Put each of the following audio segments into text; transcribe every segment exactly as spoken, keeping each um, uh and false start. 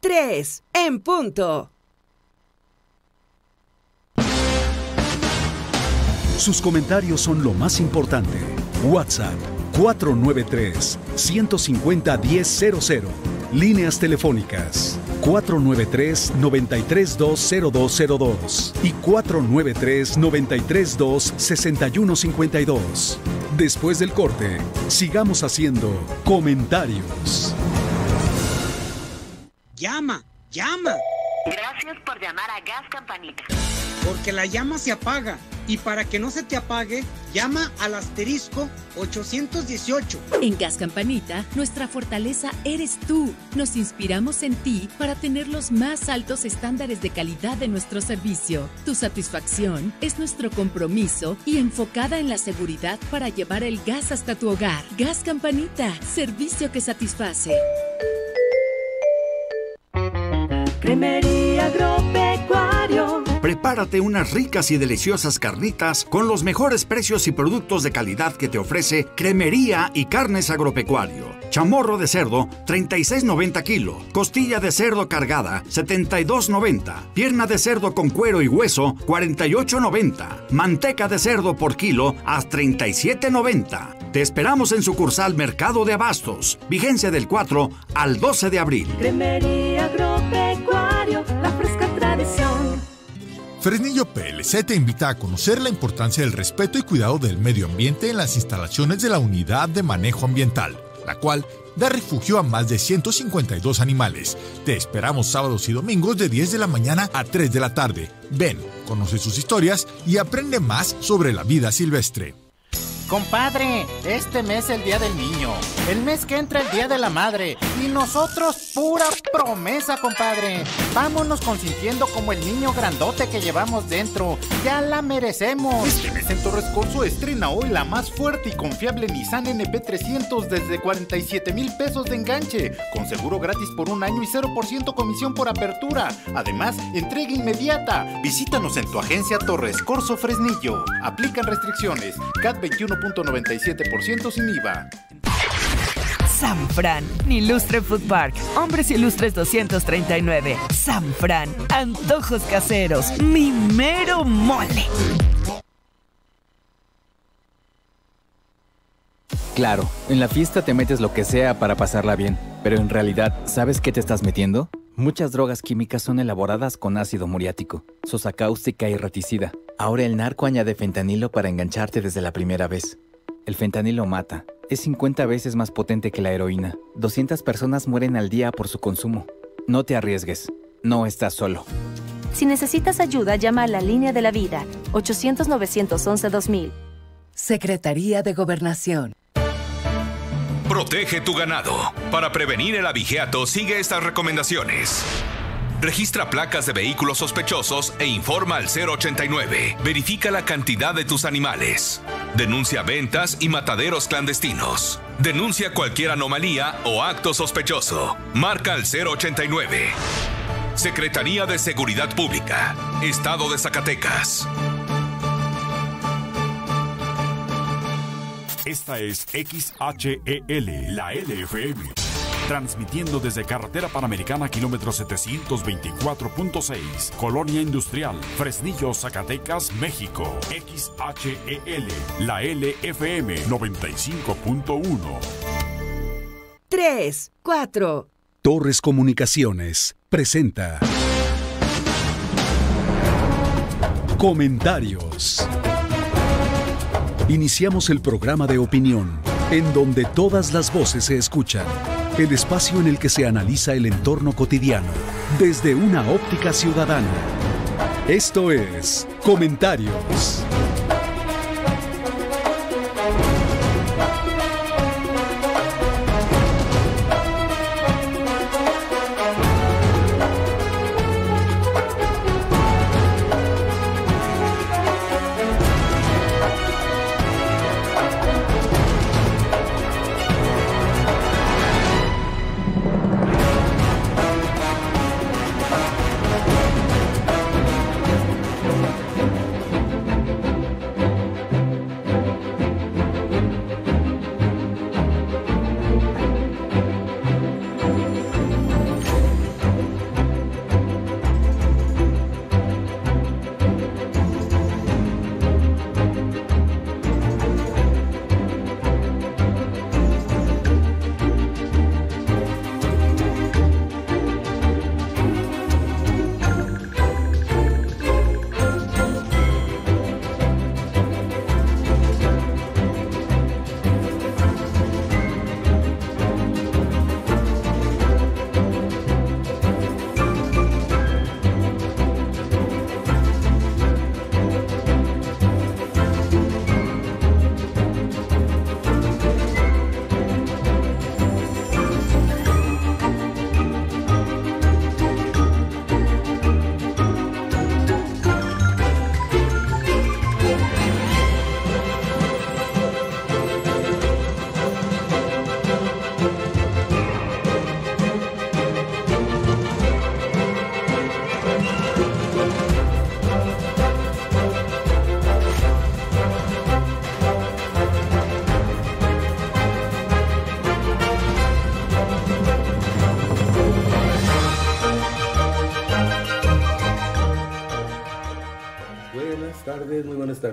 tres, en punto. Sus comentarios son lo más importante. WhatsApp cuatro nueve tres, uno cinco cero, uno cero cero cero. Líneas telefónicas cuatro nueve tres, nueve tres dos, cero dos cero dos y cuatro nueve tres, nueve tres dos, seis uno cinco dos. Después del corte, sigamos haciendo comentarios. Llama, llama. Gracias por llamar a Gas Campanita. Porque la llama se apaga. Y para que no se te apague, llama al asterisco ochocientos dieciocho. En Gas Campanita, nuestra fortaleza eres tú. Nos inspiramos en ti para tener los más altos estándares de calidad de nuestro servicio. Tu satisfacción es nuestro compromiso y enfocada en la seguridad para llevar el gas hasta tu hogar. Gas Campanita, servicio que satisface. Cremería Agropecuario. Prepárate unas ricas y deliciosas carnitas con los mejores precios y productos de calidad que te ofrece Cremería y Carnes Agropecuario. Chamorro de cerdo, treinta y seis noventa kilo. Costilla de cerdo cargada, setenta y dos noventa. Pierna de cerdo con cuero y hueso, cuarenta y ocho noventa. Manteca de cerdo por kilo, a treinta y siete noventa. Te esperamos en sucursal Mercado de Abastos. Vigencia del cuatro al doce de abril. Cremería Agropecuario, la fresca tradición. Fresnillo P L C te invita a conocer la importancia del respeto y cuidado del medio ambiente en las instalaciones de la Unidad de Manejo Ambiental, la cual da refugio a más de ciento cincuenta y dos animales. Te esperamos sábados y domingos de diez de la mañana a tres de la tarde. Ven, conoce sus historias y aprende más sobre la vida silvestre. Compadre, este mes es el Día del Niño, el mes que entra el Día de la Madre, y nosotros pura promesa, compadre. Vámonos consintiendo como el niño grandote que llevamos dentro, ya la merecemos. Este mes en Torres Corso estrena hoy la más fuerte y confiable Nissan N P trescientos desde cuarenta y siete mil pesos de enganche, con seguro gratis por un año y cero por ciento comisión por apertura. Además, entrega inmediata. Visítanos en tu agencia Torres Corso Fresnillo. Aplican restricciones. C A T veintiuno punto noventa y siete por ciento sin I V A. Sanfran, Ilustre Food Park, Hombres Ilustres doscientos treinta y nueve. Sanfran, antojos caseros, mi mero mole. Claro, en la fiesta te metes lo que sea para pasarla bien, pero en realidad, ¿sabes qué te estás metiendo? Muchas drogas químicas son elaboradas con ácido muriático, sosa cáustica y reticida. Ahora el narco añade fentanilo para engancharte desde la primera vez. El fentanilo mata. Es cincuenta veces más potente que la heroína. doscientas personas mueren al día por su consumo. No te arriesgues. No estás solo. Si necesitas ayuda, llama a la Línea de la Vida, ochocientos, novecientos once, dos mil. Secretaría de Gobernación. Protege tu ganado. Para prevenir el abigeato, sigue estas recomendaciones. Registra placas de vehículos sospechosos e informa al cero ochenta y nueve. Verifica la cantidad de tus animales. Denuncia ventas y mataderos clandestinos. Denuncia cualquier anomalía o acto sospechoso. Marca al cero ochenta y nueve. Secretaría de Seguridad Pública. Estado de Zacatecas. Esta es X H E L, la L F M. Transmitiendo desde Carretera Panamericana, kilómetro setecientos veinticuatro punto seis, Colonia Industrial, Fresnillo, Zacatecas, México. X H E L, la L F M noventa y cinco punto uno. tres, cuatro. Torres Comunicaciones presenta Comentarios. Iniciamos el programa de opinión, en donde todas las voces se escuchan. El espacio en el que se analiza el entorno cotidiano, desde una óptica ciudadana. Esto es Comentarios.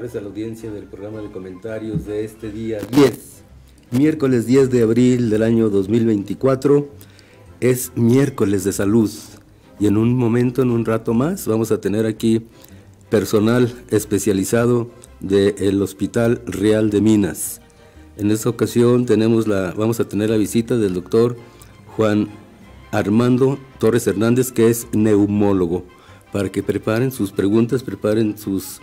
tardes a la audiencia del programa de comentarios de este día diez, miércoles diez de abril del año dos mil veinticuatro. Es miércoles de salud y en un momento, en un rato más, vamos a tener aquí personal especializado del Hospital Real de Minas. En esta ocasión tenemos la, vamos a tener la visita del doctor Juan Armando Torres Hernández, que es neumólogo, para que preparen sus preguntas, preparen sus...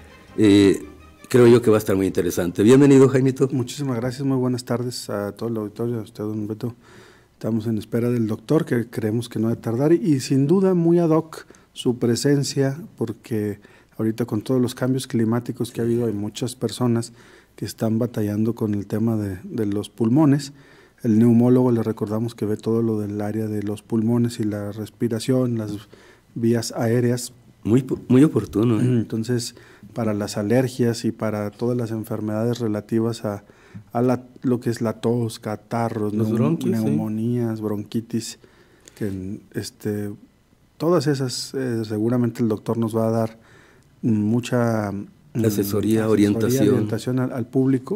Eh, creo yo que va a estar muy interesante. Bienvenido, Jaimito. Muchísimas gracias, muy buenas tardes a todo el auditorio, a usted, don Beto. Estamos en espera del doctor, que creemos que no debe tardar, y sin duda muy ad hoc su presencia, porque ahorita con todos los cambios climáticos que ha habido, hay muchas personas que están batallando con el tema de, de los pulmones. El neumólogo, le recordamos que ve todo lo del área de los pulmones y la respiración, las vías aéreas. Muy, muy oportuno. ¿eh? Entonces, para las alergias y para todas las enfermedades relativas a, a la, lo que es la tos, catarros, los neum, bronquis, neumonías, ¿sí? bronquitis, que este, todas esas eh, seguramente el doctor nos va a dar mucha asesoría, asesoría orientación, orientación al, al público,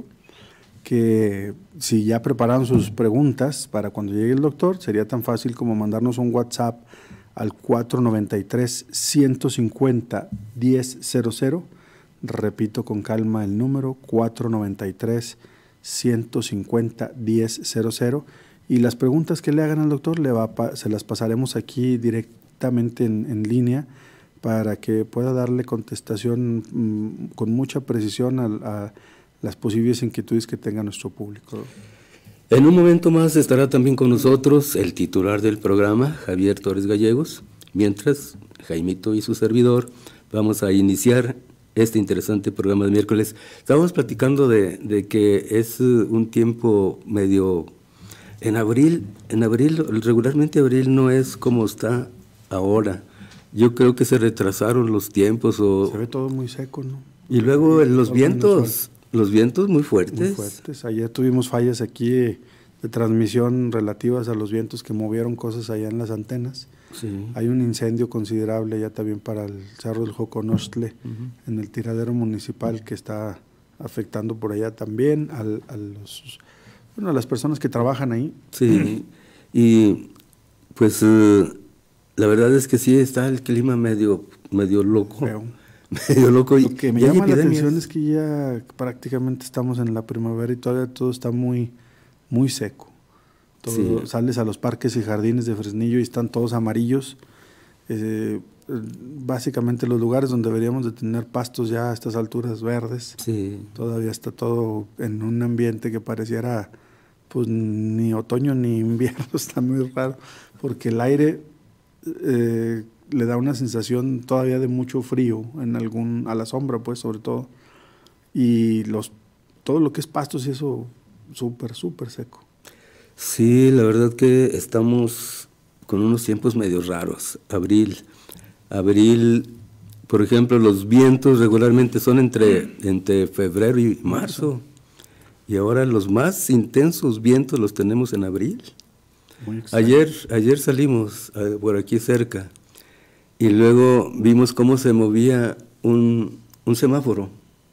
que si ya prepararon sus preguntas para cuando llegue el doctor, sería tan fácil como mandarnos un WhatsApp al cuatro noventa y tres, ciento cincuenta, diez cero cero. Repito con calma el número, cuatro noventa y tres, ciento cincuenta, diez cero cero. Y las preguntas que le hagan al doctor le va a, se las pasaremos aquí directamente en, en línea, para que pueda darle contestación mmm, con mucha precisión a, a las posibles inquietudes que tenga nuestro público. En un momento más estará también con nosotros el titular del programa, Javier Torres Gallegos, mientras Jaimito y su servidor vamos a iniciar este interesante programa de miércoles. Estábamos platicando de, de que es un tiempo medio... En abril, en abril, regularmente abril no es como está ahora. Yo creo que se retrasaron los tiempos o... Se ve todo muy seco, ¿no? Y luego los vientos... Los vientos muy fuertes. Muy fuertes. Ayer tuvimos fallas aquí de, de transmisión relativas a los vientos que movieron cosas allá en las antenas. Sí. Hay un incendio considerable ya también para el Cerro del Joconostle, uh-huh. en el tiradero municipal, que está afectando por allá también al, a los, bueno, a las personas que trabajan ahí. Sí, y pues uh, la verdad es que sí está el clima medio, medio loco. Feo. Medio loco. Lo que me llama la atención es que ya prácticamente estamos en la primavera y todavía todo está muy, muy seco. Todo, sí. Sales a los parques y jardines de Fresnillo y están todos amarillos. Eh, básicamente los lugares donde deberíamos de tener pastos ya a estas alturas verdes. Sí. Todavía está todo en un ambiente que pareciera pues ni otoño ni invierno. Está muy raro porque el aire... Eh, le da una sensación todavía de mucho frío en algún, a la sombra pues sobre todo, y los todo lo que es pastos y eso súper, súper seco. Sí, la verdad que estamos con unos tiempos medio raros. Abril, abril, por ejemplo, los vientos regularmente son entre, entre febrero y marzo, y ahora los más intensos vientos los tenemos en abril. Ayer, ayer salimos uh, por aquí cerca, y luego vimos cómo se movía un, un semáforo,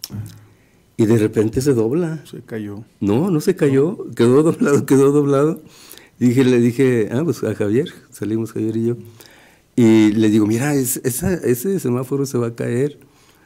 y de repente se dobla. Se cayó. No, no se cayó, no. quedó doblado, quedó doblado. Y dije, le dije, ah, pues a Javier, salimos Javier y yo, y le digo, mira, es, esa, ese semáforo se va a caer.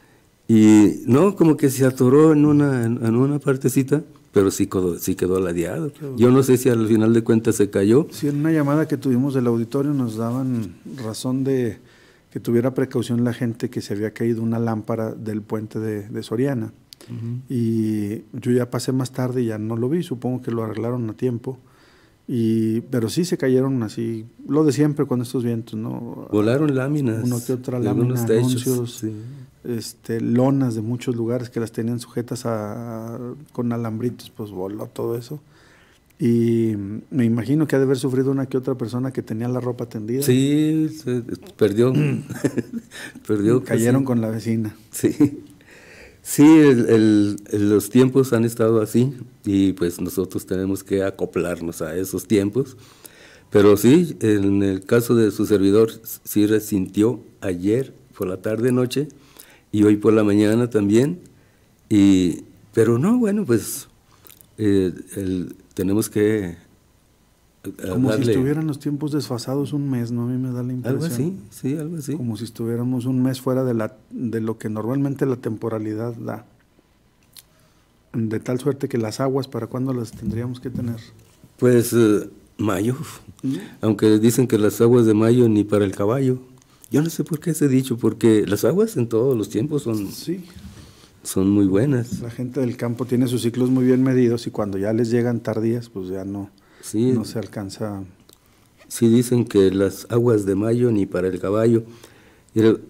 Y no, como que se atoró en una, en, en una partecita, pero sí quedó, sí quedó ladeado. Yo no sé si al final de cuentas se cayó. Sí, en una llamada que tuvimos del auditorio nos daban razón de que tuviera precaución la gente, que se había caído una lámpara del puente de, de Soriana. Uh-huh. Y yo ya pasé más tarde y ya no lo vi, supongo que lo arreglaron a tiempo. Y, pero sí se cayeron así, lo de siempre con estos vientos, ¿no? Volaron láminas. Uno que otra lámina, anuncios, sí. este, lonas de muchos lugares que las tenían sujetas a, a, con alambritos, pues voló todo eso. Y me imagino que ha de haber sufrido una que otra persona que tenía la ropa tendida. Sí, se perdió. perdió Cayeron casi. con la vecina. Sí, sí el, el, el, los tiempos han estado así y pues nosotros tenemos que acoplarnos a esos tiempos. Pero sí, en el caso de su servidor, sí resintió ayer por la tarde-noche y hoy por la mañana también Y, pero no, bueno, pues eh, el, tenemos que Como darle, si estuvieran los tiempos desfasados un mes, ¿no? A mí me da la impresión. Algo así, sí, algo así. Como si estuviéramos un mes fuera de, la, de lo que normalmente la temporalidad da. De tal suerte que las aguas, ¿para cuándo las tendríamos que tener? Pues eh, mayo, ¿Mm? Aunque dicen que las aguas de mayo ni para el caballo. Yo no sé por qué ese dicho, porque las aguas en todos los tiempos son, sí. son muy buenas. La gente del campo tiene sus ciclos muy bien medidos y cuando ya les llegan tardías, pues ya no, sí, no se alcanza. Sí dicen que las aguas de mayo ni para el caballo. Pero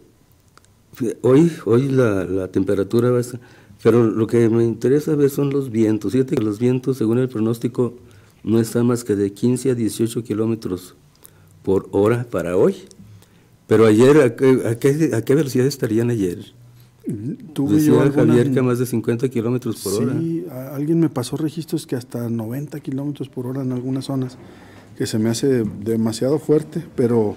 hoy hoy la, la temperatura va a estar, pero lo que me interesa ver son los vientos. Fíjate que los vientos, según el pronóstico, no están más que de quince a dieciocho kilómetros por hora para hoy. Pero ayer, ¿a qué, a qué, a qué velocidad estarían ayer? Tuve Decía yo alguna... Javier que a más de cincuenta kilómetros por sí, hora. Sí, alguien me pasó registros que hasta noventa kilómetros por hora en algunas zonas, que se me hace demasiado fuerte, pero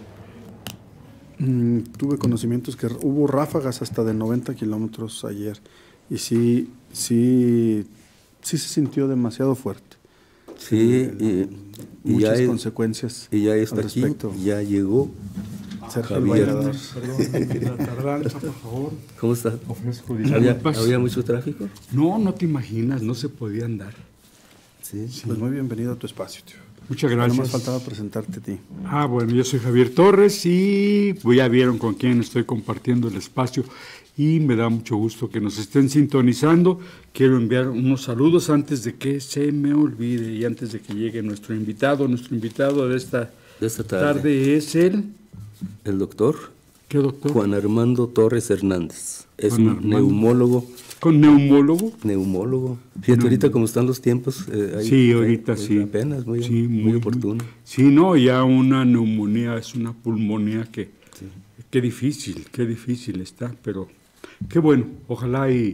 mmm, tuve conocimientos que hubo ráfagas hasta de noventa kilómetros ayer, y sí, sí, sí se sintió demasiado fuerte. Sí, eh, y, y muchas ya consecuencias. Y ya está aquí, ya llegó. Sergio Javier. Bailador. Perdón, la tardanza, por favor. ¿Cómo está? Ofrezco ¿Había, disculpas. ¿Había mucho tráfico? No, no te imaginas, no se podía andar. Sí, sí. Pues muy bienvenido a tu espacio, tío. Muchas gracias. No más faltaba presentarte a ti. Ah, bueno, yo soy Javier Torres y pues ya vieron con quién estoy compartiendo el espacio y me da mucho gusto que nos estén sintonizando. Quiero enviar unos saludos antes de que se me olvide y antes de que llegue nuestro invitado. Nuestro invitado de esta, de esta tarde. tarde es el... El doctor. ¿Qué doctor? Juan Armando Torres Hernández. Es Juan un Armando. neumólogo. ¿Con neumólogo? Neumólogo. Fíjate, no. ahorita como están los tiempos. Eh, hay, sí, ahorita hay, sí. Apenas, muy, sí, muy, muy oportuno. Muy, sí, no, ya una neumonía es una pulmonía que... Sí. Qué difícil, qué difícil está, pero qué bueno. Ojalá y,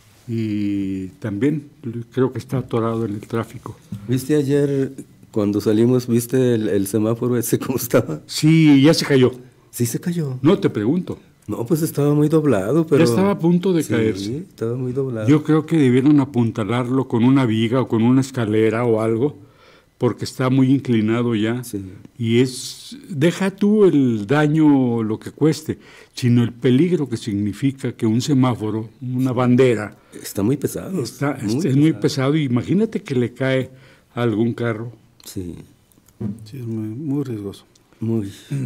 y también creo que está atorado en el tráfico. ¿Viste ayer... Cuando salimos, ¿viste el, el semáforo ese cómo estaba? Sí, ya se cayó. Sí se cayó. No, te pregunto. No, pues estaba muy doblado, pero... Ya estaba a punto de sí, caerse. estaba muy doblado. Yo creo que debieron apuntalarlo con una viga o con una escalera o algo, porque está muy inclinado ya. Sí. Y es... Deja tú el daño, lo que cueste, sino el peligro que significa que un semáforo, una bandera... Está muy pesado. Está, muy es pesado. muy pesado y imagínate que le cae a algún carro. Sí. Sí, es muy, muy riesgoso. Muy.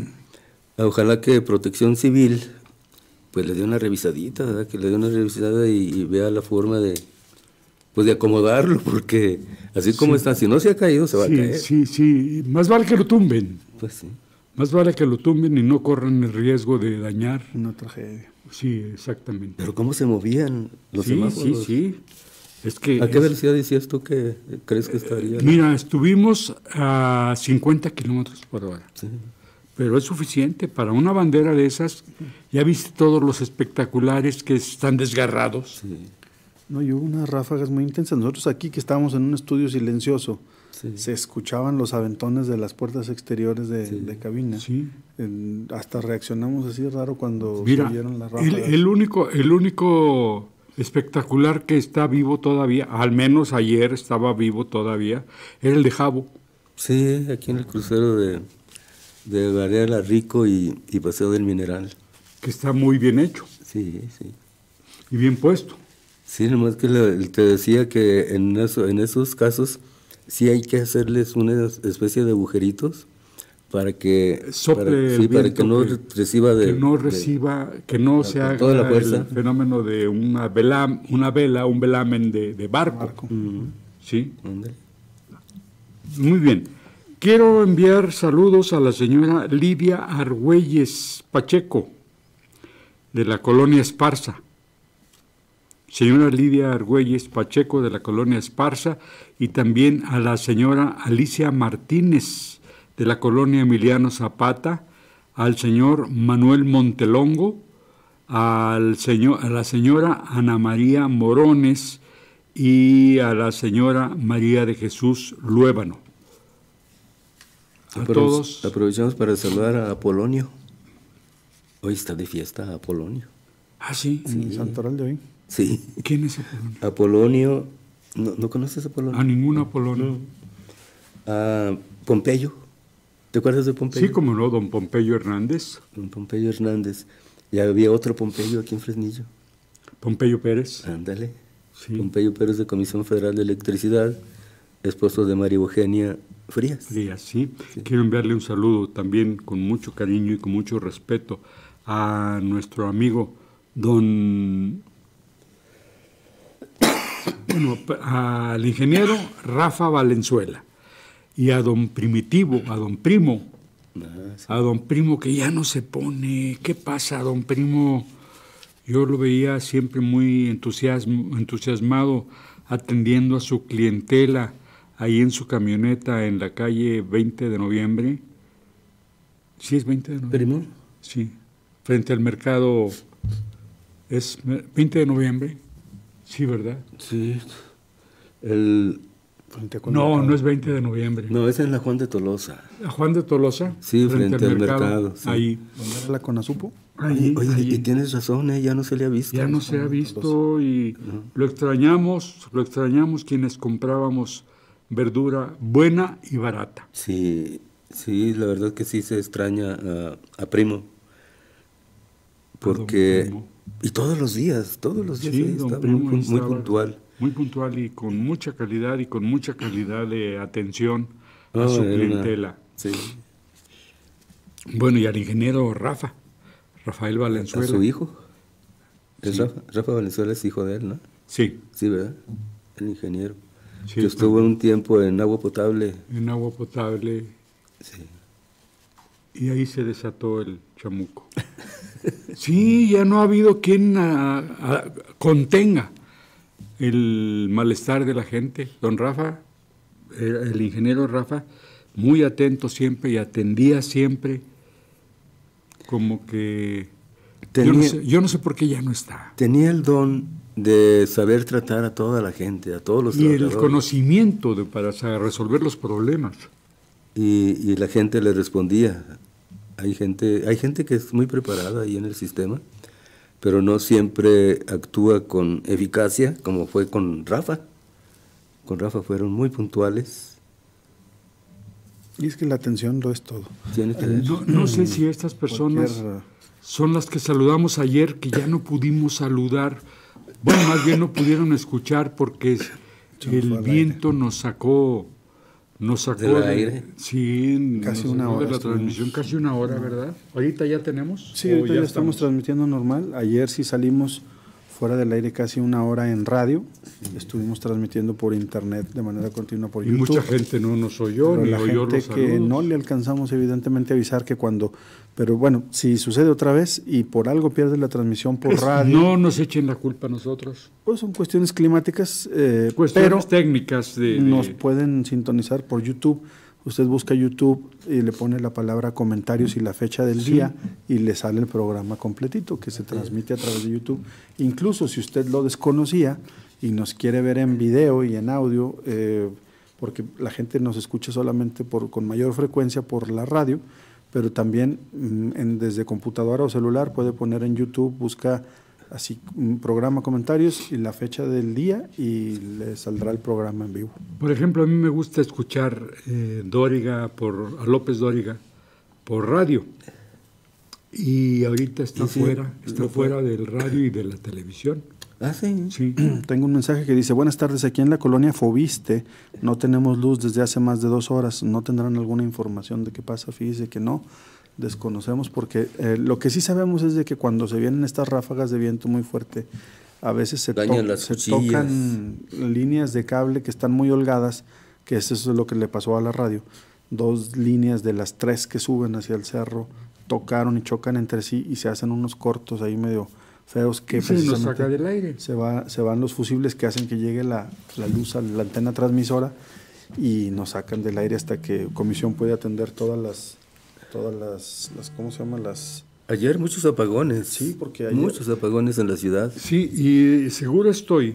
Ojalá que Protección Civil pues le dé una revisadita, ¿verdad? Que le dé una revisada y, y vea la forma de pues de acomodarlo, porque así como sí. está, si no se ha caído, se va sí, a caer. Sí, sí, más vale que lo tumben. Pues sí. Más vale que lo tumben y no corran el riesgo de dañar. Una tragedia. Sí, exactamente. Pero ¿cómo se movían los sí, semáforos? Sí, sí, Es que ¿A qué es, velocidad decías tú que crees que estaría? Mira, estuvimos a cincuenta kilómetros por hora. Sí. Pero es suficiente para una bandera de esas. Ya viste todos los espectaculares que están desgarrados. Sí. No, y hubo unas ráfagas muy intensas. Nosotros aquí que estábamos en un estudio silencioso, sí. se escuchaban los aventones de las puertas exteriores de, sí. de cabina. Sí. En, hasta reaccionamos así raro cuando Mira, oyeron las ráfagas. El, el único, el único espectacular que está vivo todavía, al menos ayer estaba vivo todavía, era el de Jabo. Sí, aquí en el crucero de, de Varela Rico y, y Paseo del Mineral. Que está muy bien hecho. Sí, sí. Y bien puesto. Sí, nomás que le, te decía que en, eso, en esos casos sí hay que hacerles una especie de agujeritos para que sople para, sí, para que no que, reciba de que no reciba de, que no se haga toda la fuerza. El fenómeno de una vela una vela un velamen de, de barco, barco. Uh-huh. Sí. ¿Dónde? Muy bien. Quiero enviar saludos a la señora Lidia Argüelles Pacheco de la colonia Esparza. Señora Lidia Argüelles Pacheco de la colonia Esparza, y también a la señora Alicia Martínez de la colonia Emiliano Zapata, al señor Manuel Montelongo, al señor, a la señora Ana María Morones y a la señora María de Jesús Luébano. A Aprove- todos. Aprovechamos para saludar a Apolonio. Hoy está de fiesta Apolonio. Ah, sí. sí. En Santoral de hoy. Sí. ¿Quién es Apolonio? Apolonio, ¿no, ¿no conoces a Apolonio? A ningún Apolonio. No. A Pompeyo, ¿te acuerdas de Pompeyo? Sí, como no, don Pompeyo Hernández. Don Pompeyo Hernández. Y había otro Pompeyo aquí en Fresnillo. Pompeyo Pérez. Ándale. Sí. Pompeyo Pérez de Comisión Federal de Electricidad, esposo de María Eugenia Frías. Frías, sí. sí. Quiero enviarle un saludo también con mucho cariño y con mucho respeto a nuestro amigo don... bueno, al ingeniero Rafa Valenzuela y a don Primitivo, a don Primo, ah, sí. a don Primo que ya no se pone. ¿Qué pasa, don Primo? Yo lo veía siempre muy entusiasmo, entusiasmado atendiendo a su clientela ahí en su camioneta en la calle veinte de noviembre. ¿Sí es veinte de noviembre? ¿Primo? Sí, frente al mercado. ¿Es veinte de noviembre? Sí, ¿verdad? Sí. El... No, no es veinte de noviembre. No, es en la Juan de Tolosa. ¿La Juan de Tolosa? Sí, frente, frente al mercado. mercado sí. Ahí. ¿Dónde era la Conasupo? Ahí, Oye, ahí. Y tienes razón, ¿eh? Ya no se le ha visto. Ya no se ha visto y no. lo extrañamos, lo extrañamos quienes comprábamos verdura buena y barata. Sí, sí, la verdad que sí se extraña a, a Primo. Porque... Primo. Y todos los días, todos los días. Sí, ahí don está Primo muy, muy puntual. Muy puntual y con mucha calidad y con mucha calidad de atención a oh, su clientela. Una, sí. Bueno, y al ingeniero Rafa, Rafael Valenzuela. ¿A su hijo? ¿Es Sí. Rafa? Rafa Valenzuela es hijo de él, ¿no? Sí. Sí, ¿verdad? El ingeniero. Sí, que estuvo en un tiempo en agua potable. En agua potable. Sí. Y ahí se desató el chamuco. Sí, ya no ha habido quien a, a, contenga el malestar de la gente. Don Rafa, el, el ingeniero Rafa, muy atento siempre y atendía siempre, como que... Tenía, yo, no sé, yo no sé por qué ya no está. Tenía el don de saber tratar a toda la gente, a todos los y el conocimiento de, para resolver los problemas. Y, y la gente le respondía. Hay gente, hay gente que es muy preparada ahí en el sistema, pero no siempre actúa con eficacia, como fue con Rafa. Con Rafa fueron muy puntuales. Y es que la atención lo es todo. Tiene que no, no sé si estas personas Cualquier... son las que saludamos ayer, que ya no pudimos saludar. Bueno, más bien no pudieron escuchar porque el viento nos sacó... Nos sacó del aire. Sí, casi una hora de la transmisión, casi una hora, ¿verdad? ¿Ahorita ya tenemos? Sí, ahorita ya, ya estamos? estamos transmitiendo normal. Ayer sí salimos fuera del aire casi una hora en radio. Estuvimos transmitiendo por internet de manera continua por y YouTube. Y mucha gente no nos oyó, pero ni la oyó gente los que saludos. no le alcanzamos evidentemente a avisar que cuando... Pero bueno, si sucede otra vez y por algo pierde la transmisión por es, radio... No nos echen la culpa a nosotros. Pues son cuestiones climáticas, eh, cuestiones pero técnicas de, de... nos pueden sintonizar por YouTube. Usted busca YouTube y le pone la palabra comentarios y la fecha del sí. día y le sale el programa completito que se transmite a través de YouTube. Incluso si usted lo desconocía y nos quiere ver en video y en audio, eh, porque la gente nos escucha solamente por, con mayor frecuencia por la radio, pero también en, desde computadora o celular puede poner en YouTube, busca así un programa comentarios y la fecha del día y le saldrá el programa en vivo. Por ejemplo, a mí me gusta escuchar eh, Dóriga por, a López Dóriga por radio y ahorita está sí, fuera, sí, está fuera del radio y de la televisión. Ah, sí. sí. Tengo un mensaje que dice, buenas tardes, aquí en la colonia Fobiste no tenemos luz desde hace más de dos horas, ¿no tendrán alguna información de qué pasa? Fíjese que no, desconocemos porque eh, lo que sí sabemos es de que cuando se vienen estas ráfagas de viento muy fuerte, a veces se, to se tocan líneas de cable que están muy holgadas, que eso es lo que le pasó a la radio, dos líneas de las tres que suben hacia el cerro tocaron y chocan entre sí y se hacen unos cortos ahí medio feos que se nos saca del aire. Se, va, se van los fusibles que hacen que llegue la, la luz a la antena transmisora y nos sacan del aire hasta que Comisión puede atender todas las, todas las, las ¿cómo se llaman? Las... Ayer muchos apagones. Sí, porque ayer... Muchos apagones en la ciudad. Sí, y seguro estoy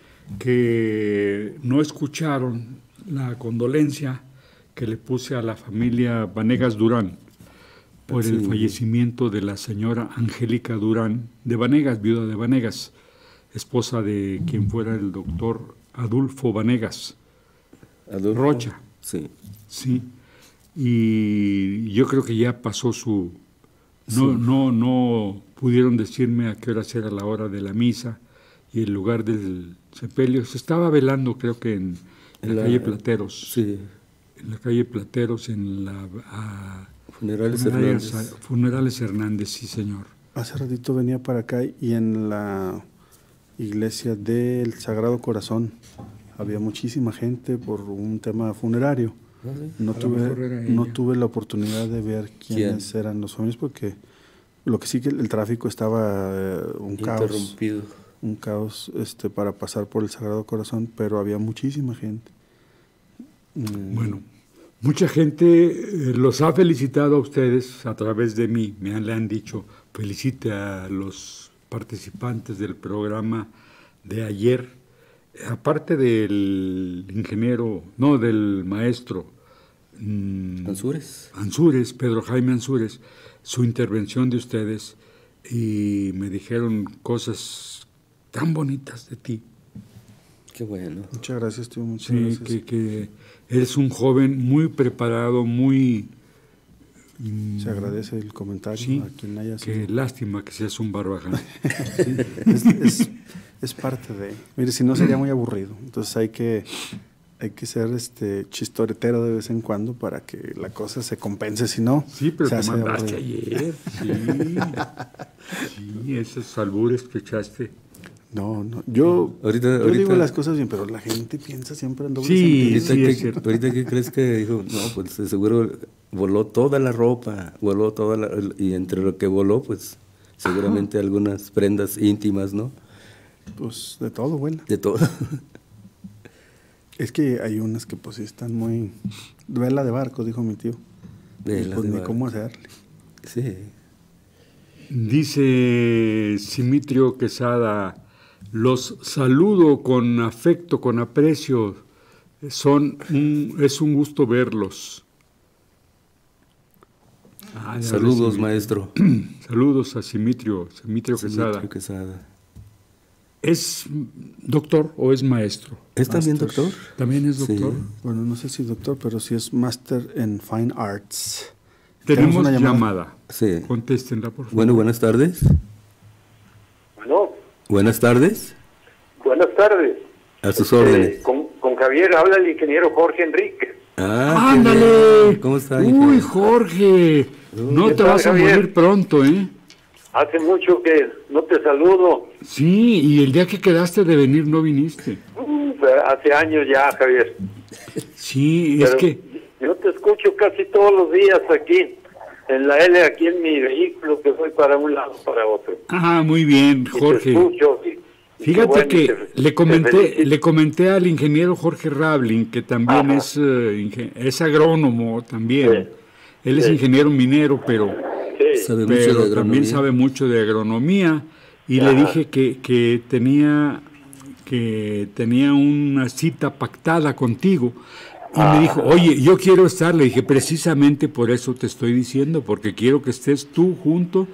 que no escucharon la condolencia que le puse a la familia Vanegas Durán por sí. el fallecimiento de la señora Angélica Durán de Vanegas, viuda de Vanegas. esposa de quien fuera el doctor Adolfo Vanegas. Adolfo, Rocha. Sí. Sí. Y yo creo que ya pasó su... No, Sí. no, no pudieron decirme a qué hora era la hora de la misa y el lugar del sepelio. Se estaba velando, creo que en, en la, la calle Plateros. Sí. En la calle Plateros, en la... A, Funerales Funerales Hernández. Funerales Hernández, sí, señor. Hace ratito venía para acá y en la iglesia del Sagrado Corazón había muchísima gente por un tema funerario. ¿Ah, sí? No A lo tuve, mejor era no ella. tuve la oportunidad de ver quiénes ¿Quién? eran los jóvenes porque lo que sí que el tráfico estaba eh, un caos, Interrumpido. un caos este para pasar por el Sagrado Corazón, pero había muchísima gente. Mm, Bueno, mucha gente eh, los ha felicitado a ustedes a través de mí. Me han, le han dicho, felicite a los participantes del programa de ayer. Aparte del ingeniero, no, del maestro mm, Ansúrez. Ansúrez, Pedro Jaime Ansúrez, su intervención de ustedes, y me dijeron cosas tan bonitas de ti. Qué bueno. Muchas gracias, tío. Muchas Sí, gracias. que, que eres un joven muy preparado, muy... mm, Se agradece el comentario sí, a quien haya qué sido. lástima que seas un barbaján. es, es- es parte de... Mire, si no sería muy aburrido. Entonces hay que, hay que ser este chistoretero de vez en cuando para que la cosa se compense. Si no, Sí, pero se te hace mandaste aburrido. ayer. Sí, sí, esos albures que echaste. No, no. Yo, Ahorita, yo ahorita, digo las cosas bien, pero la gente piensa siempre en doble Sí, sentido. ahorita, sí, es ¿qué, cierto. ahorita qué crees que dijo? No, pues de seguro voló toda la ropa, voló toda la... Y entre lo que voló, pues seguramente algunas prendas íntimas, ¿no? Pues de todo, bueno. De todo. Es que hay unas que pues sí están muy... Vela de barco, dijo mi tío. De Y, las pues de ni barco. cómo hacerle. Sí. Dice Simitrio Quesada, los saludo con afecto, con aprecio. Son un- es un gusto verlos. Ah, ya Saludos, recibí. maestro. Saludos a Simitrio, Simitrio Quesada. Simitrio Quesada. ¿Es doctor o es maestro? ¿Es también Master. doctor? ¿También es Sí. doctor? Bueno, no sé si doctor, pero sí es Master en Fine Arts. Tenemos una llamada. llamada. Sí. Contéstenla, por favor. Bueno, buenas tardes. Bueno, Buenas tardes. buenas tardes. A sus Eh, órdenes. con, con Javier habla el ingeniero Jorge Enrique. Ah, qué ¡Ándale! bien. ¿Cómo está, Uy, ingeniero? Jorge, no ¿Qué te tal, vas a Javier? morir pronto, ¿eh? Hace mucho que no te saludo. Sí, y el día que quedaste de venir no viniste. Uh, hace años ya, Javier. Sí, es Pero que... yo te escucho casi todos los días aquí, en la L, aquí en mi vehículo, que voy para un lado para otro. Ah, muy bien, Y te Jorge. escucho, y- y Fíjate qué bueno, y que te- le te comenté, felicito. le comenté al ingeniero Jorge Rablin, que también Ajá. es, eh, inge- es agrónomo también. Sí. Él es Sí. ingeniero minero, pero, Sí. Sabe mucho de pero agronomía. también sabe mucho de agronomía. Y le Ajá. dije que, que tenía que tenía una cita pactada contigo. Y me dijo, oye, yo quiero estar. Le dije, precisamente por eso te estoy diciendo, porque quiero que estés tú junto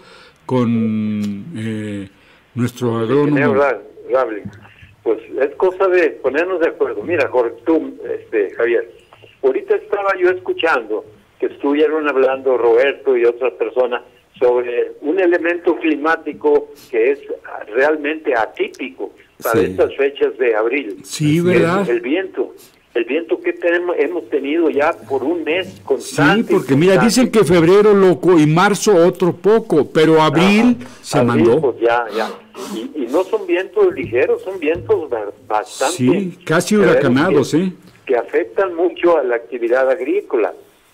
con eh, nuestro Ingeniero agrónomo. Ra- Rablin. Pues es cosa de ponernos de acuerdo. Mira, Jorge, tú, este, Javier, ahorita estaba yo escuchando que estuvieron hablando Roberto y otras personas sobre un elemento climático que es realmente atípico para Sí. estas fechas de abril. Sí, Es ¿verdad? El viento. El viento que tenemos, hemos tenido ya por un mes constante. Sí, porque mira, constante. dicen que febrero loco y marzo otro poco, pero abril Ajá. se Abril, mandó. pues ya, ya. Y, y no son vientos ligeros, son vientos ba- bastante... Sí, casi severos huracanados, que- ¿eh? Que afectan mucho a la actividad agrícola.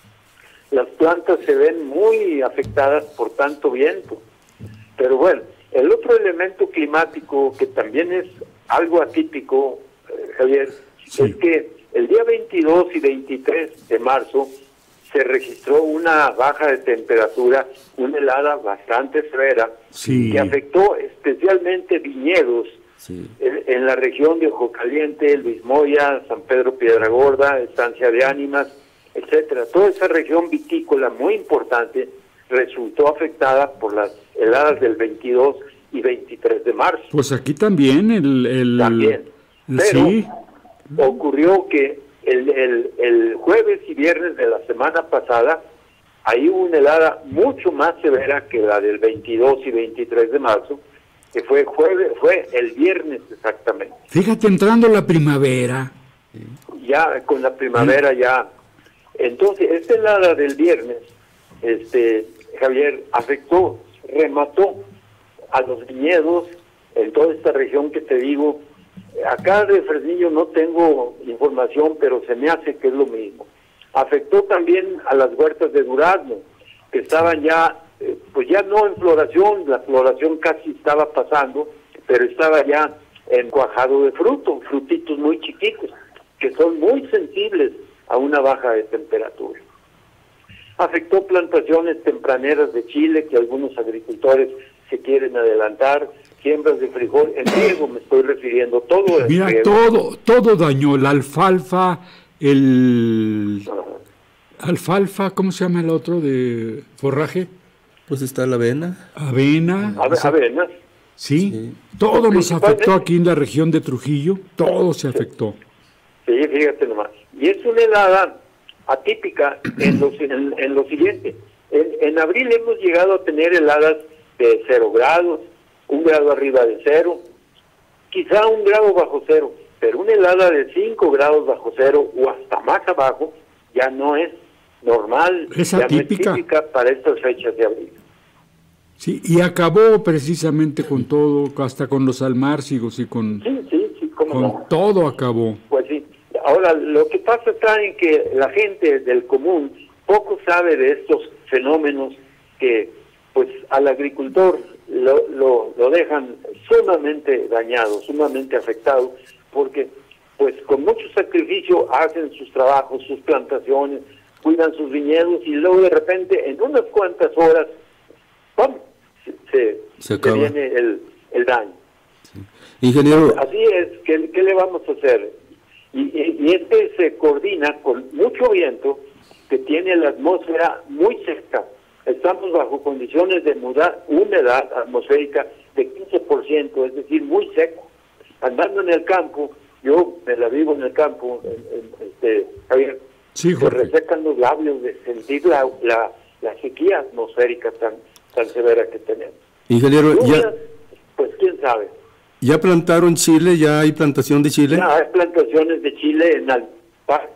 Las plantas se ven muy afectadas por tanto viento. Pero bueno, el otro elemento climático que también es algo atípico, eh, Javier, Sí. es que el día veintidós y veintitrés de marzo se registró una baja de temperatura, una helada bastante severa, Sí. que afectó especialmente viñedos Sí. en, en la región de Ojo Caliente, Luis Moya, San Pedro Piedragorda, Estancia de Ánimas, etcétera. Toda esa región vitícola muy importante resultó afectada por las heladas del veintidós y veintitrés de marzo. Pues aquí también el... el también. el, Pero sí. ocurrió que el, el, el jueves y viernes de la semana pasada, ahí hubo una helada mucho más severa que la del veintidós y veintitrés de marzo, que fue jueves, fue el viernes exactamente. Fíjate, entrando la primavera. Ya con la primavera ya. Entonces, esta helada del viernes, este Javier, afectó, remató a los viñedos en toda esta región que te digo. Acá de Fresnillo no tengo información, pero se me hace que es lo mismo. Afectó también a las huertas de durazno, que estaban ya, eh, pues ya no en floración, la floración casi estaba pasando, pero estaba ya en cuajado de fruto, frutitos muy chiquitos, que son muy sensibles a una baja de temperatura. Afectó plantaciones tempraneras de chile, que algunos agricultores se quieren adelantar, siembras de frijol, en riego me estoy refiriendo, todo en Mira, riego. todo, todo dañó, la alfalfa, el... Alfalfa, ¿cómo se llama el otro de forraje? Pues está la avena. Avena. Ave, avena. Sí, Sí. todo nos Principalmente- afectó aquí en la región de Trujillo, todo se afectó. Sí, fíjate nomás. Y es una helada atípica en lo, en, en lo siguiente. En, en abril hemos llegado a tener heladas de cero grados, un grado arriba de cero, quizá un grado bajo cero, pero una helada de cinco grados bajo cero o hasta más abajo ya no es normal, Es ya atípica. no es típica para estas fechas de abril. Sí, y acabó precisamente con todo, hasta con los almárcigos y con, Sí, sí, sí, cómo con no. todo acabó. Pues sí. Ahora, lo que pasa está en que la gente del común poco sabe de estos fenómenos que, pues, al agricultor lo, lo, lo dejan sumamente dañado, sumamente afectado, porque, pues, con mucho sacrificio hacen sus trabajos, sus plantaciones, cuidan sus viñedos y luego de repente, en unas cuantas horas, ¡pum!, se, se, Se se acaba. viene el, el daño. Ingeniero, Así es, ¿qué, qué le vamos a hacer? Y, y, y este se coordina con mucho viento que tiene la atmósfera muy seca. Estamos bajo condiciones de muda- humedad atmosférica de quince por ciento, es decir, muy seco. Andando en el campo, yo me la vivo en el campo, en, en, este, Javier, Sí, se Jorge. resecan los labios de sentir la, la, la sequía atmosférica tan, tan severa que tenemos. ingeniero, Lluvias, ¿ya, pues quién sabe. ¿ya plantaron chile? ¿Ya hay plantación de chile? Ya hay plantaciones de chile en Alpar.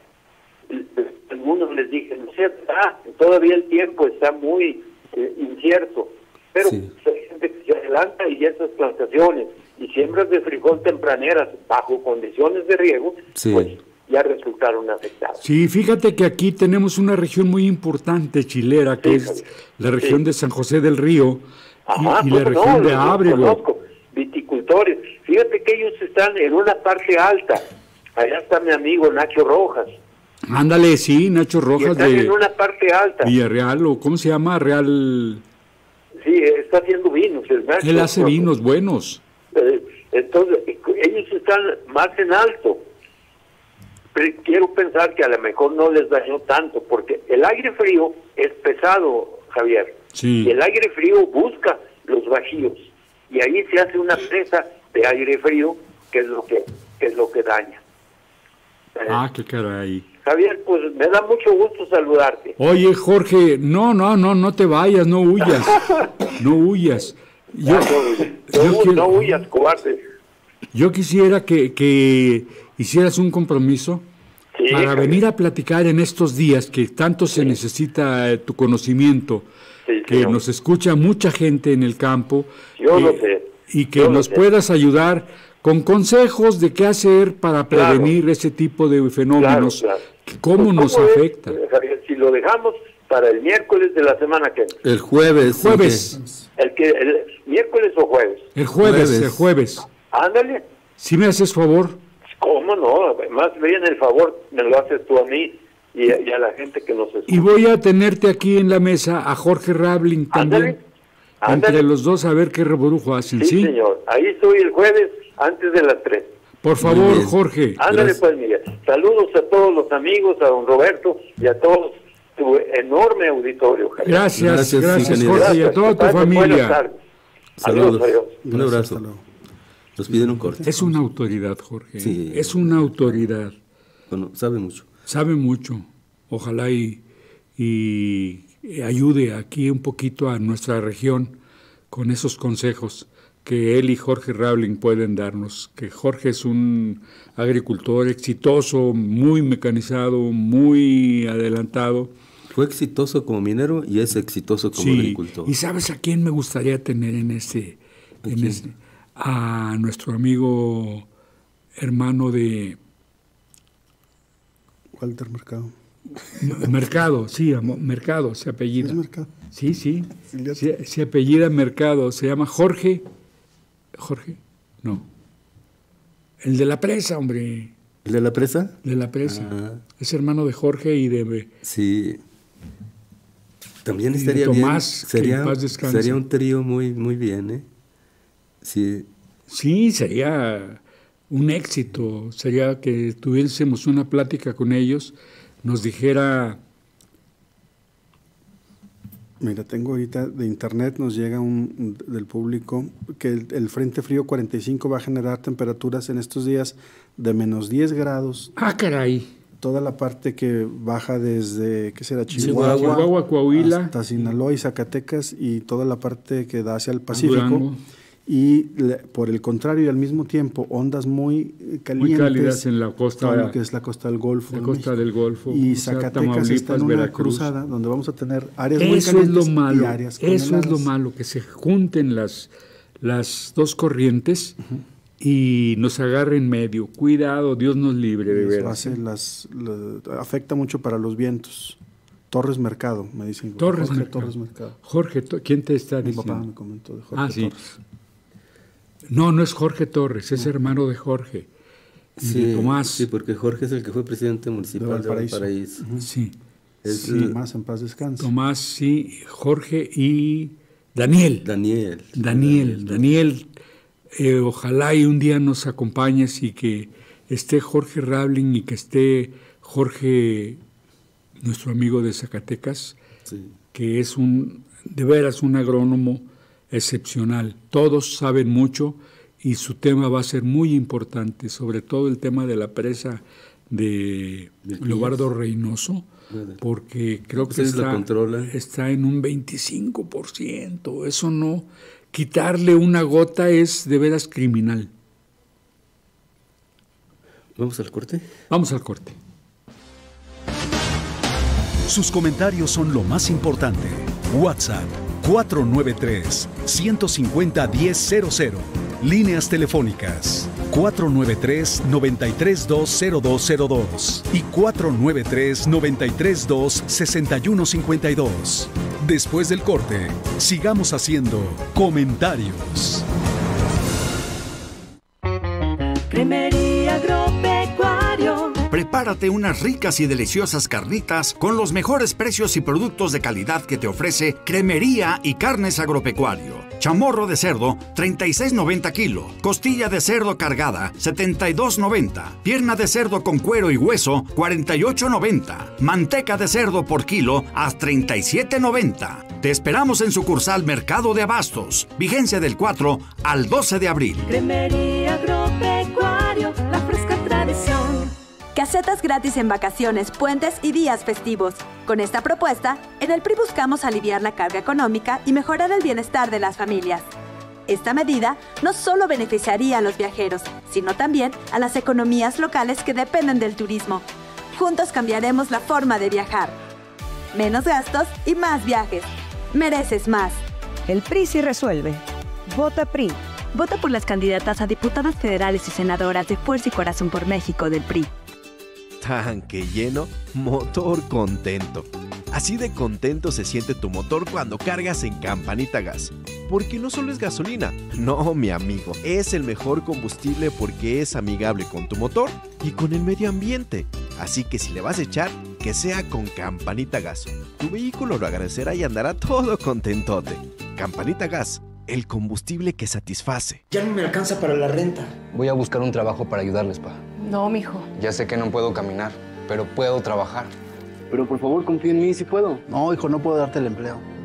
Algunos les dije, no sé, ah, todavía el tiempo está muy eh, incierto, pero Sí. hay gente que se adelanta y esas plantaciones y siembras de frijol tempraneras bajo condiciones de riego, Sí. pues ya resultaron afectadas. Sí, fíjate que aquí tenemos una región muy importante chilera, que Sí, es Javier. la región Sí. de San José del Río y- Ajá, y, la ¿cómo no? región de Los Ábrego. conozco, viticultores. Fíjate que ellos están en una parte alta. Allá está mi amigo Nacho Rojas. Ándale, sí, Nacho Y Rojas están de en una parte alta. Villarreal, o ¿cómo se llama? Real... Sí, está haciendo vinos. El Nacho. Él hace vinos buenos. Eh, entonces, ellos están más en alto. Pero quiero pensar que a lo mejor no les dañó tanto, porque el aire frío es pesado, Javier. Sí. Y el aire frío busca los bajíos. Y ahí se hace una presa de aire frío, que es lo que, que es lo que daña. Eh, Ah, qué caray. Javier, pues me da mucho gusto saludarte. Oye, Jorge, no, no, no, no te vayas, no huyas, no huyas. Yo, no, yo no, quiero- no huyas, cobarde. yo quisiera que, que hicieras un compromiso Sí, para Javier. venir a platicar en estos días que tanto se necesita eh, tu conocimiento, Sí, que señor. nos escucha mucha gente en el campo. Yo eh, lo sé. Y que Yo lo nos sé. puedas ayudar con consejos de qué hacer para Claro. prevenir ese tipo de fenómenos, Claro, que cómo Pues, nos ¿cómo ves, afectan. Javier? Si lo dejamos para el miércoles de la semana que viene. El jueves. Jueves, El que el miércoles o jueves. el jueves, Jueves. el jueves. Ándale. Si me haces favor, ¿Cómo no? Más bien el favor me lo haces tú a mí y a, y a la gente que nos escucha. y voy a tenerte aquí en la mesa a Jorge Rabling también. Ándale. Ándale. Entre los dos a ver qué reburujo hacen, Sí, ¿sí? señor. Ahí estoy el jueves antes de las tres. Por Muy favor, bien. Jorge. Ándale Gracias. pues, Miguel. Saludos a todos los amigos, a don Roberto y a todos tu enorme auditorio, Javier. Gracias, Gracias, gracias, ingeniero. Jorge, y a toda Que tu pasen buenas familia. tardes. Saludos. Adiós, adiós. Un abrazo. Nos piden un corte. Es una autoridad, Jorge. Sí. Es una autoridad. Bueno, sabe mucho. Sabe mucho. Ojalá y, y ayude aquí un poquito a nuestra región con esos consejos que él y Jorge Raveling pueden darnos. Que Jorge es un agricultor exitoso, muy mecanizado, muy adelantado. Fue exitoso como minero y es exitoso como Sí. agricultor. ¿Y sabes a quién me gustaría tener en este, ¿A en quién? este? A nuestro amigo hermano de Walter Mercado. Mercado, sí, amo- Mercado, se apellida. ¿Es Mercado? Sí, sí, se, se apellida Mercado, se llama Jorge, Jorge, no, el de la presa, hombre. ¿El de la presa? De la presa. Ah. Es hermano de Jorge y de... Sí. También Y de estaría Tomás, bien. que en Sería, paz descanse. sería un trío muy, muy bien, ¿eh? Sí. Sí, sería un éxito, sería que tuviésemos una plática con ellos, nos dijera... Mira, tengo ahorita de internet, nos llega un del público que el, el Frente Frío cuarenta y cinco va a generar temperaturas en estos días de menos diez grados. ¡Ah, caray! Toda la parte que baja desde, ¿qué será? Chihuahua, Chihuahua, Chihuahua, Coahuila, hasta Sinaloa y Zacatecas y toda la parte que da hacia el Pacífico. Durango. Y le- por el contrario, y al mismo tiempo, ondas muy eh, calientes. Muy cálidas en la costa, todo lo que es la costa del Golfo. la de costa México. del Golfo, Y o sea, Zacatecas está en una Veracruz. cruzada donde vamos a tener áreas muy Eso es calientes lo y malo, áreas eso es lo congeladas. malo, que se junten las, las dos corrientes y nos agarre en medio. Cuidado, Dios nos libre, de Eso veras. hace las, la- afecta mucho para los vientos. Torres Mercado, me dicen. Torres Jorge Mercado. Torres Mercado. Jorge, To- ¿quién te está Mi diciendo? papá me comentó de Jorge Ah, sí. Torres. No, no es Jorge Torres, es hermano de Jorge. Y Sí, de Tomás. sí, porque Jorge es el que fue presidente municipal de Valparaíso. Valparaíso. Sí. Es Sí. el- Más en paz descanse. Tomás, sí, Jorge y Daniel. Daniel. Daniel, Daniel, eh, ojalá y un día nos acompañes y que esté Jorge Raveling y que esté Jorge, nuestro amigo de Zacatecas, Sí. que es un, de veras, un agrónomo excepcional. Todos saben mucho y su tema va a ser muy importante, sobre todo el tema de la presa de ¿De Leobardo Reynoso, Nada. porque creo que Ustedes la está, controlan. está en un veinticinco por ciento. Eso no, quitarle una gota es de veras criminal. ¿Vamos al corte? Vamos al corte. Sus comentarios son lo más importante. WhatsApp cuatro nueve tres, uno cinco cero, uno cero cero. Líneas telefónicas cuatro nueve tres, nueve tres dos, cero dos cero dos y cuatro nueve tres, nueve tres dos, seis uno cinco dos. Después del corte, sigamos haciendo comentarios. Cremería Agropecuario. Prepárate unas ricas y deliciosas carnitas con los mejores precios y productos de calidad que te ofrece Cremería y Carnes Agropecuario. Chamorro de cerdo, treinta y seis noventa kilo. Costilla de cerdo cargada, setenta y dos noventa. Pierna de cerdo con cuero y hueso, cuarenta y ocho noventa. Manteca de cerdo por kilo a treinta y siete noventa. Te esperamos en sucursal Mercado de Abastos. Vigencia del cuatro al doce de abril. Cremería Agropecuario, la fresca tradición. Casetas gratis en vacaciones, puentes y días festivos. Con esta propuesta, en el P R I buscamos aliviar la carga económica y mejorar el bienestar de las familias. Esta medida no solo beneficiaría a los viajeros, sino también a las economías locales que dependen del turismo. Juntos cambiaremos la forma de viajar. Menos gastos y más viajes. Mereces más. El P R I sí resuelve. Vota P R I. Vota por las candidatas a diputadas federales y senadoras de Fuerza y Corazón por México del P R I. Tanque lleno, motor contento. Así de contento se siente tu motor cuando cargas en Campanita Gas. Porque no solo es gasolina, no, mi amigo, es el mejor combustible porque es amigable con tu motor y con el medio ambiente. Así que si le vas a echar, que sea con Campanita Gas. Tu vehículo lo agradecerá y andará todo contentote. Campanita Gas, el combustible que satisface. Ya no me alcanza para la renta. Voy a buscar un trabajo para ayudarles, pa. No, mijo. Ya sé que no puedo caminar, pero puedo trabajar. Pero por favor, confía en mí si puedo. No, hijo, no puedo darte el empleo.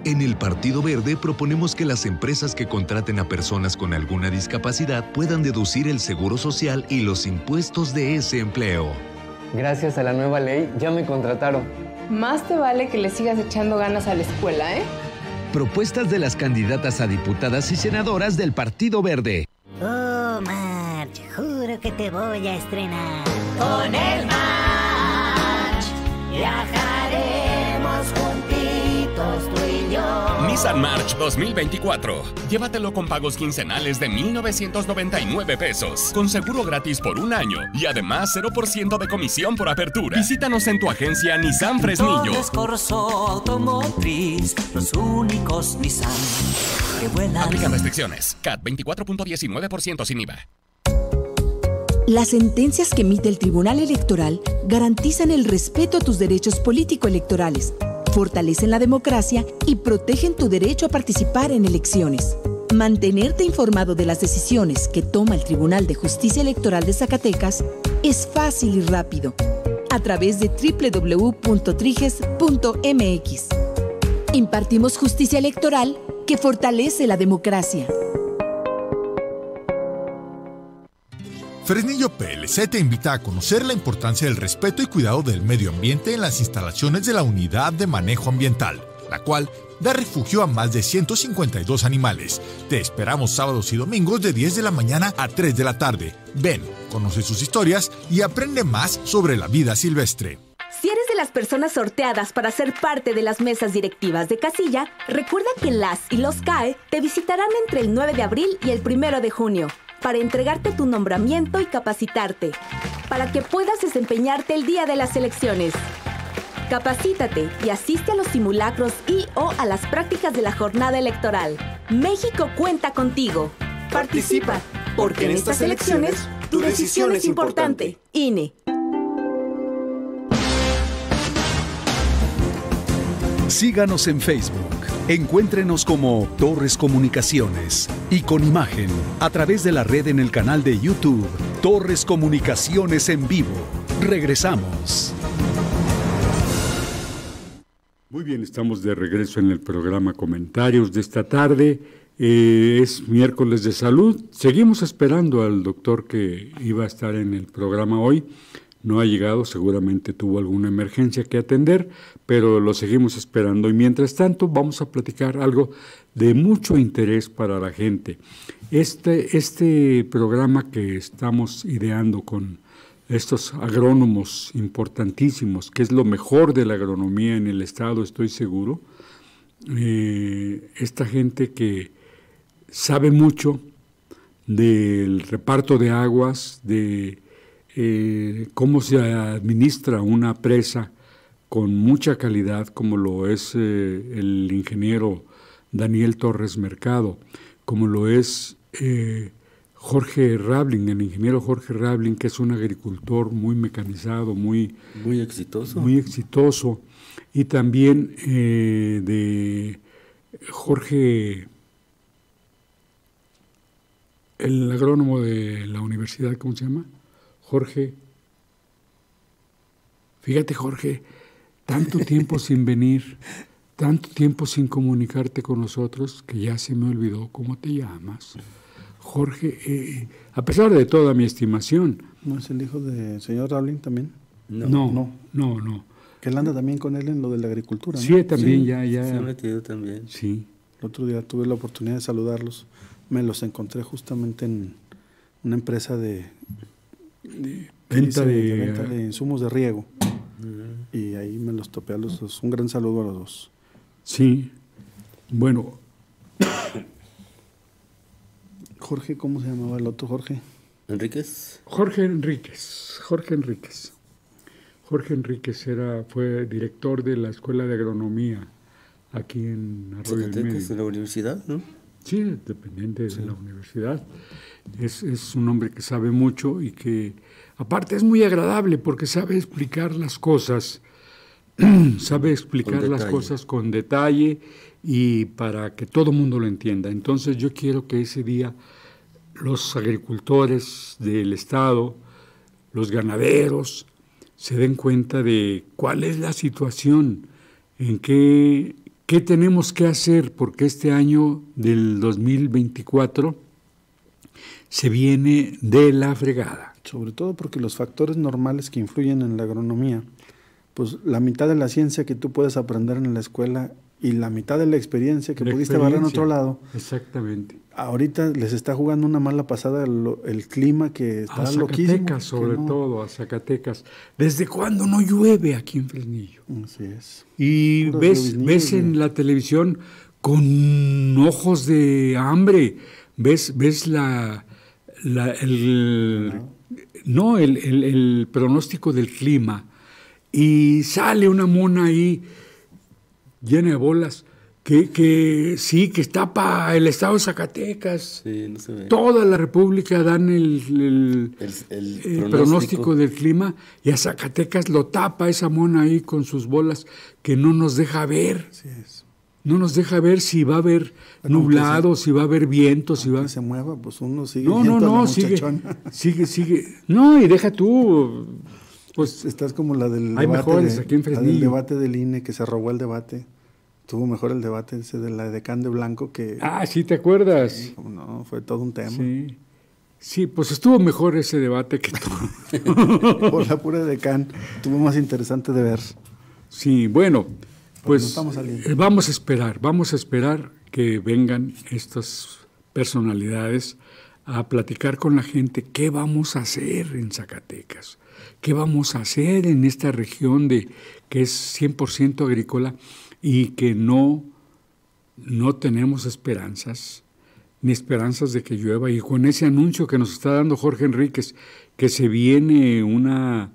En el Partido Verde proponemos que las empresas que contraten a personas con alguna discapacidad puedan deducir el seguro social y los impuestos de ese empleo. Gracias a la nueva ley ya me contrataron. Más te vale que le sigas echando ganas a la escuela, ¿eh? Propuestas de las candidatas a diputadas y senadoras del Partido Verde. Oh, March, juro que te voy a estrenar. Con el March viajaremos juntitos tú y yo. Nissan March dos mil veinticuatro. Llévatelo con pagos quincenales de mil novecientos noventa y nueve pesos, con seguro gratis por un año y además cero por ciento de comisión por apertura. Visítanos en tu agencia Nissan Fresnillo. Corso Automotriz, los únicos Nissan que vuelan. Aplican restricciones. C A T veinticuatro punto diecinueve por ciento sin I V A. Las sentencias que emite el Tribunal Electoral garantizan el respeto a tus derechos político-electorales, fortalecen la democracia y protegen tu derecho a participar en elecciones. Mantenerte informado de las decisiones que toma el Tribunal de Justicia Electoral de Zacatecas es fácil y rápido, a través de doble u doble u doble u punto triges punto eme equis. Impartimos justicia electoral que fortalece la democracia. Fresnillo P L C te invita a conocer la importancia del respeto y cuidado del medio ambiente en las instalaciones de la Unidad de Manejo Ambiental, la cual da refugio a más de ciento cincuenta y dos animales. Te esperamos sábados y domingos de diez de la mañana a tres de la tarde. Ven, conoce sus historias y aprende más sobre la vida silvestre. Si eres de las personas sorteadas para ser parte de las mesas directivas de casilla, recuerda que las y los C A E te visitarán entre el nueve de abril y el primero de junio para entregarte tu nombramiento y capacitarte, para que puedas desempeñarte el día de las elecciones. Capacítate y asiste a los simulacros y o a las prácticas de la jornada electoral. México cuenta contigo. Participa, porque en estas elecciones tu decisión es importante. I N E. Síganos en Facebook. Encuéntrenos como Torres Comunicaciones y con imagen a través de la red en el canal de YouTube Torres Comunicaciones en vivo. Regresamos. Muy bien, estamos de regreso en el programa Comentarios de esta tarde. Eh, es miércoles de salud. Seguimos esperando al doctor que iba a estar en el programa hoy. No ha llegado, seguramente tuvo alguna emergencia que atender, pero lo seguimos esperando. Y mientras tanto vamos a platicar algo de mucho interés para la gente. Este, este programa que estamos ideando con estos agrónomos importantísimos, que es lo mejor de la agronomía en el estado, estoy seguro, eh, esta gente que sabe mucho del reparto de aguas, de Eh, cómo se administra una presa con mucha calidad, como lo es eh, el ingeniero Daniel Torres Mercado, como lo es eh, Jorge Rabling, el ingeniero Jorge Rabling, que es un agricultor muy mecanizado, muy, muy exitoso. Muy exitoso, y también eh, de Jorge, el agrónomo de la universidad, ¿cómo se llama? Jorge, fíjate Jorge, tanto tiempo sin venir, tanto tiempo sin comunicarte con nosotros, que ya se me olvidó cómo te llamas. Jorge, eh, a pesar de toda mi estimación. ¿No es el hijo del señor Rabling también? No, no, no. no, no. Que él anda también con él en lo de la agricultura, ¿no? Sí, también, sí, ya, ya. Se ha metido también. Sí. El otro día tuve la oportunidad de saludarlos. Me los encontré justamente en una empresa de... De venta de, de venta de insumos de riego. Uh-huh. Y ahí me los topé a los dos. Un gran saludo a los dos. Sí. Bueno. Jorge, ¿cómo se llamaba el otro Jorge? ¿Enríquez? Jorge Enríquez. Jorge Enríquez. Jorge Enríquez era, fue director de la Escuela de Agronomía aquí en Arroyo del Medio. ¿De la universidad, no? Sí, dependiente sí. de la universidad. Es, es un hombre que sabe mucho y que, aparte, es muy agradable porque sabe explicar las cosas, sabe explicar las cosas con detalle y para que todo el mundo lo entienda. Entonces yo quiero que ese día los agricultores del estado, los ganaderos, se den cuenta de cuál es la situación, en qué ¿qué tenemos que hacer? Porque este año del dos mil veinticuatro se viene de la fregada. Sobre todo porque los factores normales que influyen en la agronomía, pues la mitad de la ciencia que tú puedes aprender en la escuela y la mitad de la experiencia que La pudiste ver en experiencia. otro lado, Exactamente. ahorita les está jugando una mala pasada el, el clima que está A loquísimo. Zacatecas, sobre que no- todo, a Zacatecas. ¿Desde cuándo no llueve aquí en Fresnillo? Así es. Y Puras ves, lluvias, ves en la televisión con ojos de hambre, ves, ves la, la- el, no, el, el- el pronóstico del clima y sale una mona ahí llena de bolas que, que sí, que tapa el estado de Zacatecas. Sí, no se ve. Toda la República dan el, el- El- el el pronóstico. pronóstico del clima y a Zacatecas lo tapa esa mona ahí con sus bolas que no nos deja ver. No nos deja ver si va a haber Bueno, nublado, aunque si va a haber viento, si va Que se mueva, pues uno sigue No, no, viendo a la no, sigue, muchachona. sigue, sigue. No, y deja tú, pues Estás como la del hay debate mejores de- aquí en la del Fresnillo. debate del I N E que se robó el debate. Tuvo mejor el debate ese de la decán de Blanco que... Ah, sí, ¿te acuerdas? Como no, fue todo un tema. Sí. Sí, pues estuvo mejor ese debate que todo. Por la pura decán, estuvo más interesante de ver. Sí, bueno, pues no estamos saliendo. eh, vamos a esperar, vamos a esperar que vengan estas personalidades a platicar con la gente qué vamos a hacer en Zacatecas, qué vamos a hacer en esta región de que es cien por ciento agrícola y que no, no tenemos esperanzas, ni esperanzas de que llueva. Y con ese anuncio que nos está dando Jorge Enríquez, que se viene una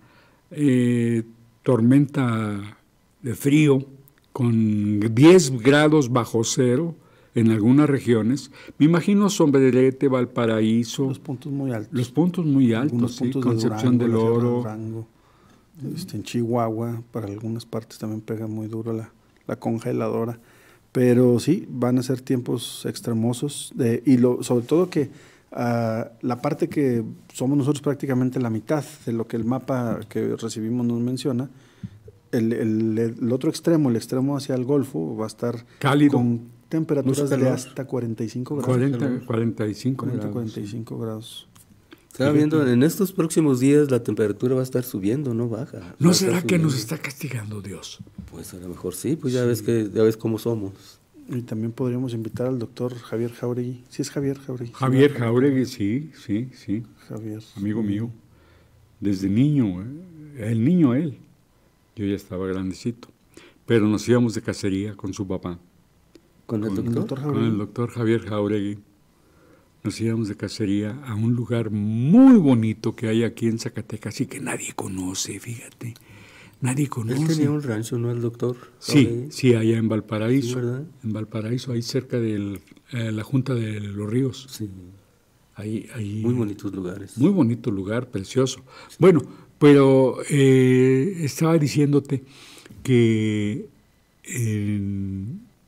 eh, tormenta de frío con diez grados bajo cero en algunas regiones, me imagino Sombrerete, Valparaíso, Los puntos muy altos. los puntos muy Algunos altos, sí, puntos de Concepción Durango, del la Sierra de Oro, Durango, este, en Chihuahua, para algunas partes también pega muy duro la, la congeladora. Pero sí, van a ser tiempos extremosos de, y lo, sobre todo que uh, la parte que somos nosotros prácticamente la mitad de lo que el mapa que recibimos nos menciona, el, el, el otro extremo, el extremo hacia el Golfo, va a estar cálido, con temperaturas Mucho de calor. hasta cuarenta y cinco grados. cuarenta, cuarenta y cinco cuarenta, grados. cuarenta y cinco grados. Estaba viendo, en estos próximos días la temperatura va a estar subiendo, no baja. Va ¿No a será estar que nos subiendo. está castigando Dios? Pues a lo mejor sí, pues ya ves que ya ves cómo somos. Y también podríamos invitar al doctor Javier Jauregui. Sí es Javier Jauregui. Javier Sí, Jauregui, sí, sí, sí. Javier. Amigo mío. Desde niño, ¿eh? el niño él. Yo ya estaba grandecito. Pero nos íbamos de cacería con su papá. ¿Con el Con, doctor? con el doctor Javier Jauregui. Nos íbamos de cacería a un lugar muy bonito que hay aquí en Zacatecas y que nadie conoce, fíjate. Nadie conoce. Él tenía un rancho, ¿no? El doctor. Sí, Jauregui. sí, allá en Valparaíso. Sí, ¿verdad? En Valparaíso, ahí cerca de eh, la Junta de los Ríos. Sí. Ahí, ahí, Muy bonitos lugares. Muy bonito lugar, precioso. Bueno, pero eh, estaba diciéndote que eh,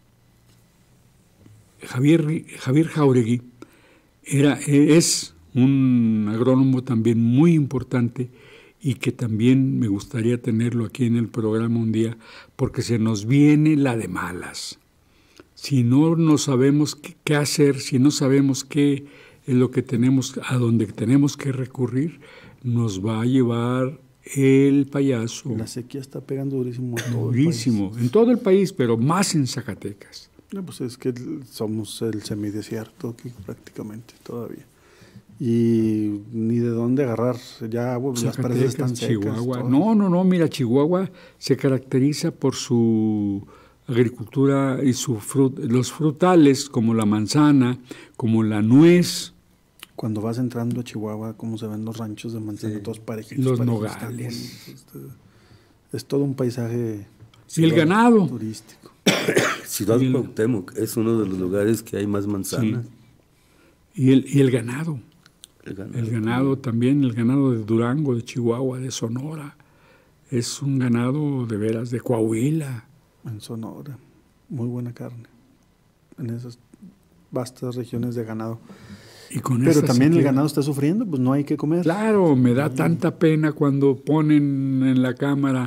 Javier, Javier Jauregui era, es un agrónomo también muy importante y que también me gustaría tenerlo aquí en el programa un día, porque se nos viene la de malas. Si no, no sabemos qué, qué hacer, si no sabemos qué es lo que tenemos, a donde tenemos que recurrir, nos va a llevar el payaso. La sequía está pegando durísimo a todo Durísimo, el país. en todo el país, pero más en Zacatecas. No, pues es que somos el semidesierto aquí prácticamente todavía. Y ni de dónde agarrar, ya bueno, las presas están secas. Chihuahua. todas. No, no, no, mira, Chihuahua se caracteriza por su agricultura y su frut, los frutales como la manzana, como la nuez. Cuando vas entrando a Chihuahua, cómo se ven los ranchos de manzana, Sí. todos parejitos. Los parejitos, nogales. están bonitos, este, es todo un paisaje Y el ganado. turístico. Ciudad Y el- Cuauhtémoc es uno de los lugares que hay más manzana. Sí. Y el, y el ganado. El ganado. El ganado también, el ganado de Durango, de Chihuahua, de Sonora. Es un ganado de veras, de Coahuila. En Sonora, muy buena carne. En esas vastas regiones de ganado. Y con Pero esa también el sequía- ganado está sufriendo, pues no hay que comer. Claro, me da tanta pena cuando ponen en la cámara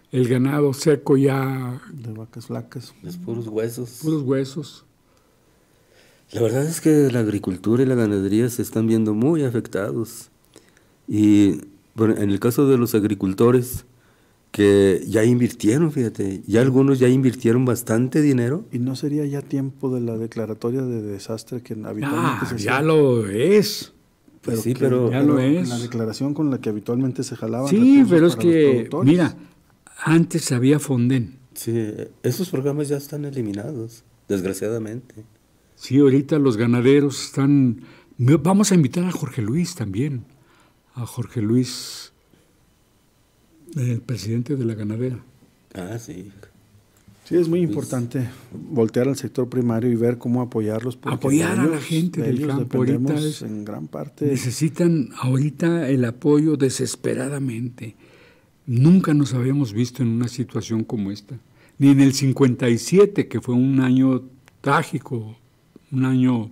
el ganado seco ya... De vacas flacas. Los puros huesos. Puros huesos. La verdad es que la agricultura y la ganadería se están viendo muy afectados. Y bueno, en el caso de los agricultores, que ya invirtieron, fíjate, ya algunos ya invirtieron bastante dinero. ¿Y no sería ya tiempo de la declaratoria de desastre que habitualmente Ah, se ya hacía? lo es. Pero sí, que- pero- Ya lo pero es. La declaración con la que habitualmente se jalaban. Sí, recursos pero es para los que, productores. mira, antes había Fonden. Sí, esos programas ya están eliminados, desgraciadamente. Sí, ahorita los ganaderos están... Vamos a invitar a Jorge Luis también, a Jorge Luis, el presidente de la ganadera. Ah, sí. Sí, es muy importante voltear al sector primario y ver cómo apoyarlos. porque Apoyar de a la ellos- gente de del ellos campo ahorita dependemos es- en gran parte. Necesitan ahorita el apoyo desesperadamente. Nunca nos habíamos visto en una situación como esta. Ni en el cincuenta y siete, que fue un año trágico, un año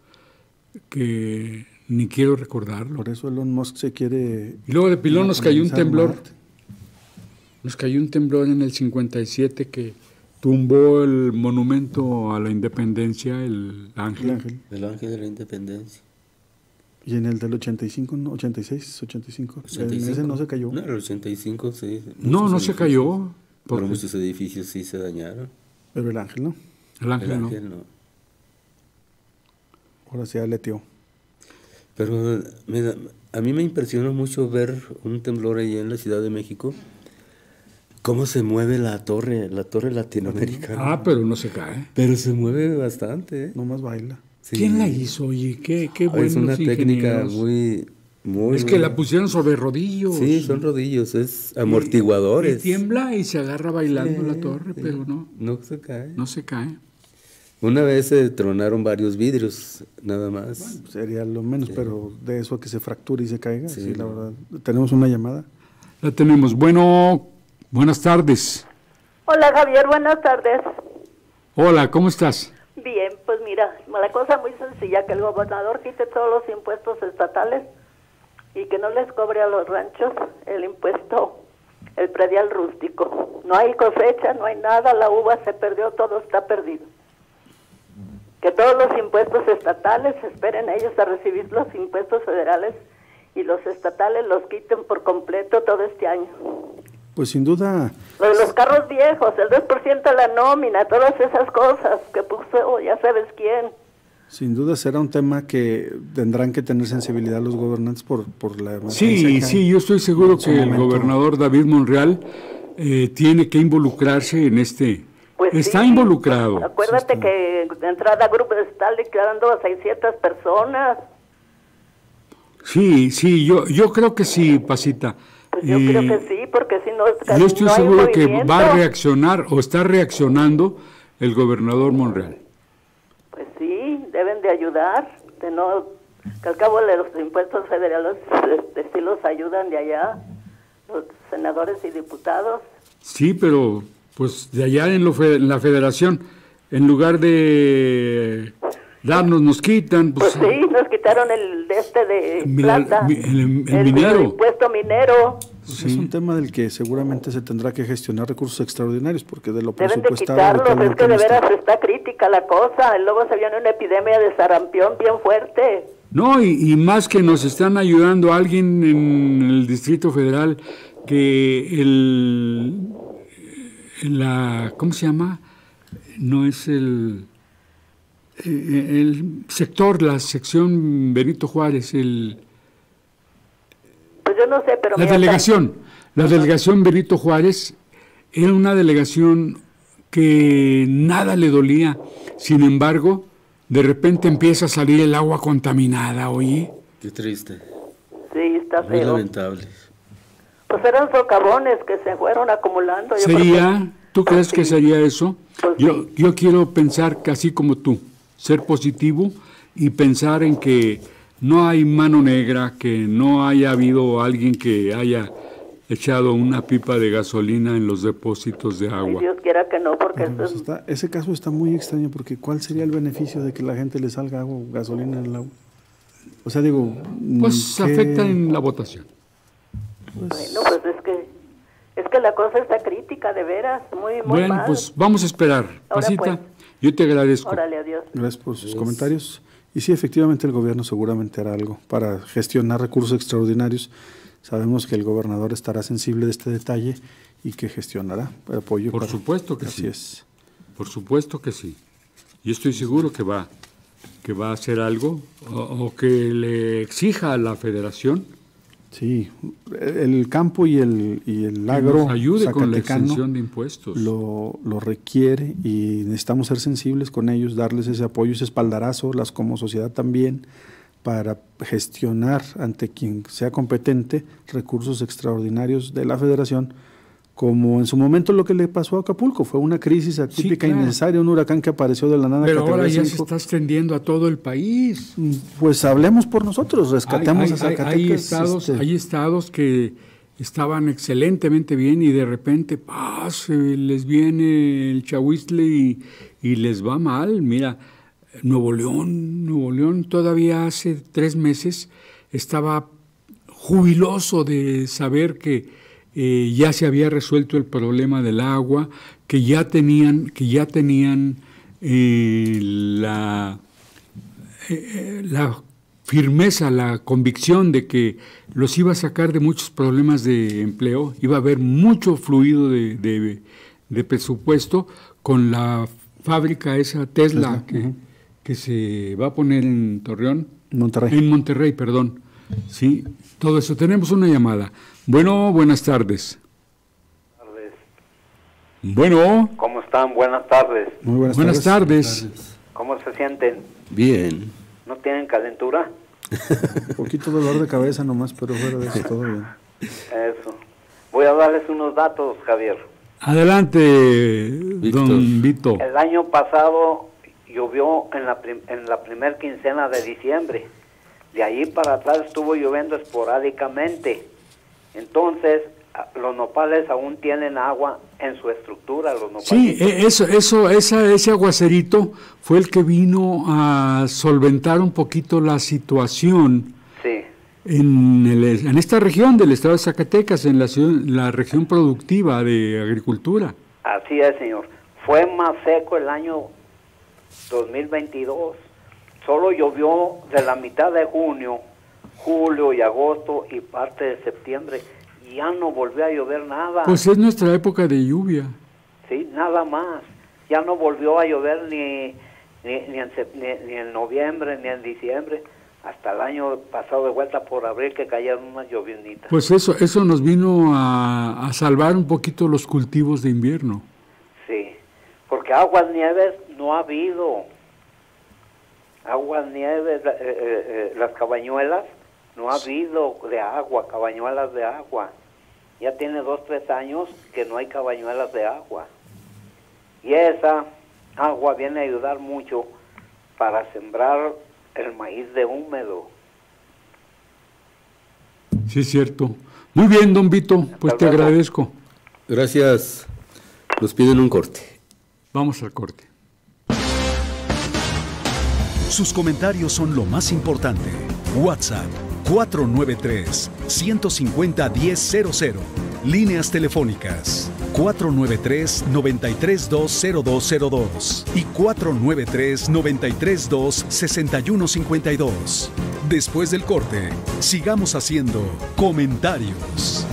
que ni quiero recordarlo. Por eso Elon Musk se quiere... Y luego de pilón nos cayó un colonizar temblor. Marte. Nos cayó un temblor en el cincuenta y siete que tumbó el monumento a la independencia, el ángel. El ángel. El ángel de la independencia. Y en el del ochenta y cinco, ¿no? ochenta y seis, ochenta y cinco. ochenta y En cinco. ese no se cayó. No, el ochenta y cinco sí. No, muchos no se edificios. cayó. Pero porque muchos edificios sí se dañaron. Pero el ángel no. el ángel, el no. ángel no. Ahora sí aleteó. Pero me da- a mí me impresionó mucho ver un temblor ahí en la Ciudad de México. Cómo se mueve la torre, la torre latinoamericana. Ah, pero no se cae. Pero se mueve bastante, ¿eh? Nomás baila. Sí. ¿Quién la hizo? Oye, qué, qué Ah, buenos es una técnica ingenieros. muy, muy... Es que la pusieron sobre rodillos. Sí, son rodillos, es amortiguadores. Y tiembla y se agarra bailando Sí, la torre, sí. pero no, No se cae. no se cae. Una vez se tronaron varios vidrios, nada más. Sería lo menos, pero de eso a que se fracture y se caiga, sí, Sí. la verdad. Tenemos una llamada. La tenemos. Bueno, buenas tardes. Hola Javier, buenas tardes. Hola, ¿cómo estás? Bien, pues mira, la cosa muy sencilla, que el gobernador quite todos los impuestos estatales y que no les cobre a los ranchos el impuesto, el predial rústico. No hay cosecha, no hay nada, la uva se perdió, todo está perdido. Que todos los impuestos estatales esperen ellos a recibir los impuestos federales y los estatales los quiten por completo todo este año. Pues sin duda, Lo de los carros viejos, el dos por ciento de la nómina, todas esas cosas que puso ya sabes quién. sin duda será un tema que tendrán que tener sensibilidad los gobernantes por, por la Sí, emergencia que sí, yo estoy seguro en su que el momento. gobernador David Monreal eh, tiene que involucrarse en este... Pues Está sí, involucrado. Acuérdate que de entrada Grupo está liquidando a seiscientas personas. Sí, sí, yo, yo creo que sí, Pasita. Pues yo Eh, creo que sí, porque si no, Yo estoy no hay seguro que movimiento. va a reaccionar o está reaccionando el gobernador Monreal. Pues sí, deben de ayudar, de no, que al cabo de los impuestos federales este, sí los ayudan de allá, los senadores y diputados. Sí, pero pues de allá en, lo fe- en la federación, en lugar de darnos, nos quitan. Pues Pues, sí, nos quitaron el de este de Mira, plata, mi- el, el el minero. impuesto minero. Pues es un tema del que seguramente se tendrá que gestionar recursos extraordinarios, porque de lo Deben de presupuestado quitarlos, es habitualmente que de no está. veras está crítica la cosa. Y luego se viene una epidemia de sarampión bien fuerte. No, y, y más que nos están ayudando alguien en el Distrito Federal que el, la, ¿cómo se llama? No es el, eh, el sector, la sección Benito Juárez, el, Pues yo no sé, pero la mira, delegación, la delegación Benito Juárez era una delegación que nada le dolía, sin embargo, de repente empieza a salir el agua contaminada, oye. Qué triste. Sí, está Muy feo. lamentable. Pues eran socavones que se fueron acumulando. Yo creo que- ¿Sería, tú crees que sería eso? Yo, yo quiero pensar que así como tú, ser positivo y pensar en que no hay mano negra, que no haya habido alguien que haya echado una pipa de gasolina en los depósitos de Ay, agua. Dios quiera que no, porque Pero, pues, eso es- está- ese caso está muy extraño, porque ¿cuál sería el beneficio de que la gente le salga agua, gasolina en el agua? O sea, digo... Pues ¿qué- afecta en la votación. bueno, pues es que Es que la cosa está crítica, de veras, muy, muy Bueno, mal. pues vamos a esperar. Ahora Pasita, pues. yo te agradezco. Órale, adiós. Gracias por sus comentarios. Y sí, efectivamente el gobierno seguramente hará algo para gestionar recursos extraordinarios. Sabemos que el gobernador estará sensible de este detalle y que gestionará el apoyo. Por para... supuesto que Así sí. es. Por supuesto que sí. Y estoy seguro que va, que va a hacer algo o, o que le exija a la federación. Sí, el campo y el, y el agro nos ayude con la zacatecano exención de impuestos. Lo, lo requiere y necesitamos ser sensibles con ellos, darles ese apoyo, ese espaldarazo, las como sociedad también, para gestionar ante quien sea competente recursos extraordinarios de la federación, como en su momento lo que le pasó a Acapulco, fue una crisis atípica, claro. innecesaria, un huracán que apareció de la nada. Pero ahora ya se cinco. está extendiendo a todo el país. Pues hablemos por nosotros, rescatemos hay, a Zacatecas. Hay, hay, estados, este... hay estados que estaban excelentemente bien y de repente ¡pah! Se les viene el chahuizle y, y les va mal. Mira, Nuevo León, Nuevo León todavía hace tres meses estaba jubiloso de saber que eh, ya se había resuelto el problema del agua, que ya tenían, que ya tenían eh, la, eh, la firmeza, la convicción de que los iba a sacar de muchos problemas de empleo, iba a haber mucho fluido de, de, de presupuesto con la fábrica esa Tesla, Tesla. Que, uh-huh. que se va a poner en Torreón. Monterrey. En Monterrey, perdón. Sí, todo eso. Tenemos una llamada. Bueno, buenas tardes. Buenas tardes. Bueno. ¿Cómo están? Buenas tardes. Muy buenas, buenas tardes. tardes. ¿Cómo se sienten? Bien. ¿No tienen calentura? Un poquito dolor de cabeza nomás, pero fuera de eso todo bien. Eso. Voy a darles unos datos, Javier. Adelante, Víctor. Don Vito. El año pasado llovió en la, prim en la primer quincena de diciembre. De ahí para atrás estuvo lloviendo esporádicamente. Entonces, los nopales aún tienen agua en su estructura. Los nopales. Sí, eso, eso, esa, ese aguacerito fue el que vino a solventar un poquito la situación. Sí. En, el, en esta región del estado de Zacatecas, en la, la región productiva de agricultura. Así es, señor. Fue más seco el año dos mil veintidós. Solo llovió de la mitad de junio, julio y agosto y parte de septiembre. Y ya no volvió a llover nada. Pues es nuestra época de lluvia. Sí, nada más. Ya no volvió a llover ni, ni, ni, en, ni, ni en noviembre ni en diciembre. Hasta el año pasado de vuelta por abril que cayeron unas llovienitas. Pues eso eso nos vino a, a salvar un poquito los cultivos de invierno. Sí, porque aguas nieves no ha habido. Aguas nieves, eh, eh, eh, las cabañuelas, no ha habido de agua, cabañuelas de agua. Ya tiene dos, tres años que no hay cabañuelas de agua. Y esa agua viene a ayudar mucho para sembrar el maíz de húmedo. Sí, es cierto. Muy bien, don Vito, pues te agradezco. Gracias. Nos piden un corte. Vamos al corte. Sus comentarios son lo más importante. WhatsApp cuatro nueve tres, uno cinco cero, uno cero cero. Líneas telefónicas cuatro nueve tres, nueve tres dos, cero dos cero dos y cuatro nueve tres, nueve tres dos, seis uno cinco dos. Después del corte, sigamos haciendo comentarios.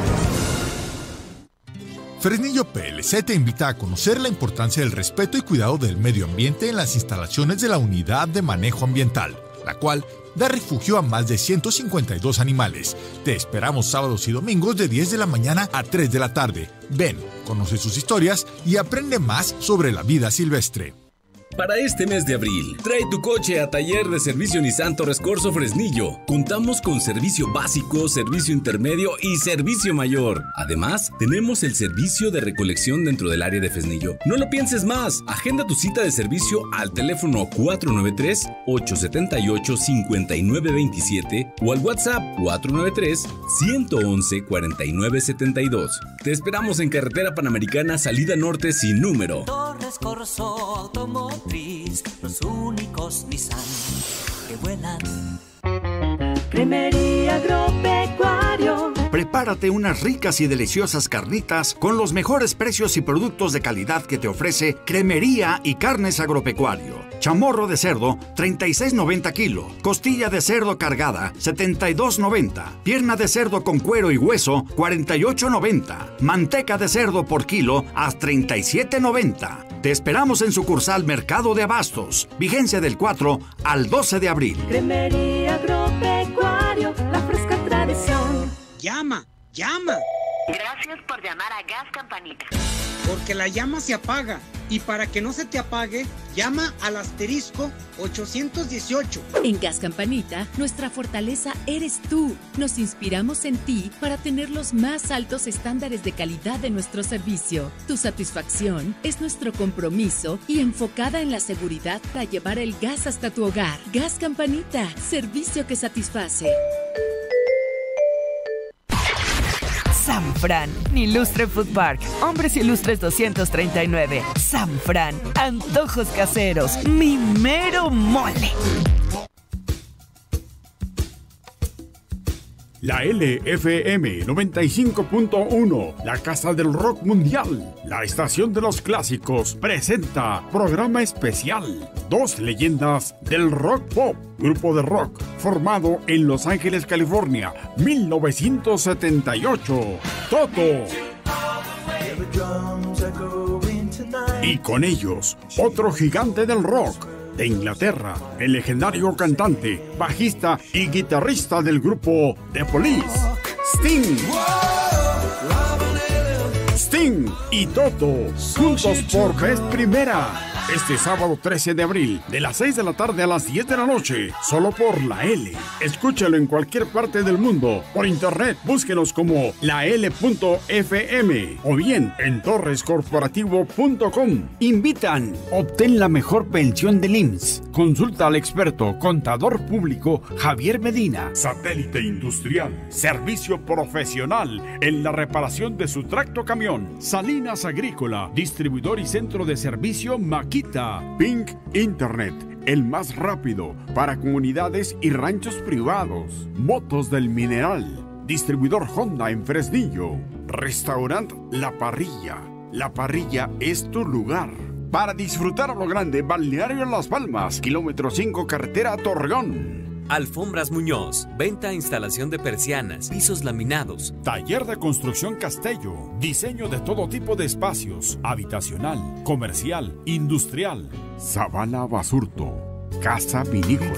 Fresnillo P L C te invita a conocer la importancia del respeto y cuidado del medio ambiente en las instalaciones de la Unidad de Manejo Ambiental, la cual da refugio a más de ciento cincuenta y dos animales. Te esperamos sábados y domingos de diez de la mañana a tres de la tarde. Ven, conoce sus historias y aprende más sobre la vida silvestre. Para este mes de abril, trae tu coche a Taller de Servicio Nissan Torres Corzo Fresnillo. Contamos con servicio básico, servicio intermedio y servicio mayor. Además, tenemos el servicio de recolección dentro del área de Fresnillo. No lo pienses más. Agenda tu cita de servicio al teléfono cuatro nueve tres, ocho siete ocho, cinco nueve dos siete o al WhatsApp cuatro nueve tres, uno uno uno, cuatro nueve siete dos. Te esperamos en Carretera Panamericana, salida norte sin número. Torres Corzo Automotriz, los únicos Nissan que vuelan. Cremería Agropecuario. Prepárate unas ricas y deliciosas carnitas con los mejores precios y productos de calidad que te ofrece Cremería y Carnes Agropecuario. Chamorro de cerdo, treinta y seis noventa kilo. Costilla de cerdo cargada, setenta y dos noventa. Pierna de cerdo con cuero y hueso, cuarenta y ocho noventa. Manteca de cerdo por kilo a treinta y siete noventa. Te esperamos en sucursal Mercado de Abastos. Vigencia del cuatro al doce de abril. Cremería Agropecuario, la fresca tradición. Llama, llama. Gracias por llamar a Gas Campanita. Porque la llama se apaga. Y para que no se te apague, llama al asterisco ochocientos dieciocho. En Gas Campanita, nuestra fortaleza eres tú. Nos inspiramos en ti para tener los más altos estándares de calidad de nuestro servicio. Tu satisfacción es nuestro compromiso y enfocada en la seguridad para llevar el gas hasta tu hogar. Gas Campanita, servicio que satisface. Sanfran, Ilustre Food Park, Hombres Ilustres doscientos treinta y nueve. Sanfran, antojos caseros, mi mero mole. La L F M noventa y cinco punto uno, la casa del rock mundial, la estación de los clásicos, presenta programa especial, dos leyendas del rock pop, grupo de rock formado en Los Ángeles, California, mil novecientos setenta y ocho, Toto. Y con ellos, otro gigante del rock de Inglaterra, el legendario cantante, bajista y guitarrista del grupo The Police, Sting. Sting y Toto, juntos por vez primera. Este sábado trece de abril, de las seis de la tarde a las diez de la noche, solo por La L. Escúchalo en cualquier parte del mundo. Por internet, búsquenos como la l punto f m o bien en torres corporativo punto com. Invitan. Obtén la mejor pensión del I M S S. Consulta al experto contador público Javier Medina. Satélite Industrial. Servicio profesional en la reparación de su tracto camión. Salinas Agrícola. Distribuidor y centro de servicio Maquita. Pink Internet, el más rápido para comunidades y ranchos privados. Motos del Mineral, distribuidor Honda en Fresnillo. Restaurant La Parrilla. La Parrilla es tu lugar para disfrutar a lo grande. Balneario en Las Palmas, kilómetro cinco, carretera a Torreón. Alfombras Muñoz, venta e instalación de persianas, pisos laminados. Taller de construcción Castello, diseño de todo tipo de espacios, habitacional, comercial, industrial. Zavala Basurto, casa vinícola.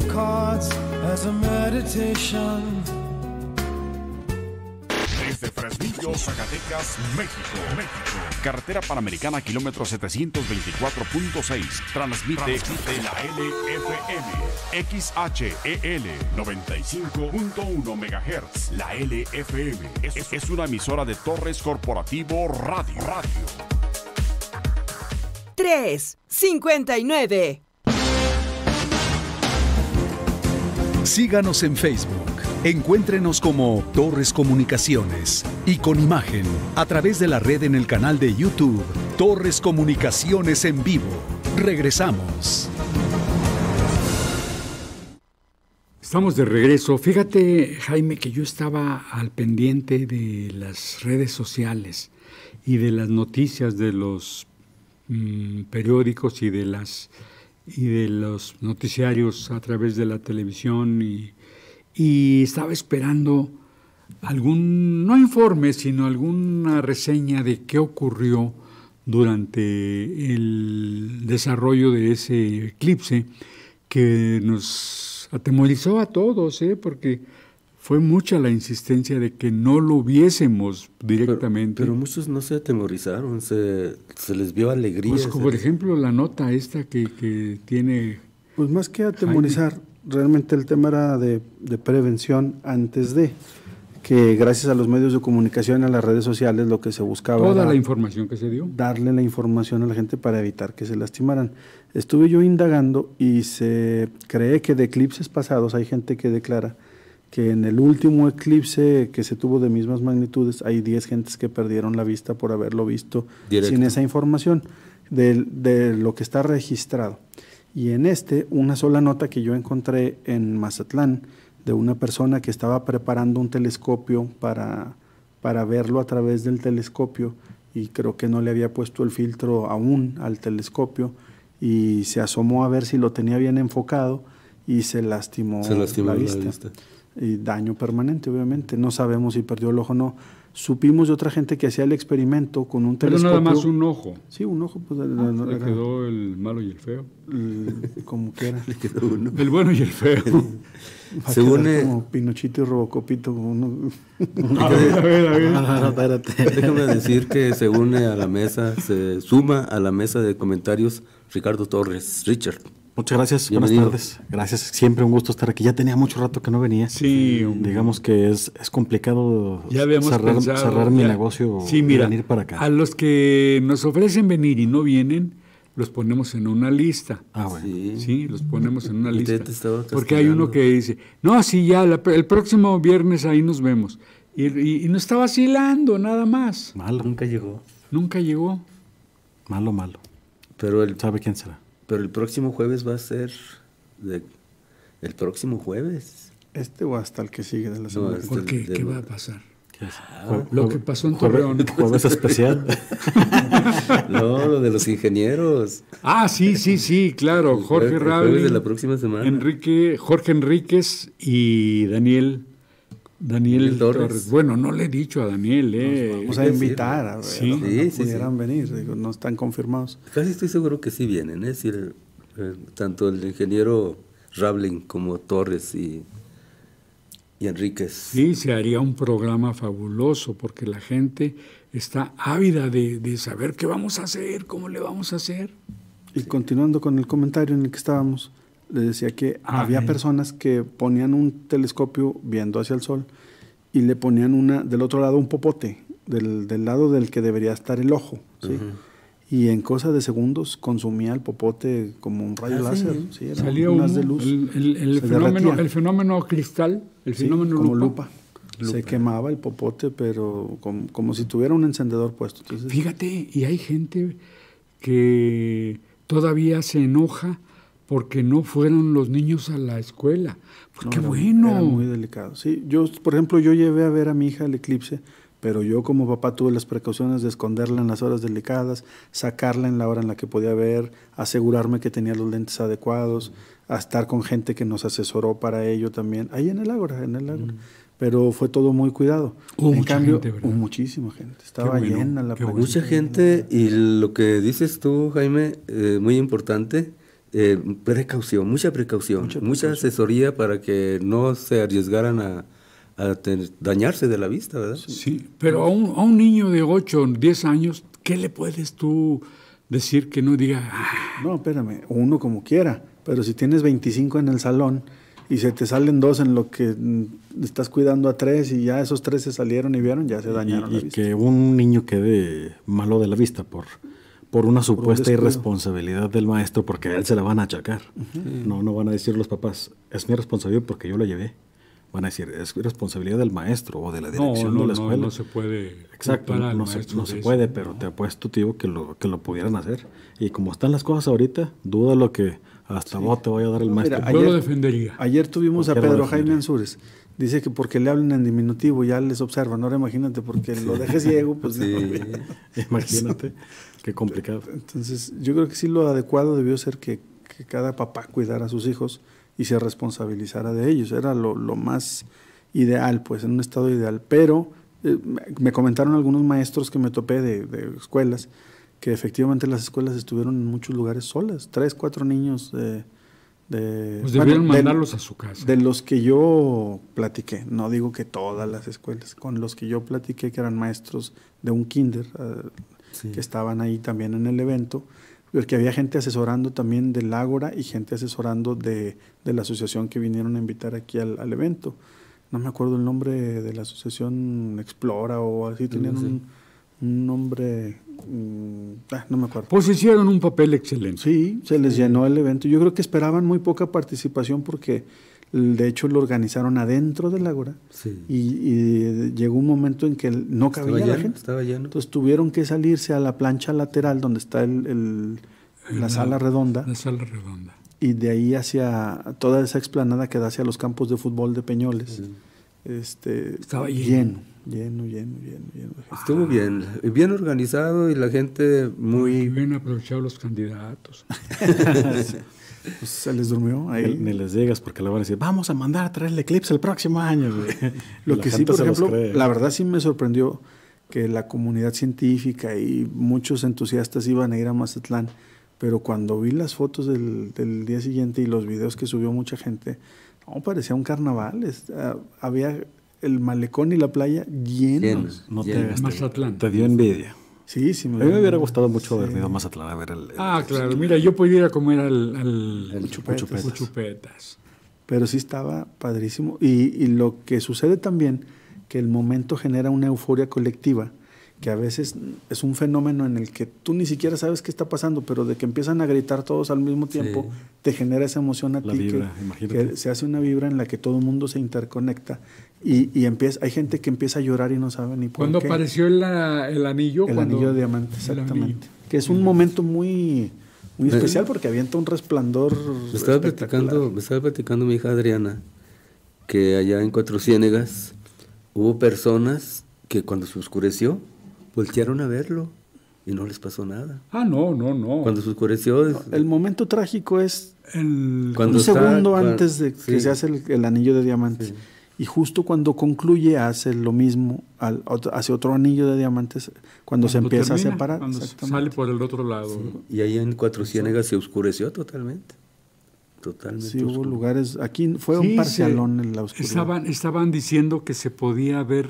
Desde Fresnillo, Zacatecas, México, México. Carretera Panamericana, kilómetro setecientos veinticuatro punto seis. Transmite, Transmite la L F M. X H E L noventa y cinco punto uno megahertz. La L F M es, es una emisora de Torres Corporativo Radio. Radio. tres cincuenta y nueve. Síganos en Facebook. Encuéntrenos como Torres Comunicaciones y con imagen a través de la red en el canal de YouTube Torres Comunicaciones en vivo. Regresamos. Estamos de regreso. Fíjate, Jaime, que yo estaba al pendiente de las redes sociales y de las noticias de los mmm, periódicos y de las y de los noticiarios a través de la televisión y Y estaba esperando algún, no informe, sino alguna reseña de qué ocurrió durante el desarrollo de ese eclipse que nos atemorizó a todos, ¿eh? Porque fue mucha la insistencia de que no lo viésemos directamente. Pero, pero muchos no se atemorizaron, se, se les vio alegría. Pues como por ejemplo la nota esta que, que tiene... Pues más que atemorizar... Jaime. Realmente el tema era de, de prevención antes de, que gracias a los medios de comunicación, a las redes sociales, lo que se buscaba Toda era la información que se dio. Darle la información a la gente para evitar que se lastimaran. Estuve yo indagando y se cree que de eclipses pasados hay gente que declara que en el último eclipse que se tuvo de mismas magnitudes hay diez gentes que perdieron la vista por haberlo visto Directo. Sin esa información de, de lo que está registrado. Y en este, una sola nota que yo encontré en Mazatlán, de una persona que estaba preparando un telescopio para, para verlo a través del telescopio, y creo que no le había puesto el filtro aún al telescopio, y se asomó a ver si lo tenía bien enfocado y se lastimó, se lastimó la, la vista. vista. Y daño permanente, obviamente. No sabemos si perdió el ojo o no. Supimos de otra gente que hacía el experimento con un Pero telescopio. nada más un ojo. Sí, un ojo. Pues, ah, no, no, le era, quedó el malo y el feo. El, como que era. Le quedó uno. El bueno y el feo. Se une como Pinochito y Robocopito. Como uno. A ver, a ver, a ver. No, no, no, espérate. Déjame decir que se une a la mesa, se suma a la mesa de comentarios Ricardo Torres. Richard. Muchas gracias, Bienvenido. buenas tardes. Gracias, siempre un gusto estar aquí. Ya tenía mucho rato que no venía. Sí. Digamos que es, es complicado ya habíamos cerrar, pensado, cerrar ya. mi negocio sí, y mira, venir para acá. A los que nos ofrecen venir y no vienen, los ponemos en una lista. Ah, bueno. Sí, sí los ponemos en una y lista. te estaba Porque hay uno que dice, no, sí, ya, la, el próximo viernes ahí nos vemos. Y, y, y nos está vacilando, nada más. Malo. Nunca llegó. Nunca llegó. Malo, malo. Pero el, ¿Sabe quién será? Pero el próximo jueves va a ser... De, el próximo jueves. ¿Este o hasta el que sigue de la semana? No, este ¿Por qué? De, ¿Qué de, va a pasar? Ah, lo que pasó en Torreón. Jueves especial. No, lo de los ingenieros. Ah, sí, sí, sí, claro. Jorge Raúl. de la próxima semana. Enrique, Jorge Enríquez y Daniel. Daniel, Daniel Torres. Torres. Bueno, no le he dicho a Daniel, ¿eh? Nos vamos a invitar a ver. Sí, sí, sí pudieran sí. venir, digo, no están confirmados. Casi estoy seguro que sí vienen, es decir, eh, tanto el ingeniero Rabling como Torres y, y Enríquez. Sí, se haría un programa fabuloso porque la gente está ávida de, de saber qué vamos a hacer, cómo le vamos a hacer. Y sí. Continuando con el comentario en el que estábamos, le decía que ah, había eh. personas que ponían un telescopio viendo hacia el sol y le ponían una del otro lado un popote, del, del lado del que debería estar el ojo, ¿sí? Uh-huh. Y en cosa de segundos consumía el popote como un rayo ah, láser. Sí, sí, salía unas de luz. El, el, el, fenómeno, el fenómeno cristal, el sí, fenómeno como lupa. lupa. Se quemaba el popote, pero como, como si tuviera un encendedor puesto. Entonces, fíjate, y hay gente que todavía se enoja porque no fueron los niños a la escuela. Pues no, qué era, bueno. Era muy delicado. Sí, yo, por ejemplo, yo llevé a ver a mi hija el eclipse, pero yo como papá tuve las precauciones de esconderla en las horas delicadas, sacarla en la hora en la que podía ver, asegurarme que tenía los lentes adecuados, a estar con gente que nos asesoró para ello también, ahí en el Ágora, en el Ágora. Mm. Pero fue todo muy cuidado. Hubo en mucha cambio, gente, ¿verdad? Hubo muchísima gente, estaba bueno, llena la bueno. Mucha gente, y lo que dices tú, Jaime, eh, muy importante, eh, precaución, mucha precaución, mucha, mucha asesoría para que no se arriesgaran a a tener, dañarse de la vista, ¿verdad? Sí, pero a un, a un niño de ocho o diez años, ¿qué le puedes tú decir que no diga? Ah? No, espérame, uno como quiera, pero si tienes veinticinco en el salón y se te salen dos en lo que estás cuidando a tres y ya esos tres se salieron y vieron, ya se dañaron y, la y vista. Que un niño quede malo de la vista por, por una supuesta por irresponsabilidad del maestro, porque a él se la van a achacar. Uh-huh. No, no van a decir los papás, es mi responsabilidad porque yo la llevé. Van a decir, es responsabilidad del maestro o de la dirección no, no, de la escuela. No, no se puede. Exacto, no, no, se, no se puede, pero no. Te apuesto, tío, que lo, que lo pudieran hacer. Y como están las cosas ahorita, duda lo que hasta sí. vos te voy a dar el no, maestro. Mira, ayer, yo lo defendería. Ayer tuvimos a Pedro Jaime Ansúrez. Dice que porque le hablan en diminutivo ya les observan. Ahora imagínate, porque sí. lo dejes ciego, pues sí. no. Imagínate, qué complicado. Entonces, yo creo que sí lo adecuado debió ser que, que cada papá cuidara a sus hijos y se responsabilizara de ellos. Era lo, lo más ideal, pues, en un estado ideal. Pero eh, me comentaron algunos maestros que me topé de, de escuelas que efectivamente las escuelas estuvieron en muchos lugares solas. Tres, cuatro niños de... de pues debieron bueno, mandarlos de, a su casa. De los que yo platiqué, no digo que todas las escuelas, con los que yo platiqué que eran maestros de un kinder, uh, sí. que estaban ahí también en el evento, porque había gente asesorando también del Ágora y gente asesorando de, de la asociación que vinieron a invitar aquí al, al evento. No me acuerdo el nombre de la asociación Explora o así, tenían sí. un, un nombre, um, ah, no me acuerdo. Pues hicieron un papel excelente. Sí, se les sí. llenó el evento. Yo creo que esperaban muy poca participación porque de hecho lo organizaron adentro del Ágora sí. y, y llegó un momento en que no cabía estaba la lleno, gente. Estaba lleno. Entonces tuvieron que salirse a la plancha lateral donde está el, el, la, la sala redonda. La sala redonda. y de ahí hacia toda esa explanada que da hacia los campos de fútbol de Peñoles. Sí. Este, Estaba lleno. Lleno, lleno, lleno, lleno, lleno. Estuvo bien, bien organizado y la gente muy... Bien aprovechados los candidatos. Sí. Pues se les durmió ahí. Ni les digas porque le van a decir, vamos a mandar a traer el Eclipse el próximo año. Güey. Lo La que sí, gente por se los ejemplo, cree. la verdad sí me sorprendió que la comunidad científica y muchos entusiastas iban a ir a Mazatlán, pero cuando vi las fotos del, del día siguiente y los videos que subió mucha gente, no, parecía un carnaval. Es, uh, había el malecón y la playa llenos. No te lleno. hagas, Mazatlán. Te dio envidia. Sí, sí. A mí me hubiera gustado mucho haber ido a Mazatlán a ver el... el Ah, claro. Mira, yo podía ir a comer al... al El Chupetas. Chupetas. Chupetas. Pero sí estaba padrísimo. Y, y lo que sucede también, que el momento genera una euforia colectiva, que a veces es un fenómeno en el que tú ni siquiera sabes qué está pasando, pero de que empiezan a gritar todos al mismo tiempo, Sí. te genera esa emoción a La ti, vibra, que, imagínate. que se hace una vibra en la que todo el mundo se interconecta. Y, y empieza, hay gente que empieza a llorar y no sabe ni por Cuando qué. apareció el, el anillo. El cuando, anillo de diamante, el exactamente. anillo. Que es un momento muy, muy Me- especial porque avienta un resplandor Me estaba, espectacular. platicando, me estaba platicando mi hija Adriana que allá en Cuatro Ciénegas hubo personas que cuando se oscureció voltearon a verlo y no les pasó nada. Ah, no, no, no. Cuando se oscureció... es- El momento trágico es El, Cuando un está- segundo cuan- antes de que sí. se hace el, el anillo de diamantes. Sí. Y justo cuando concluye hace lo mismo, al, otro- hace otro anillo de diamantes, cuando, se cuando empieza termina, a separar. Cuando exactamente. sale por el otro lado. Y ahí en Cuatro Ciénegas se oscureció totalmente. Totalmente Sí, hubo oscuro. lugares, aquí fue Sí, un parcialón se- en la oscuridad. Estaban, estaban diciendo que se podía ver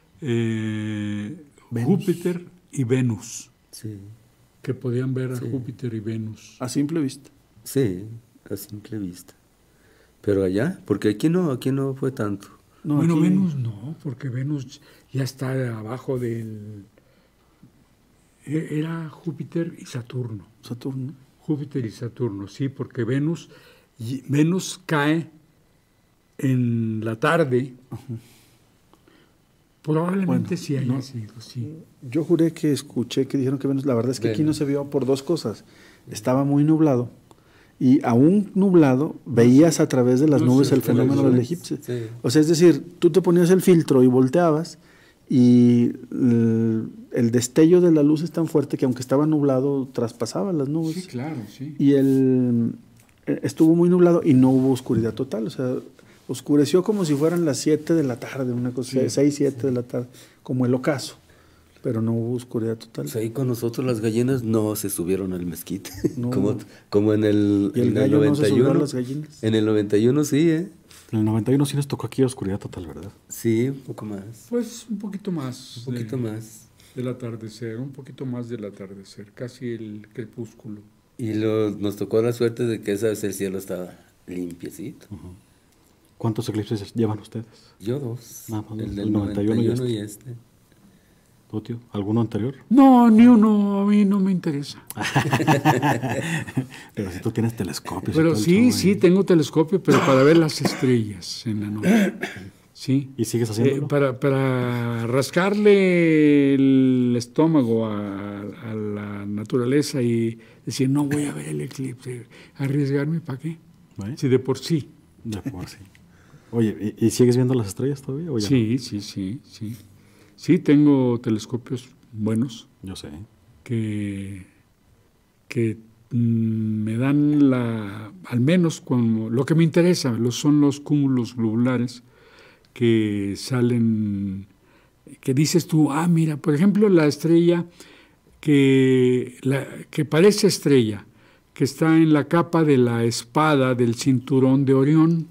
eh, Venus. Júpiter y Venus. Sí, Que podían ver a Sí. Júpiter y Venus. A simple vista. sí, a simple vista. Pero allá, porque aquí no, aquí no fue tanto. No, bueno, aquí- Venus no, porque Venus ya está abajo del... e- Era Júpiter y Saturno. Saturno. Júpiter y Saturno, sí, porque Venus, y- Venus cae en la tarde. Probablemente Bueno, sí haya no. sido, sí. Yo juré que escuché que dijeron que Venus, la verdad es que aquí no Venus. se vio por dos cosas. Estaba muy nublado y aún nublado veías a través de las no nubes se el ve, fenómeno sí. del eclipse. Sí. O sea, es decir, tú te ponías el filtro y volteabas y el, el destello de la luz es tan fuerte que aunque estaba nublado traspasaba las nubes. Sí, claro, sí. Y el, eh, estuvo muy nublado y no hubo oscuridad total. O sea, oscureció como si fueran las siete de la tarde, una cosa, Sí, seis, siete de la tarde, como el ocaso. Pero no hubo oscuridad total. Pues ahí con nosotros las gallinas no se subieron al mezquite, No. como, como en el, ¿Y el en gallo no se subió a noventa y uno. las gallinas? En el noventa y uno sí, ¿eh? En el noventa y uno sí nos tocó aquí oscuridad total, ¿verdad? Sí, un poco más. Pues un poquito más. Un poquito de- más. Del atardecer, un poquito más del atardecer, casi el crepúsculo. Y lo- nos tocó la suerte de que esa vez el cielo estaba limpiecito. ¿Cuántos eclipses llevan ustedes? Yo dos. Nada más, el el del noventa noventa y y uno uno y y este. ¿Tú, tío? ¿Alguno anterior? No, ni uno, a mí no me interesa. Pero si tú tienes telescopios. y Pero todo el sí, show, sí, ¿eh? tengo telescopio, pero para ver las estrellas en la noche. Sí. ¿Y sigues Eh, haciéndolo? para, para rascarle el estómago a, a la naturaleza y decir, no voy a ver el eclipse, arriesgarme, ¿para qué? ¿Eh? Si de por sí. De por sí. Oye, ¿y, y sigues viendo las estrellas todavía? O ya Sí, sí, sí, sí. Sí, tengo telescopios buenos no? Yo sé. que, que mm, me dan la, al menos como, lo que me interesa, los, son los cúmulos globulares que salen, que dices tú, ah, mira, por ejemplo, la estrella que, la, que parece estrella, que está en la capa de la espada del cinturón de Orión.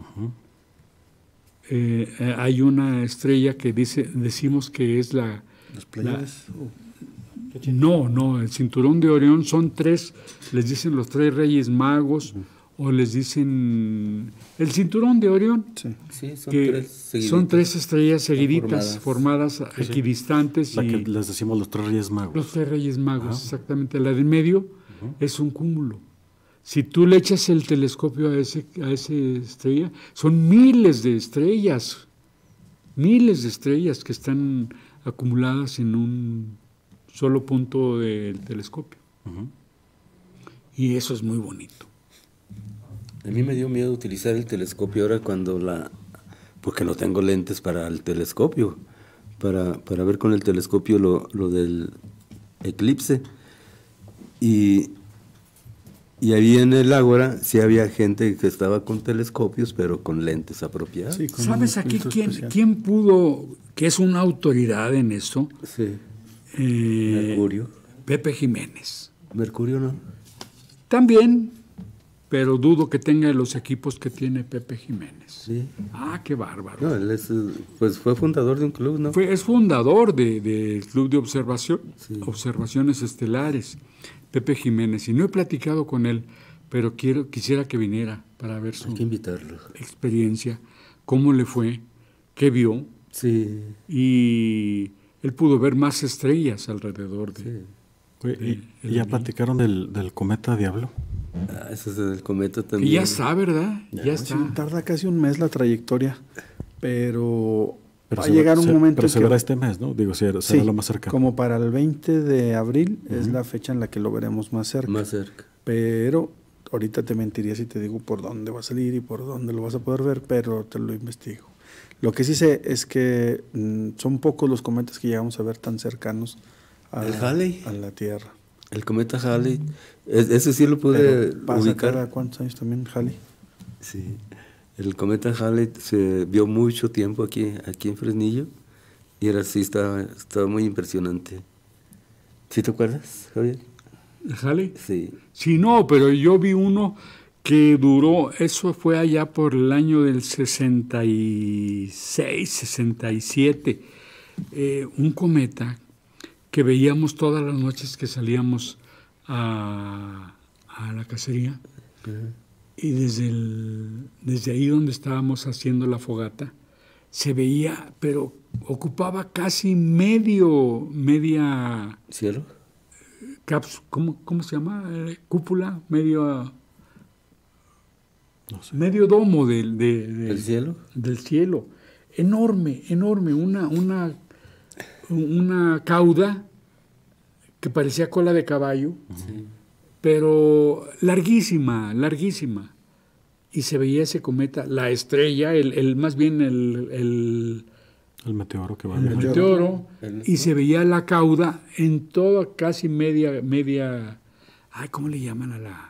Eh, eh, hay una estrella que dice, decimos que es la... ¿Los Pleiades? la- no, no, el cinturón de Orión son tres, les dicen los tres reyes magos, o les dicen el cinturón de Orión, Sí, son que tres seguiditas. son tres estrellas seguiditas, Formadas. formadas, Sí, sí. equidistantes, La y que les decimos los tres reyes magos. los tres reyes magos, Ajá. exactamente. La del medio es un cúmulo. Si tú le echas el telescopio a ese a esa estrella, son miles de estrellas, miles de estrellas que están acumuladas en un solo punto del telescopio. Ujú. Y eso es muy bonito. A mí me dio miedo utilizar el telescopio ahora cuando la... porque no tengo lentes para el telescopio, para, para ver con el telescopio lo, lo del eclipse. Y, y ahí en el Ágora sí había gente que estaba con telescopios, pero con lentes apropiadas. Sí, ¿sabes aquí quién, quién pudo, que es una autoridad en eso? Sí. Eh, Mercurio. Pepe Jiménez. Mercurio no. También, pero dudo que tenga los equipos que tiene Pepe Jiménez. Sí. Ah, qué bárbaro. No, él es, pues fue fundador de un club, ¿no? Fue, es fundador del de, de Club de Observación, sí. Observaciones Estelares, Pepe Jiménez. Y no he platicado con él, pero quiero, quisiera que viniera para ver su Hay que invitarlo. experiencia, cómo le fue, qué vio. Sí. Y él pudo ver más estrellas alrededor de... Sí. Oye, de, ¿Y, de y ya platicaron del, del cometa Diablo? Ah, eso es del cometa también. Y ya está, ¿verdad? Ya, ya está. Sí, tarda casi un mes la trayectoria, pero, pero va a llegar un se, momento Pero que... se verá este mes, ¿no? Digo, será, será sí, lo más cercano. Como para el veinte de abril uh-huh. es la fecha en la que lo veremos más cerca. Más cerca. Pero ahorita te mentiría si te digo por dónde va a salir y por dónde lo vas a poder ver, pero te lo investigo. Lo que sí sé es que mmm, son pocos los cometas que llegamos a ver tan cercanos a, ¿El Halley? a la Tierra. El cometa Halley, es, ese sí lo pude pasa ubicar. Cada cuántos años también Halley. Sí, el cometa Halley se vio mucho tiempo aquí, aquí en Fresnillo y era así, estaba, estaba muy impresionante. ¿Sí te acuerdas, Javier? ¿El Halley? Sí. Sí, no, pero yo vi uno que duró, eso fue allá por el año del sesenta y seis, sesenta y siete, eh, un cometa que veíamos todas las noches que salíamos a, a la cacería. Uh-huh. Y desde, el, desde ahí donde estábamos haciendo la fogata, se veía, pero ocupaba casi medio, media... ¿Cielo? Caps, ¿cómo, ¿Cómo se llama? Eh, cúpula, medio... No sé. Medio domo del, de, de, ¿El cielo? Del cielo. Enorme, enorme, una... una una cauda que parecía cola de caballo, sí. pero larguísima, larguísima. Y se veía ese cometa, la estrella, el, el más bien el... El, el meteoro que va el meteoro, el, y se veía la cauda en toda casi media... media ay, ¿cómo le llaman a la...?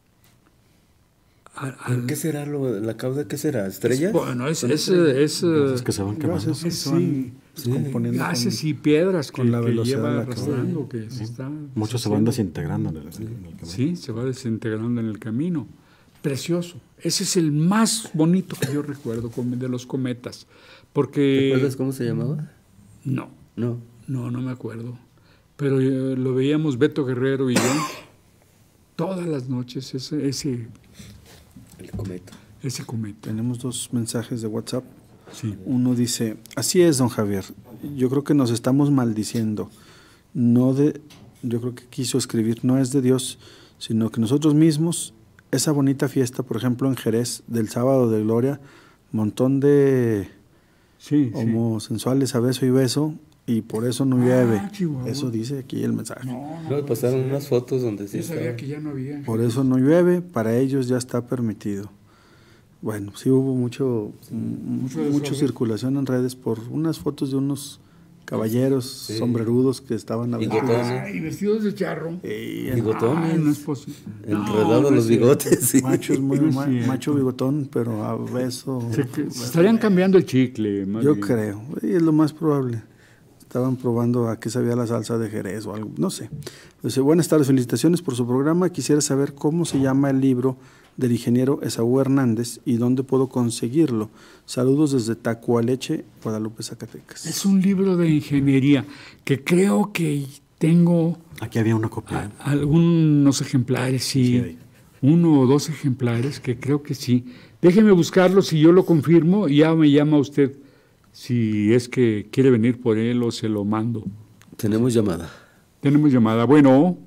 A, a, ¿Qué será lo, la cauda? ¿Qué será? ¿Estrellas? Bueno, es... es, es, es que se van quemando. Sí, sí. Sí, gases con, y piedras con que, la velocidad que lleva arrastrando. Que sí. se está, Muchos se, se van desintegrando en el, sí. en el camino. Sí, se va desintegrando en el camino. Precioso. Ese es el más bonito que yo recuerdo de los cometas. Porque, ¿te acuerdas cómo se llamaba? No. No. No, no me acuerdo. Pero eh, lo veíamos Beto Guerrero y yo todas las noches, ese... ese el cometa. Ese cometa. Tenemos dos mensajes de WhatsApp. Sí. Uno dice, así es, don Javier, yo creo que nos estamos maldiciendo. No de, yo creo que quiso escribir, no es de Dios, sino que nosotros mismos, esa bonita fiesta, por ejemplo, en Jerez, del sábado de gloria, montón de sí, homosensuales sí. a beso y beso, y por eso no llueve. Ah, eso dice aquí el mensaje. No, no, no pasaron no unas fotos donde sí yo sabía estaba. Que ya no había. Por eso no llueve, para ellos ya está permitido. Bueno, sí hubo mucho, sí, mucho, mucha circulación en redes por unas fotos de unos caballeros sí. sombrerudos que estaban y vestidos. Y vestidos de charro. Sí, bigotones. No es posible. Enredados no, los bigotes. Sí. Machos muy no ma macho bigotón, pero a beso. Se, se estarían cambiando el chicle. Más Yo bien. creo, y es lo más probable. Estaban probando a qué sabía la salsa de Jerez o algo, no sé. Entonces, buenas tardes, felicitaciones por su programa. Quisiera saber cómo se llama el libro del ingeniero Esaú Hernández y dónde puedo conseguirlo. Saludos desde Tacualeche, Guadalupe, Zacatecas. Es un libro de ingeniería que creo que tengo... Aquí había una copia. A, algunos ejemplares, sí. sí uno o dos ejemplares que creo que sí. Déjeme buscarlo, si yo lo confirmo, ya me llama usted si es que quiere venir por él o se lo mando. Tenemos llamada. Tenemos llamada. Bueno...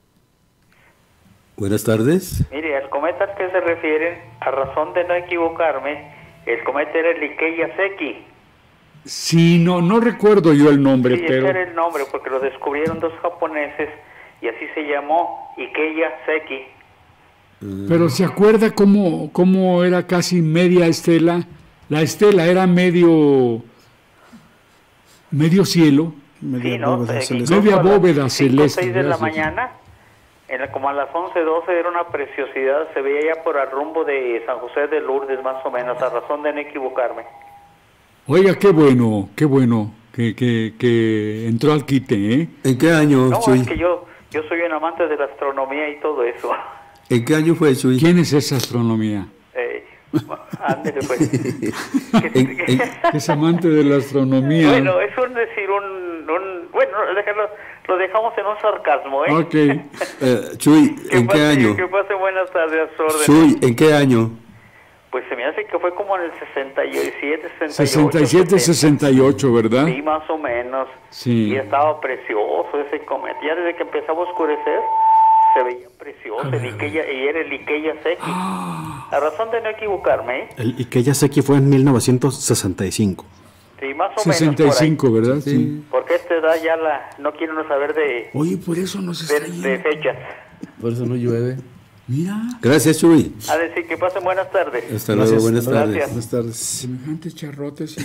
Buenas tardes. Mire, al cometa al que se refieren, a razón de no equivocarme, el cometa era el Ikeya Seki. Sí, no, no recuerdo yo el nombre, sí, pero... ese era el nombre, porque lo descubrieron dos japoneses y así se llamó Ikeya Seki. Pero ¿se acuerda cómo, cómo era casi media estela? La estela era medio, medio cielo. Media sí, ¿no? bóveda Eh, celeste. Media bóveda celeste. seis de la mañana, en la, como a las once, doce, era una preciosidad. Se veía ya por el rumbo de San José de Lourdes, más o menos, a razón de no equivocarme. Oiga, qué bueno, qué bueno que, que, que entró al quite, ¿eh? ¿En qué año, No, Chuy? es que yo, yo soy un amante de la astronomía y todo eso. ¿En qué año fue, Chuy? ¿Quién es esa astronomía? Eh, ándele, pues. ¿En, en, Es amante de la astronomía. Bueno, es un decir, un, un bueno, déjalo, lo dejamos en un sarcasmo, ¿eh? Ok. eh, Chuy, ¿en qué pase, año? Que pase buenas tardes, a su orden. Chuy, ¿en qué año? Pues se me hace que fue como en el sesenta y siete, sesenta y ocho. sesenta y siete, sesenta y ocho, ¿verdad? Sí, más o menos. Sí. Y estaba precioso ese cometa. Ya desde que empezaba a oscurecer, se veía precioso. El Ikeya, y era el Ikeya Seki. Ah. A razón de no equivocarme, ¿eh? El Ikeya Seki fue en mil novecientos sesenta y cinco. Sí, más o sesenta y cinco, menos. ¿verdad? Sí. Porque a esta edad ya la, no quiere uno saber de, Oye, por eso no se de, de fechas. Por eso no llueve. Mira. Gracias, Chuy. A decir que pasen buenas tardes. Hasta luego, buenas tardes. Gracias. Buenas tardes. Semejantes charrotes.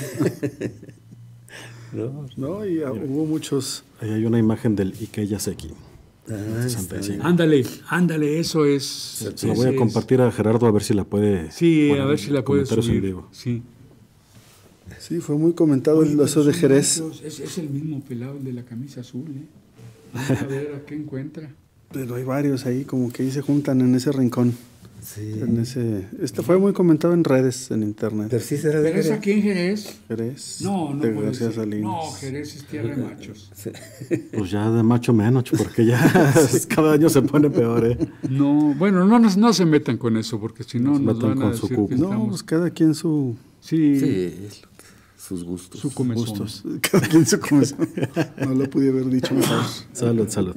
No, no, y ah, hubo muchos. Ahí hay una imagen del Ikeya Seki. Ah, sesenta y cinco. Ándale, ándale, eso es. Se lo voy a compartir a Gerardo a ver si la puede. Sí, poner a ver si la en puede comentarios en subir. vivo. Sí. Sí, fue muy comentado el lazo de Jerez. Es, es el mismo pelado el de la camisa azul, ¿eh? Vamos a ver a qué encuentra. Pero hay varios ahí, como que ahí se juntan en ese rincón. Sí. En ese, este fue muy comentado en redes, en internet. Pero sí será de ¿Pero es Jerez. aquí en Jerez? Jerez. No, no de puede García ser. Salinas. No, Jerez es tierra de machos. Sí. Pues ya de macho menos, porque ya cada año se pone peor, ¿eh? No, bueno, no, no, no se metan con eso, porque si no Se nos metan van a con su decir cuco. que No, estamos... pues cada quien su Sí, Sí, es lo que- sus gustos. su comezón. gustos. Cada quien su comezón. No lo pude haber dicho mejor. Salud, salud.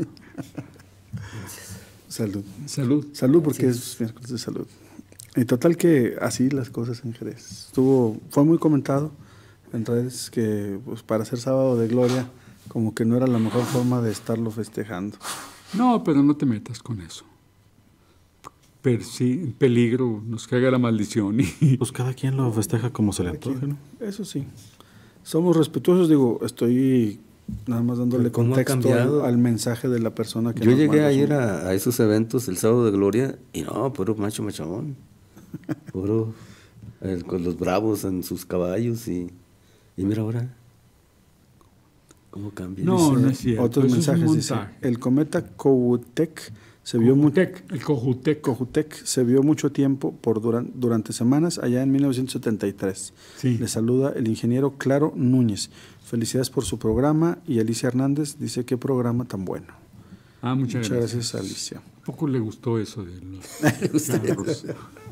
Salud. Salud. Salud porque es miércoles de salud. Y total que así las cosas en Jerez. Estuvo, fue muy comentado en redes que pues, para hacer sábado de gloria como que no era la mejor forma de estarlo festejando. No, pero no te metas con eso. Pero sí, en peligro, nos caiga la maldición. Y... Pues cada quien lo festeja como se le antoje, ¿no? Eso sí. Somos respetuosos, digo, estoy nada más dándole Pero ¿cómo ha contexto cambiado? al, al mensaje de la persona que Yo nos llegué manda ayer su- a, a esos eventos el sábado de gloria y no, puro macho machón. Puro el- con los bravos en sus caballos y, y mira ahora cómo cambia. No, Dice no es cierto. Otros eso es un mensajes dice, montaje. el cometa Kohoutek se vio mu- Cojutec, el Cojutec. Cojutec se vio mucho tiempo por duran- durante semanas allá en mil novecientos setenta y tres. Sí. Le saluda el ingeniero Claro Núñez. Felicidades por su programa y Alicia Hernández dice qué programa tan bueno. Ah, muchas, Muchas gracias. gracias, Alicia. ¿A poco le gustó eso de los carros?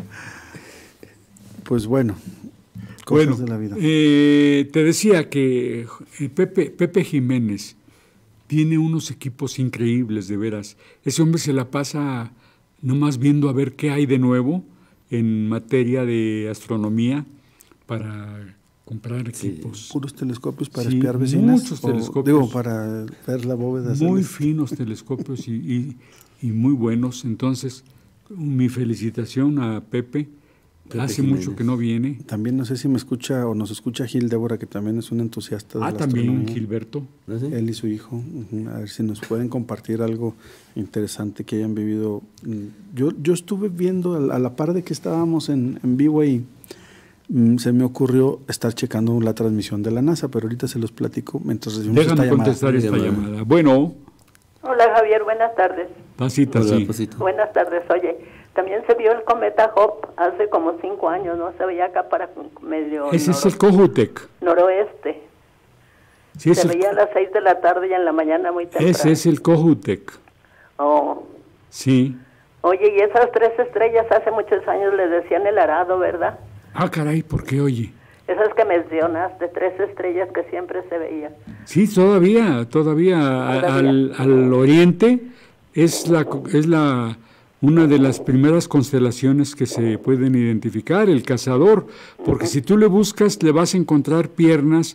Pues bueno, cosas Bueno, de la vida. eh, te decía que eh, Pepe, Pepe Jiménez tiene unos equipos increíbles, de veras. Ese hombre se la pasa nomás viendo a ver qué hay de nuevo en materia de astronomía para comprar equipos. Puros telescopios para Sí, espiar vecinas. muchos o, telescopios. Digo, para ver la bóveda. Muy celeste. finos telescopios y, y- y muy buenos. Entonces, mi felicitación a Pepe. Pepe Hace Jiménez. mucho que no viene. También no sé si me escucha o nos escucha Gil Débora, que también es un entusiasta de Ah, la también astronomía. Gilberto. Él y su hijo. Ujú. A ver si nos pueden compartir algo interesante que hayan vivido. Mm, Yo, yo estuve viendo a la, a la par de que estábamos en, en vivo ahí. mm, Se me ocurrió estar checando la transmisión de la NASA, pero ahorita se los platico mientras recibimos esta Déjame llamada. contestar esta llamada. Bueno, Hola Javier, buenas tardes. pasita, Hola, sí. Pasito. Buenas tardes, oye, también se vio el cometa Hop hace como cinco años, ¿no? Se veía acá para medio Ese es noro- el Cojutec. noroeste. Sí, es se el- veía a las seis de la tarde y en la mañana muy temprano. ese es el Cojutec. Oh. Sí. Oye, y esas tres estrellas hace muchos años les decían el arado, ¿verdad? Ah, caray, ¿por qué oye? Esas que mencionaste, tres estrellas que siempre se veían. Sí, todavía, todavía, a- Todavía. Al, al oriente es la co- es la una de las primeras constelaciones que se pueden identificar, el cazador, porque si tú le buscas le vas a encontrar piernas,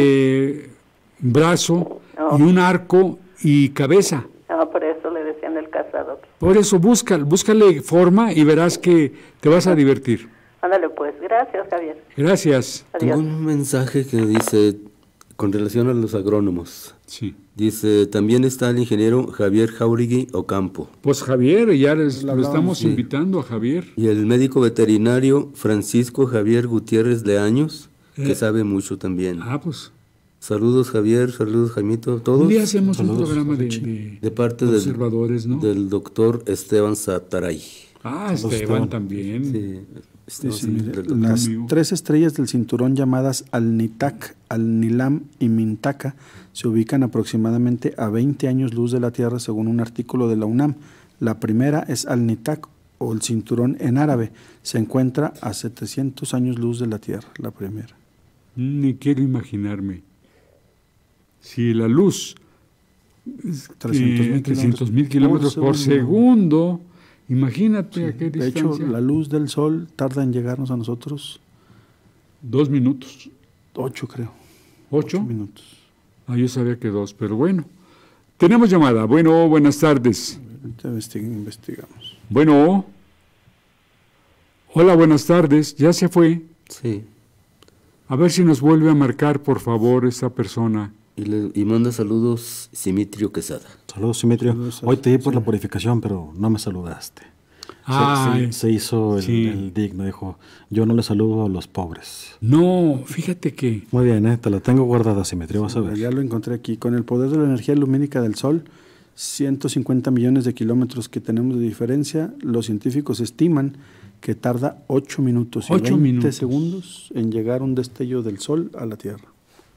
eh, brazo y un arco y cabeza. Ah, por eso le decían el casado. Por eso, busca, búscale forma y verás que te vas a divertir. Ándale pues, gracias Javier. Gracias. Tengo un mensaje que dice, con relación a los agrónomos. Sí. Dice, también está el ingeniero Javier Jauregui Ocampo. Pues Javier, ya les, lo estamos sí. invitando a Javier. Y el médico veterinario Francisco Javier Gutiérrez Leaños, eh. que sabe mucho también. Ah, pues. Saludos Javier, saludos Jaimito, todos. Un día hacemos saludos, un programa de, de, de parte de del, observadores, ¿no? del doctor Esteban Sataray. Ah, Esteban, Esteban también. Sí. Sí, sí, mire, las tres estrellas del cinturón llamadas Alnitak, Alnilam y Mintaka se ubican aproximadamente a veinte años luz de la Tierra según un artículo de la UNAM. La primera es Alnitak o el cinturón en árabe. Se encuentra a setecientos años luz de la Tierra, la primera. Ni quiero imaginarme. Si la luz trescientos mil kilómetros por segundo, imagínate sí, a qué distancia. De hecho, la luz del sol tarda en llegarnos a nosotros. Dos minutos. Ocho, creo. ¿Ocho? Ocho minutos. Ah, yo sabía que dos, pero bueno. Tenemos llamada. Bueno, buenas tardes. Investigamos. Bueno. Hola, buenas tardes. ¿Ya se fue? Sí. A ver si nos vuelve a marcar, por favor, esa persona. Y, le, y manda saludos Simitrio Quesada. Saludos, Simitrio. Saludos, Hoy te di por sí. la purificación, pero no me saludaste. Ah, se, se, se hizo el, sí. el digno, dijo, yo no le saludo a los pobres. No, fíjate que... Muy bien, eh, te la tengo guardada, Simitrio, vas a ver. Ya lo encontré aquí. Con el poder de la energía lumínica del Sol, ciento cincuenta millones de kilómetros que tenemos de diferencia, los científicos estiman que tarda ocho minutos y ocho veinte minutos. segundos en llegar un destello del Sol a la Tierra.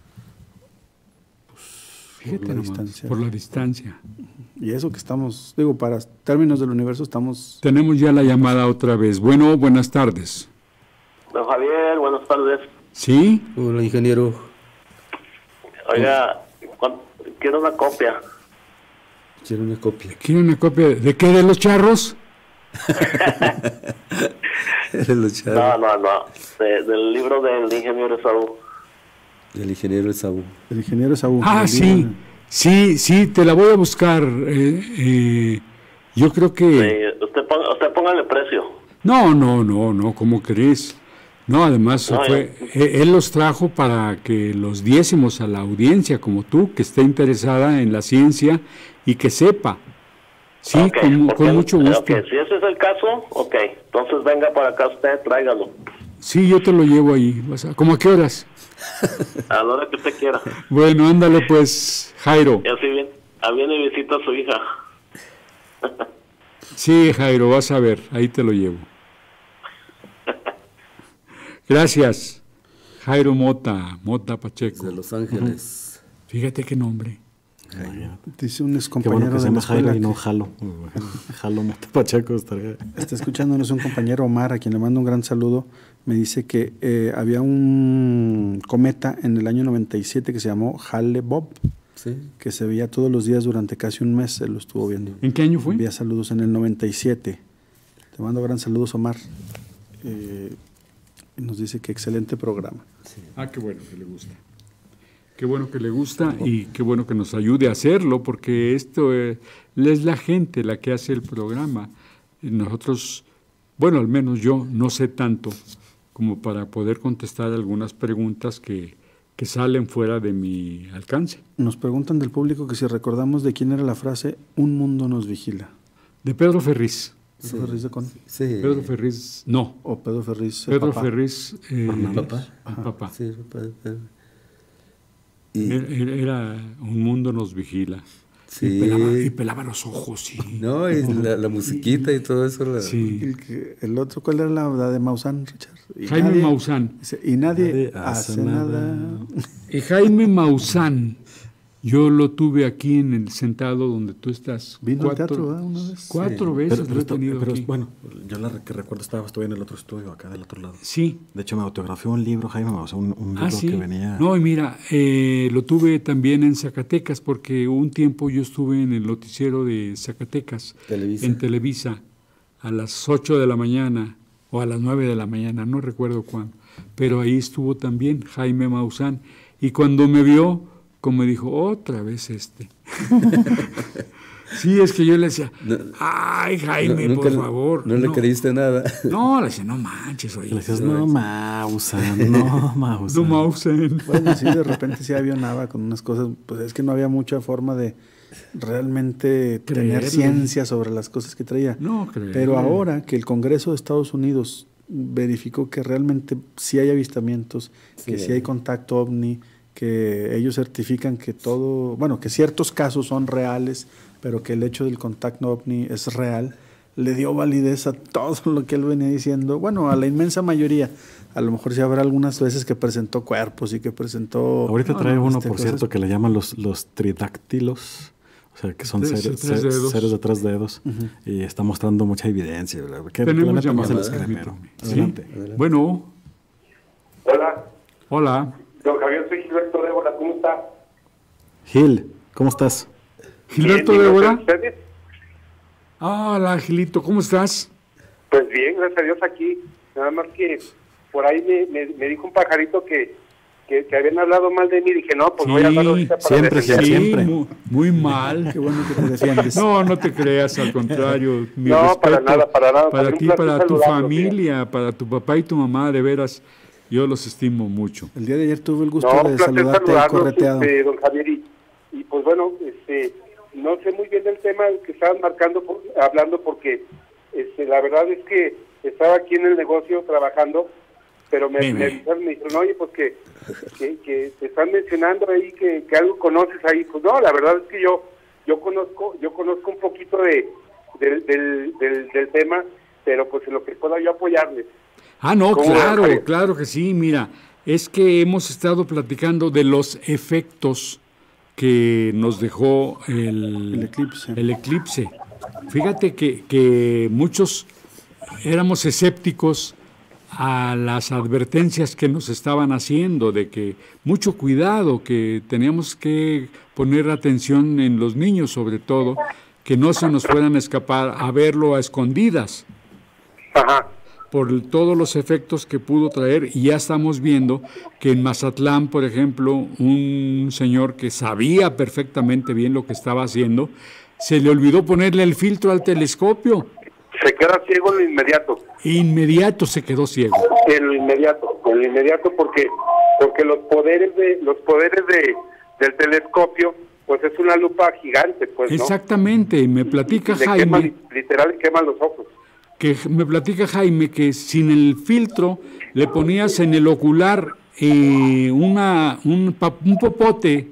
Fíjate por la nomás, distancia. Por la distancia. Y eso que estamos, digo, para términos del universo estamos... Tenemos ya la llamada otra vez. Bueno, buenas tardes. Don Javier, buenas tardes. ¿Sí? Hola, ingeniero. Oiga, quiero una copia. Quiero una copia. ¿Quiere una copia? ¿De qué? ¿De los charros? de los charros. No, no, no. De, del libro del ingeniero Esaú. Del ingeniero Esaú. El ingeniero Esaú. Ah, sí. Sí, sí, te la voy a buscar. Eh, eh, yo creo que... Sí, usted, ponga, usted póngale precio. No, no, no, no, ¿cómo crees? No, además, no, fue, eh, él los trajo para que los diésemos a la audiencia, como tú, que esté interesada en la ciencia y que sepa. Sí, okay, con, con mucho gusto. Okay, si ese es el caso, ok, entonces venga para acá usted, tráigalo. Sí, yo te lo llevo ahí. ¿Cómo a qué horas? A la hora que usted quiera. Bueno, ándale pues, Jairo. Y así viene, viene y visita a su hija. Sí, Jairo, vas a ver, ahí te lo llevo. Gracias. Jairo Mota, Mota Pacheco. De Los Ángeles. Uh-huh. Fíjate qué nombre. Dice un excompañero bueno que de la escuela Jairo y no Jalo. Jalo Mota Pacheco estaría. Está escuchándonos un compañero Omar, a quien le mando un gran saludo. Me dice que eh, había un cometa en el año noventa y siete que se llamó Hale-Bopp, sí. que se veía todos los días durante casi un mes, se lo estuvo viendo. ¿En qué año fue? Envía saludos en el noventa y siete. Te mando gran saludos, Omar. Eh, nos dice que excelente programa. Sí. Ah, qué bueno que le gusta. Qué bueno que le gusta y qué bueno que nos ayude a hacerlo, porque esto eh, es la gente la que hace el programa. Nosotros, bueno, al menos yo no sé tanto como para poder contestar algunas preguntas que, que salen fuera de mi alcance. Nos preguntan del público que si recordamos de quién era la frase "un mundo nos vigila". De Pedro Ferriz. ¿Pedro sí. Ferriz de Con? Sí. Pedro Ferriz, no. O Pedro Ferriz, Pedro papá. Ferriz, eh, papá. papá. Sí, papá. Y era, era un mundo nos vigila. Sí. Y pelaba, y pelaba los ojos, sí. No, y la, la musiquita y todo eso. La... Sí. El, que, el otro, ¿cuál era la, la de Maussan, Richard? Y Jaime nadie, Maussan. Y nadie, nadie hace, hace nada. nada. Y Jaime Maussan, yo lo tuve aquí en el sentado donde tú estás. Vino cuatro, al teatro, ¿eh? Una vez. Cuatro sí. veces pero, lo he tenido pero, aquí. Bueno, yo la que recuerdo estaba, estuve en el otro estudio, acá del otro lado. Sí. De hecho, me autografió un libro, Jaime Maussan, un, un libro ah, ¿sí? que venía... No, y mira, eh, lo tuve también en Zacatecas, porque un tiempo yo estuve en el noticiero de Zacatecas, Televisa. en Televisa, a las ocho de la mañana, o a las nueve de la mañana, no recuerdo cuándo, pero ahí estuvo también Jaime Maussan, y cuando me vio, como dijo, otra vez este. Sí, es que yo le decía, no, ay, Jaime, no, por favor. No, no le creíste nada. No, le decía, no manches, oye. Le decías, no, Mausen, no, Mausen. No, Mausen. Bueno, sí, de repente sí avionaba con unas cosas, pues es que no había mucha forma de realmente Creerle. tener ciencia sobre las cosas que traía. No, creerle. Pero ahora que el Congreso de Estados Unidos verificó que realmente sí hay avistamientos, sí, que sí hay contacto ovni, que ellos certifican que todo, bueno, que ciertos casos son reales, pero que el hecho del contacto ovni es real, le dio validez a todo lo que él venía diciendo, bueno, a la inmensa mayoría. A lo mejor sí habrá algunas veces que presentó cuerpos y que presentó... Ahorita trae no, uno, este, por cosas... cierto, que le llaman los, los tridáctilos, o sea, que son tres, ceros, tres dedos. ceros de tres dedos, uh-huh. y está mostrando mucha evidencia. ¿Qué Tenemos llamadas? ¿Sí? Adelante. Adelante. Bueno. Hola. Hola. Don Javier, soy Gilberto Débora, ¿cómo está? Gil, ¿cómo estás? Gilberto Débora. ¿Ustedes? Hola, Gilito, ¿cómo estás? Pues bien, gracias a Dios aquí. Nada más que por ahí me, me, me dijo un pajarito que, que, que habían hablado mal de mí. Dije, no, pues sí, voy a hablar ahorita para siempre, defender. sí, siempre. Muy, muy mal. Qué bueno que te defiendes. No, no te creas, al contrario. Mi no, respeto para nada, para nada. Para ti, para tu familia, bien. Para tu papá y tu mamá, de veras, yo los estimo mucho. El día de ayer tuve el gusto no, de saludarte ahí correteado. Este, don Javier, y, y pues bueno, este... no sé muy bien del tema que estaban marcando, por, hablando, porque este, la verdad es que estaba aquí en el negocio trabajando, pero me, me avisaron, me dijeron, oye, pues que, que, que te están mencionando ahí que, que algo conoces ahí. Pues no, la verdad es que yo yo conozco yo conozco un poquito de del, del, del, del tema, pero pues en lo que pueda yo apoyarles. Ah, no, claro, claro que sí. Mira, es que hemos estado platicando de los efectos que nos dejó el, el eclipse. El eclipse. Fíjate que, que muchos éramos escépticos a las advertencias que nos estaban haciendo, de que mucho cuidado, que teníamos que poner atención en los niños sobre todo, que no se nos fueran a escapar a verlo a escondidas. Ajá. Por todos los efectos que pudo traer, y ya estamos viendo que en Mazatlán, por ejemplo, un señor que sabía perfectamente bien lo que estaba haciendo, se le olvidó ponerle el filtro al telescopio. Se queda ciego en lo inmediato. Inmediato se quedó ciego. En lo inmediato, en lo inmediato porque porque los poderes de los poderes de del telescopio, pues es una lupa gigante, pues, ¿no? Exactamente, me platica le Jaime. Quema, literal, queman los ojos. Que me platica Jaime que sin el filtro le ponías en el ocular eh, una un, un popote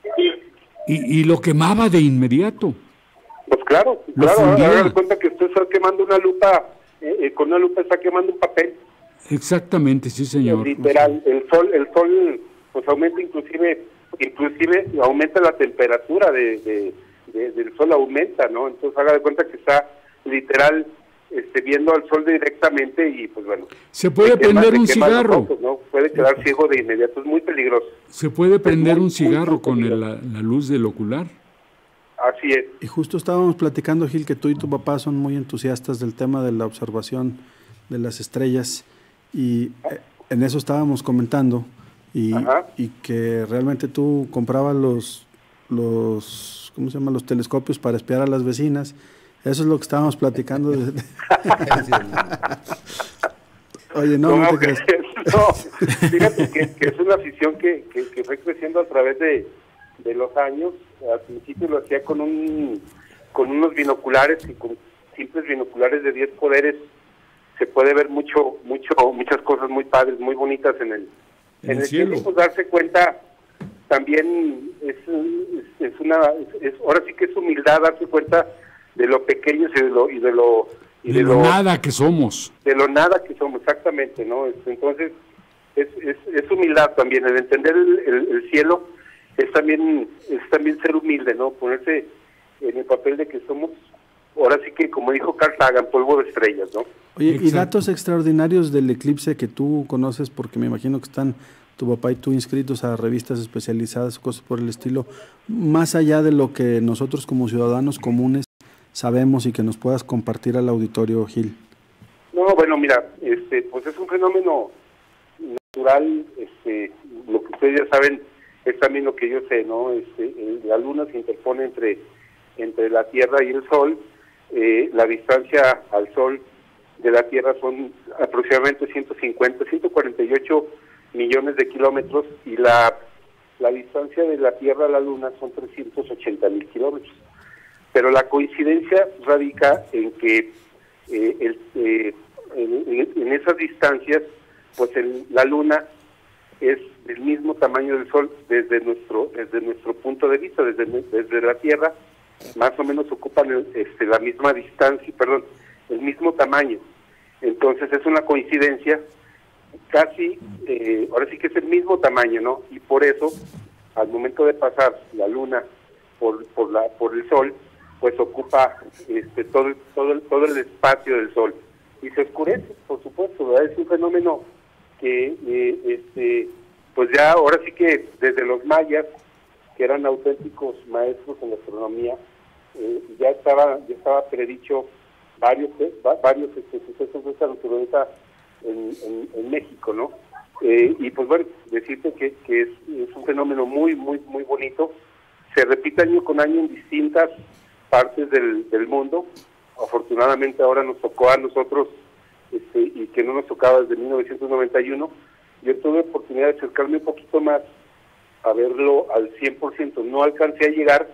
y, y lo quemaba de inmediato. Pues claro, lo claro, fundía. ahora da cuenta que usted está quemando una lupa, eh, eh, con una lupa está quemando un papel. Exactamente, sí señor. Literal, el sol, el sol pues aumenta inclusive, inclusive aumenta la temperatura de, de, de, del sol aumenta, ¿no? Entonces haga de cuenta que está literal este, viendo al sol directamente y pues bueno. Se puede quema, prender un cigarro. Ojos, ¿no? Puede quedar ciego de inmediato, es muy peligroso. Se puede prender muy, un cigarro muy con el, la, la luz del ocular. Así es. Y justo estábamos platicando, Gil, que tú y tu papá son muy entusiastas del tema de la observación de las estrellas y en eso estábamos comentando y, y que realmente tú comprabas los, los, ¿cómo se llama? Los telescopios para espiar a las vecinas. Eso es lo que estábamos platicando. De... Oye, no, no, no te creas. No, fíjate que, que es una afición que, que, que fue creciendo a través de, de los años. Al principio lo hacía con un con unos binoculares y con simples binoculares de diez poderes se puede ver mucho mucho muchas cosas muy padres, muy bonitas en el en, en el cielo. cielo. Pues darse cuenta también es, es, es una es, ahora sí que es humildad darse cuenta de lo pequeños y de lo y de lo y de, de lo, lo nada que somos. De lo nada que somos, exactamente, ¿no? Entonces es es, es humildad también el entender el, el, el cielo. Es también es también ser humilde, ¿no? Ponerse en el papel de que somos, ahora sí que, como dijo Carl Sagan, polvo de estrellas, ¿no? Oye, Exacto. Y datos extraordinarios del eclipse que tú conoces, porque me imagino que están tu papá y tú inscritos a revistas especializadas, cosas por el estilo, más allá de lo que nosotros como ciudadanos comunes sabemos y que nos puedas compartir al auditorio, Gil. No, bueno, mira, este, pues es un fenómeno natural, este, lo que ustedes ya saben. es también lo que yo sé, ¿no? Este, eh, la Luna se interpone entre, entre la Tierra y el Sol. Eh, la distancia al Sol de la Tierra son aproximadamente ciento cincuenta, ciento cuarenta y ocho millones de kilómetros, y la, la distancia de la Tierra a la Luna son trescientos ochenta mil kilómetros. Pero la coincidencia radica en que eh, el, eh, en, en esas distancias, pues el, la Luna es del mismo tamaño del Sol desde nuestro desde nuestro punto de vista, desde, desde la Tierra, más o menos ocupan este, la misma distancia, perdón, el mismo tamaño. Entonces es una coincidencia, casi, eh, ahora sí que es el mismo tamaño, ¿no? Y por eso, al momento de pasar la Luna por por la por el Sol, pues ocupa este todo todo el, todo el espacio del Sol y se oscurece, por supuesto, ¿verdad? Es un fenómeno que eh, este pues ya ahora sí que desde los mayas, que eran auténticos maestros en la astronomía, eh, ya estaba ya estaba predicho varios eh, varios este, sucesos de esta naturaleza en, en, en México, ¿no? Eh, y pues bueno, decirte que, que es, es un fenómeno muy muy muy bonito, se repite año con año en distintas partes del, del mundo. Afortunadamente ahora nos tocó a nosotros, este, y que no nos tocaba desde mil novecientos noventa y uno. Yo tuve oportunidad de acercarme un poquito más a verlo al cien por ciento. No alcancé a llegar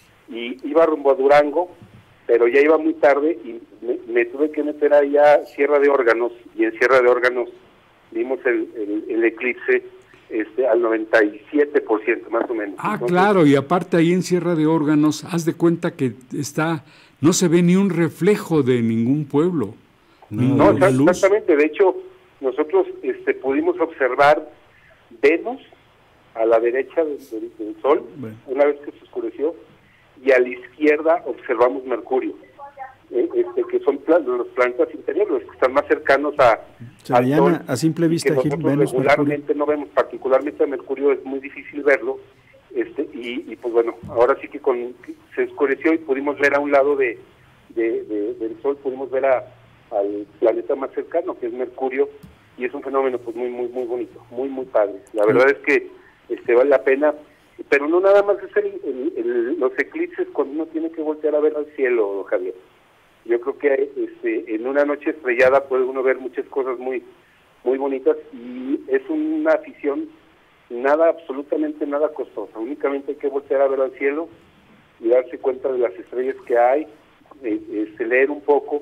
y iba rumbo a Durango, pero ya iba muy tarde y me, me tuve que meter allá a Sierra de Órganos, y en Sierra de Órganos vimos el, el, el eclipse este al noventa y siete por ciento más o menos. Ah, Entonces, claro, y aparte ahí en Sierra de Órganos, haz de cuenta que está, no se ve ni un reflejo de ningún pueblo. No, no exactamente, de hecho, nosotros este, pudimos observar Venus a la derecha del, del, del Sol, bueno, una vez que se oscureció, y a la izquierda observamos Mercurio, eh, este, que son plan, los planetas interiores, los que están más cercanos a, se al Sol, a simple vista, que nosotros Venus, regularmente Mercurio. No vemos, particularmente a Mercurio es muy difícil verlo, este, y, y pues bueno, ahora sí que con, se oscureció y pudimos ver a un lado de, de, de, del Sol, pudimos ver a, al planeta más cercano, que es Mercurio, y es un fenómeno pues muy muy muy bonito, muy muy padre. La verdad es que este vale la pena, pero no nada más es el, el, el, los eclipses cuando uno tiene que voltear a ver al cielo, Javier. Yo creo que este, en una noche estrellada puede uno ver muchas cosas muy muy bonitas, y es una afición nada, absolutamente nada costosa. Únicamente hay que voltear a ver al cielo y darse cuenta de las estrellas que hay, eh, este, leer un poco.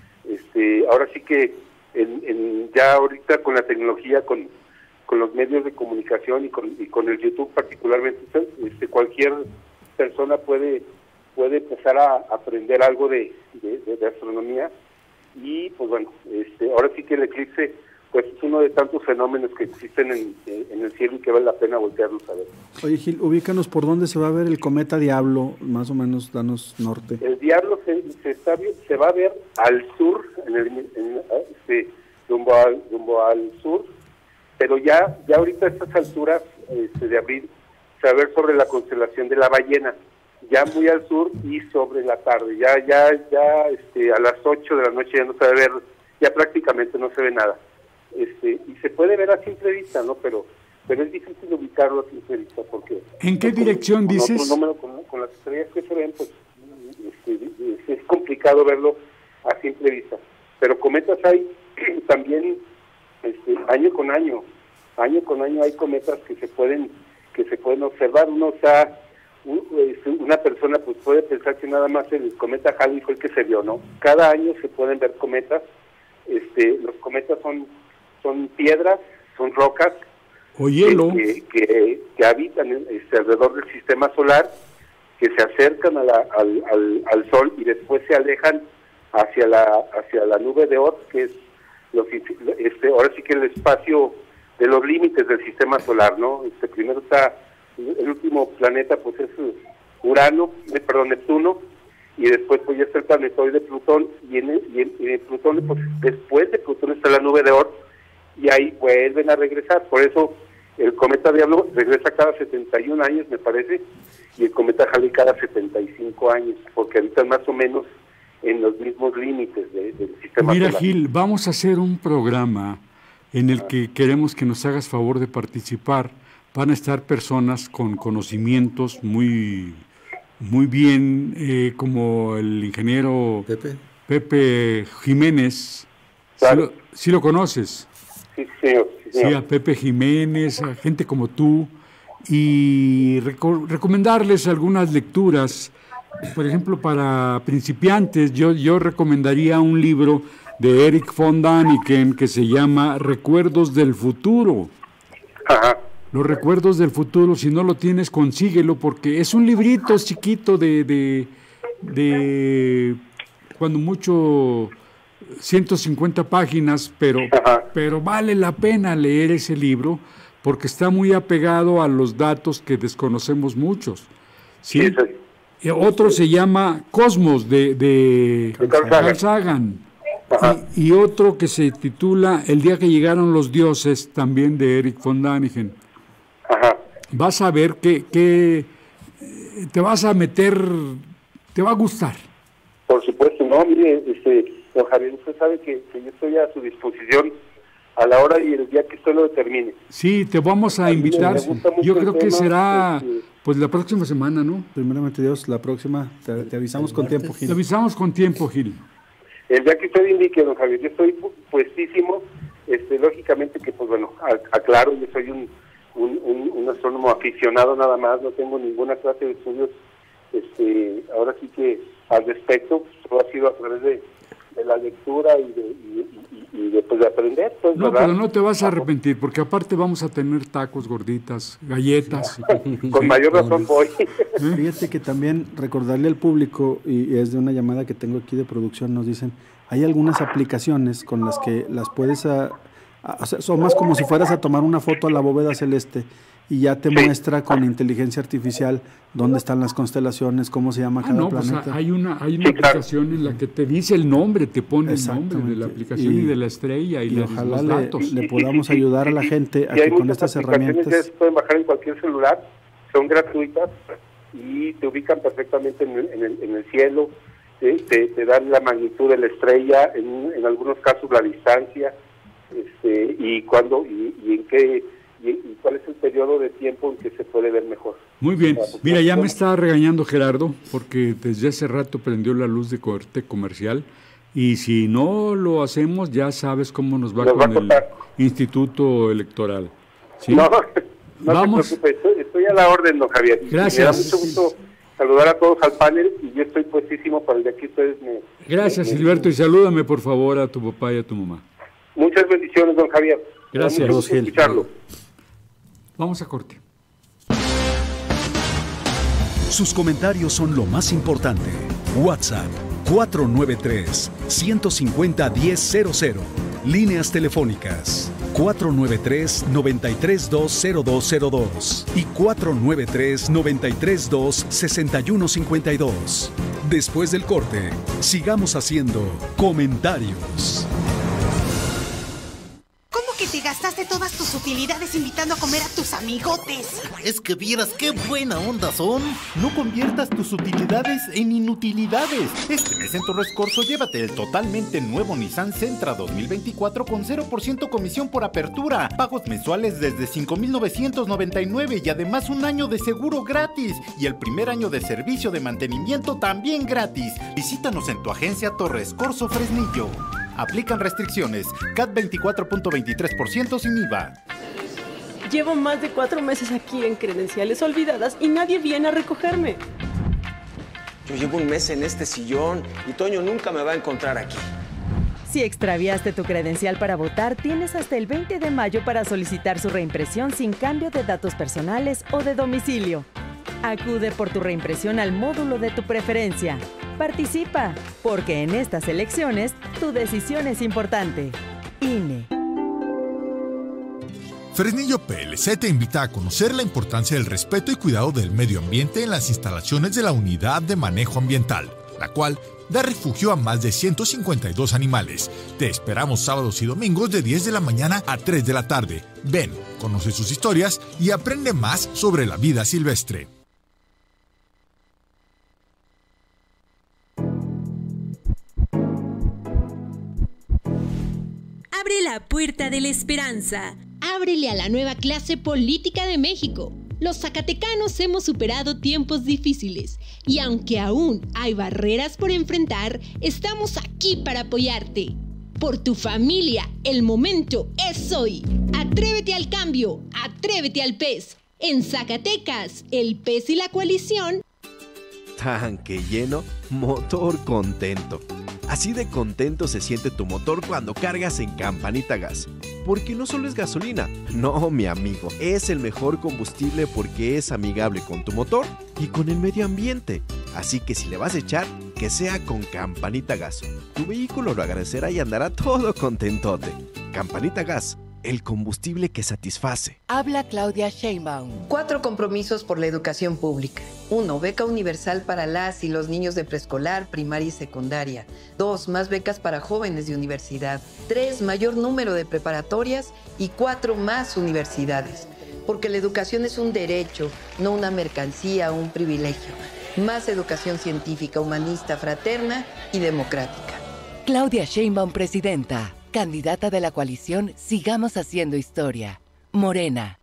Este, ahora sí que en, en, ya ahorita con la tecnología, con, con los medios de comunicación y con, y con el YouTube particularmente, este, cualquier persona puede puede empezar a aprender algo de, de, de, de astronomía, y pues bueno, este, ahora sí que el eclipse pues es uno de tantos fenómenos que existen en, en el cielo y que vale la pena voltearlos a ver. Oye, Gil, ubícanos por dónde se va a ver el cometa Diablo, más o menos, danos norte. El Diablo se, se, está, se va a ver al sur, en el, en, este, rumbo, al, rumbo al sur, pero ya ya ahorita a estas alturas este, de abril se va a ver sobre la constelación de la Ballena, ya muy al sur y sobre la tarde, ya ya ya este, a las ocho de la noche ya no se va a ver, ya prácticamente no se ve nada. Este, y se puede ver a simple vista, ¿no? Pero pero es difícil ubicarlo a simple vista porque... ¿En qué dirección con, dices? Con, número, con, con las estrellas que se ven, pues este, es complicado verlo a simple vista. Pero cometas hay también este, año con año, año con año hay cometas que se pueden que se pueden observar. Uno está, una persona pues puede pensar que nada más el cometa Halley fue el que se vio, ¿no? Cada año se pueden ver cometas. Este, los cometas son son piedras, son rocas o hielo que, que, que habitan este, alrededor del sistema solar, que se acercan a la, al, al, al Sol y después se alejan hacia la hacia la nube de Oort, que es los, este, ahora sí que el espacio de los límites del sistema solar, ¿no? Este, primero está el último planeta, pues es Urano, perdón, Neptuno, y después pues ya está el planetoide Plutón, y en el, y en, y en Plutón, pues después de Plutón está la nube de Oort, y ahí vuelven a regresar. Por eso el cometa Diablo regresa cada setenta y un años, me parece, y el cometa Halley cada setenta y cinco años, porque habitan más o menos en los mismos límites de, del sistema Mira, solar. Gil, vamos a hacer un programa en el que queremos que nos hagas favor de participar van a estar personas con conocimientos muy, muy bien, eh, como el ingeniero Pepe, Pepe Jiménez. Claro. ¿Sí lo, sí lo conoces? Sí, señor. Sí, señor. Sí, a Pepe Jiménez, a gente como tú, y reco- recomendarles algunas lecturas. Por ejemplo, para principiantes, yo, yo recomendaría un libro de Erich von Däniken que se llama Recuerdos del Futuro. Ajá. Los recuerdos del futuro, si no lo tienes, consíguelo, porque es un librito chiquito de, de, de cuando mucho, ciento cincuenta páginas, pero, pero vale la pena leer ese libro, porque está muy apegado a los datos que desconocemos muchos. ¿sí? Sí, sí. Y otro se llama Cosmos, de, de Carl Sagan. Y, y otro que se titula El día que llegaron los dioses, también de Erich von Däniken. Ajá. Vas a ver que, que te vas a meter, te va a gustar. Por supuesto, no, mire, este, don Javier, usted sabe que, que yo estoy a su disposición a la hora y el día que usted lo determine. Sí, te vamos a, a invitar. Yo creo que será este, pues la próxima semana, ¿no? Primeramente Dios, la próxima, te, te avisamos con tiempo, Gil. Te avisamos con tiempo, Gil. El día que usted indique, don Javier, yo estoy puestísimo, este, lógicamente que, pues bueno, aclaro, yo soy un, un, un, un astrónomo aficionado nada más, no tengo ninguna clase de estudios, este, ahora sí que al respecto, todo ha sido a través de, de la lectura y de, y, y, y de, pues, de aprender. Pues, no, ¿verdad? Pero no te vas a arrepentir, porque aparte vamos a tener tacos, gorditas, galletas. Con sí, mayor razón voy. Fíjate que también recordarle al público, y es de una llamada que tengo aquí de producción, nos dicen, hay algunas aplicaciones con las que las puedes, a, a, o sea, son más como si fueras a tomar una foto a la bóveda celeste y ya te muestra con inteligencia artificial dónde están las constelaciones, cómo se llama ah, cada no, planeta. Pues hay una, hay una aplicación en la que te dice el nombre, te pone el nombre de la aplicación y, y de la estrella y, y los, ojalá los datos. Le, le podamos ayudar a la gente a que con estas herramientas... Ya se pueden bajar en cualquier celular, son gratuitas y te ubican perfectamente en el, en el, en el cielo, te, te, te dan la magnitud de la estrella, en, en algunos casos la distancia, este, y cuándo y, y en qué... Y, y cuál es el periodo de tiempo en que se puede ver mejor. Muy bien. Mira, ya me está regañando Gerardo, porque desde hace rato prendió la luz de corte comercial, y si no lo hacemos, ya sabes cómo nos va nos con va el Instituto Electoral. ¿Sí? No, no Vamos. se preocupe, estoy, estoy a la orden, don Javier. Gracias. Me da mucho gusto saludar a todos al panel, y yo estoy puestísimo para el día que ustedes me... Gracias, me, Gilberto, y salúdame, por favor, a tu papá y a tu mamá. Muchas bendiciones, don Javier. Gracias. Me da mucho gusto escucharlo. Vamos a corte. Sus comentarios son lo más importante. WhatsApp cuatro nueve tres, uno cinco cero, uno cero cero. Líneas telefónicas cuatro nueve tres, nueve tres dos, cero dos cero dos y cuatro nueve tres, nueve tres dos, seis uno cinco dos. Después del corte, sigamos haciendo comentarios. ¿Cómo que te gastaste todas tus utilidades invitando a comer a tus amigotes? Es que vieras qué buena onda son. No conviertas tus utilidades en inutilidades. Este mes en Torres Corso llévate el totalmente nuevo Nissan Sentra dos mil veinticuatro con cero por ciento comisión por apertura, pagos mensuales desde cinco mil novecientos noventa y nueve y además un año de seguro gratis y el primer año de servicio de mantenimiento también gratis. Visítanos en tu agencia Torres Corso Fresnillo. Aplican restricciones. C A T veinticuatro punto veintitrés por ciento sin I V A. Llevo más de cuatro meses aquí en credenciales olvidadas y nadie viene a recogerme. Yo llevo un mes en este sillón y Toño nunca me va a encontrar aquí. Si extraviaste tu credencial para votar, tienes hasta el veinte de mayo para solicitar su reimpresión sin cambio de datos personales o de domicilio. Acude por tu reimpresión al módulo de tu preferencia. Participa, porque en estas elecciones tu decisión es importante. I N E. Fresnillo P L C te invita a conocer la importancia del respeto y cuidado del medio ambiente en las instalaciones de la Unidad de Manejo Ambiental, la cual da refugio a más de ciento cincuenta y dos animales. Te esperamos sábados y domingos de diez de la mañana a tres de la tarde. Ven, conoce sus historias y aprende más sobre la vida silvestre. Abre la puerta de la esperanza. ábrele a la nueva clase política de México. Los zacatecanos hemos superado tiempos difíciles y aunque aún hay barreras por enfrentar, estamos aquí para apoyarte. Por tu familia, el momento es hoy. Atrévete al cambio, atrévete al P E S. En Zacatecas, el P E S y la coalición. Tanque lleno, motor contento. Así de contento se siente tu motor cuando cargas en Campanita Gas. Porque no solo es gasolina, no, mi amigo, es el mejor combustible porque es amigable con tu motor y con el medio ambiente. Así que si le vas a echar, que sea con Campanita Gas. Tu vehículo lo agradecerá y andará todo contentote. Campanita Gas, el combustible que satisface. Habla Claudia Sheinbaum. Cuatro compromisos por la educación pública. Uno, beca universal para las y los niños de preescolar, primaria y secundaria. Dos, más becas para jóvenes de universidad. Tres, mayor número de preparatorias. Y cuatro, más universidades. Porque la educación es un derecho, no una mercancía o un privilegio. Más educación científica, humanista, fraterna y democrática. Claudia Sheinbaum, presidenta. Candidata de la coalición Sigamos Haciendo Historia. Morena.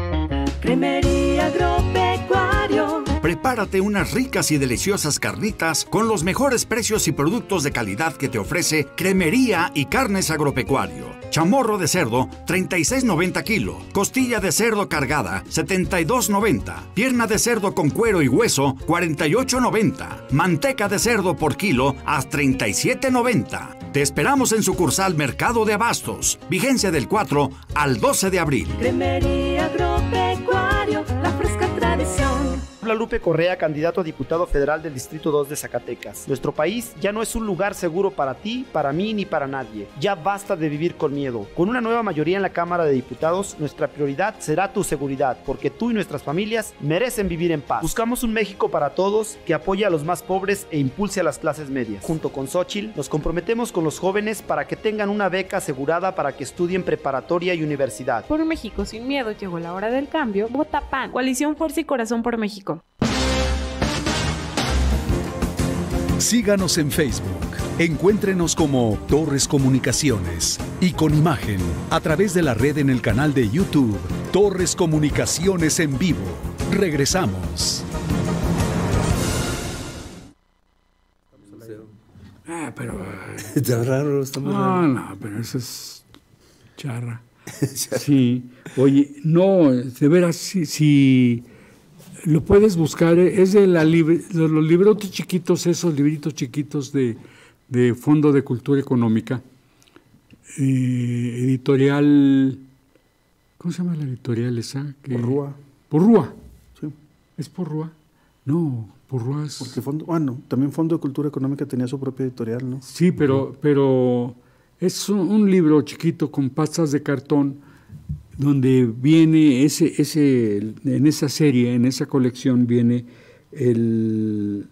Cremería Agropecuario. Prepárate unas ricas y deliciosas carnitas con los mejores precios y productos de calidad que te ofrece Cremería y Carnes Agropecuario. Chamorro de cerdo, treinta y seis noventa kilo. Costilla de cerdo cargada, setenta y dos noventa. Pierna de cerdo con cuero y hueso, cuarenta y ocho noventa. Manteca de cerdo por kilo a treinta y siete noventa. Te esperamos en sucursal Mercado de Abastos. Vigencia del cuatro al doce de abril. Cremería Agropecuario, la fresca tradición. Habla Lupe Correa, candidato a diputado federal del Distrito dos de Zacatecas. Nuestro país ya no es un lugar seguro para ti, para mí ni para nadie. Ya basta de vivir con miedo. Con una nueva mayoría en la Cámara de Diputados, nuestra prioridad será tu seguridad, porque tú y nuestras familias merecen vivir en paz. Buscamos un México para todos que apoye a los más pobres e impulse a las clases medias. Junto con Xóchitl, nos comprometemos con los jóvenes para que tengan una beca asegurada para que estudien preparatoria y universidad. Por un México sin miedo llegó la hora del cambio. Vota P A N. Coalición Fuerza y Corazón por México. Síganos en Facebook. Encuéntrenos como Torres Comunicaciones y con imagen a través de la red en el canal de YouTube Torres Comunicaciones en vivo. Regresamos. Ah, pero... Está raro, está muy no, raro. No, pero eso es charra. Sí. Oye, no, de veras, si... si lo puedes buscar, es de la libre, los, los librotos chiquitos, esos libritos chiquitos de, de Fondo de Cultura Económica, eh, editorial, ¿cómo se llama la editorial esa? Que, Porrúa. Porrúa. Sí. ¿Es Porrúa? No, Porrúa es... Porque fondo, bueno, también Fondo de Cultura Económica tenía su propia editorial, ¿no? Sí, pero, pero es un, un libro chiquito con pastas de cartón donde viene ese, ese, en esa serie, en esa colección viene el,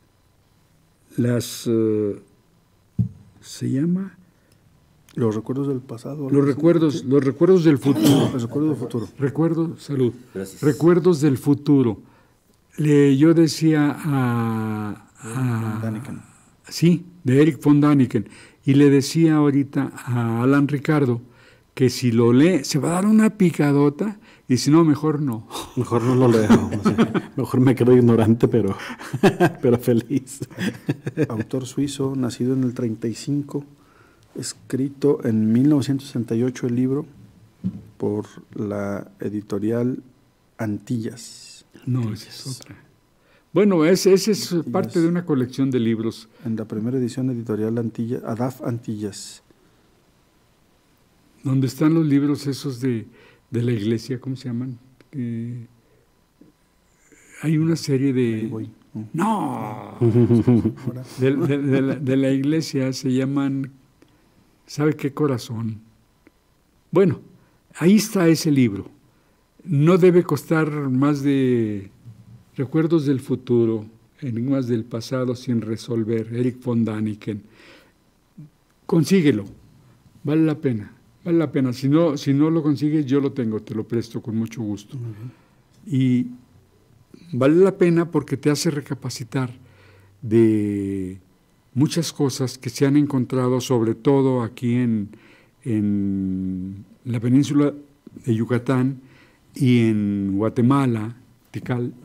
las, uh, se llama... Los recuerdos del pasado. Los recuerdos, ¿sí? Los recuerdos del futuro. Los recuerdos del futuro. Recuerdos, salud. Gracias. Recuerdos del futuro. Le, yo decía a... a Daniken. Sí, de Eric von Daniken. Y le decía ahorita a Alan Ricardo que si lo lee se va a dar una picadota y si no, mejor no. Mejor no lo leo. O sea, mejor me quedo ignorante, pero, pero feliz. Autor suizo, nacido en el treinta y cinco, escrito en mil novecientos sesenta y ocho el libro por la editorial Antillas. No, esa es otra. Bueno, ese, ese es Antillas. Parte de una colección de libros. En la primera edición editorial Antillas, Adaf Antillas. ¿Dónde están los libros esos de, de la iglesia? ¿Cómo se llaman? Eh, hay una serie de... ¡No! de, de, de, la, de la iglesia se llaman... ¿Sabe qué corazón? Bueno, ahí está ese libro. No debe costar más de Recuerdos del futuro, Enigmas del pasado sin resolver, Eric von Daniken. Consíguelo, vale la pena. Vale la pena. Si no, si no lo consigues, yo lo tengo, te lo presto con mucho gusto. Uh-huh. Y vale la pena porque te hace recapacitar de muchas cosas que se han encontrado, sobre todo aquí en, en la península de Yucatán y en Guatemala, Tikal,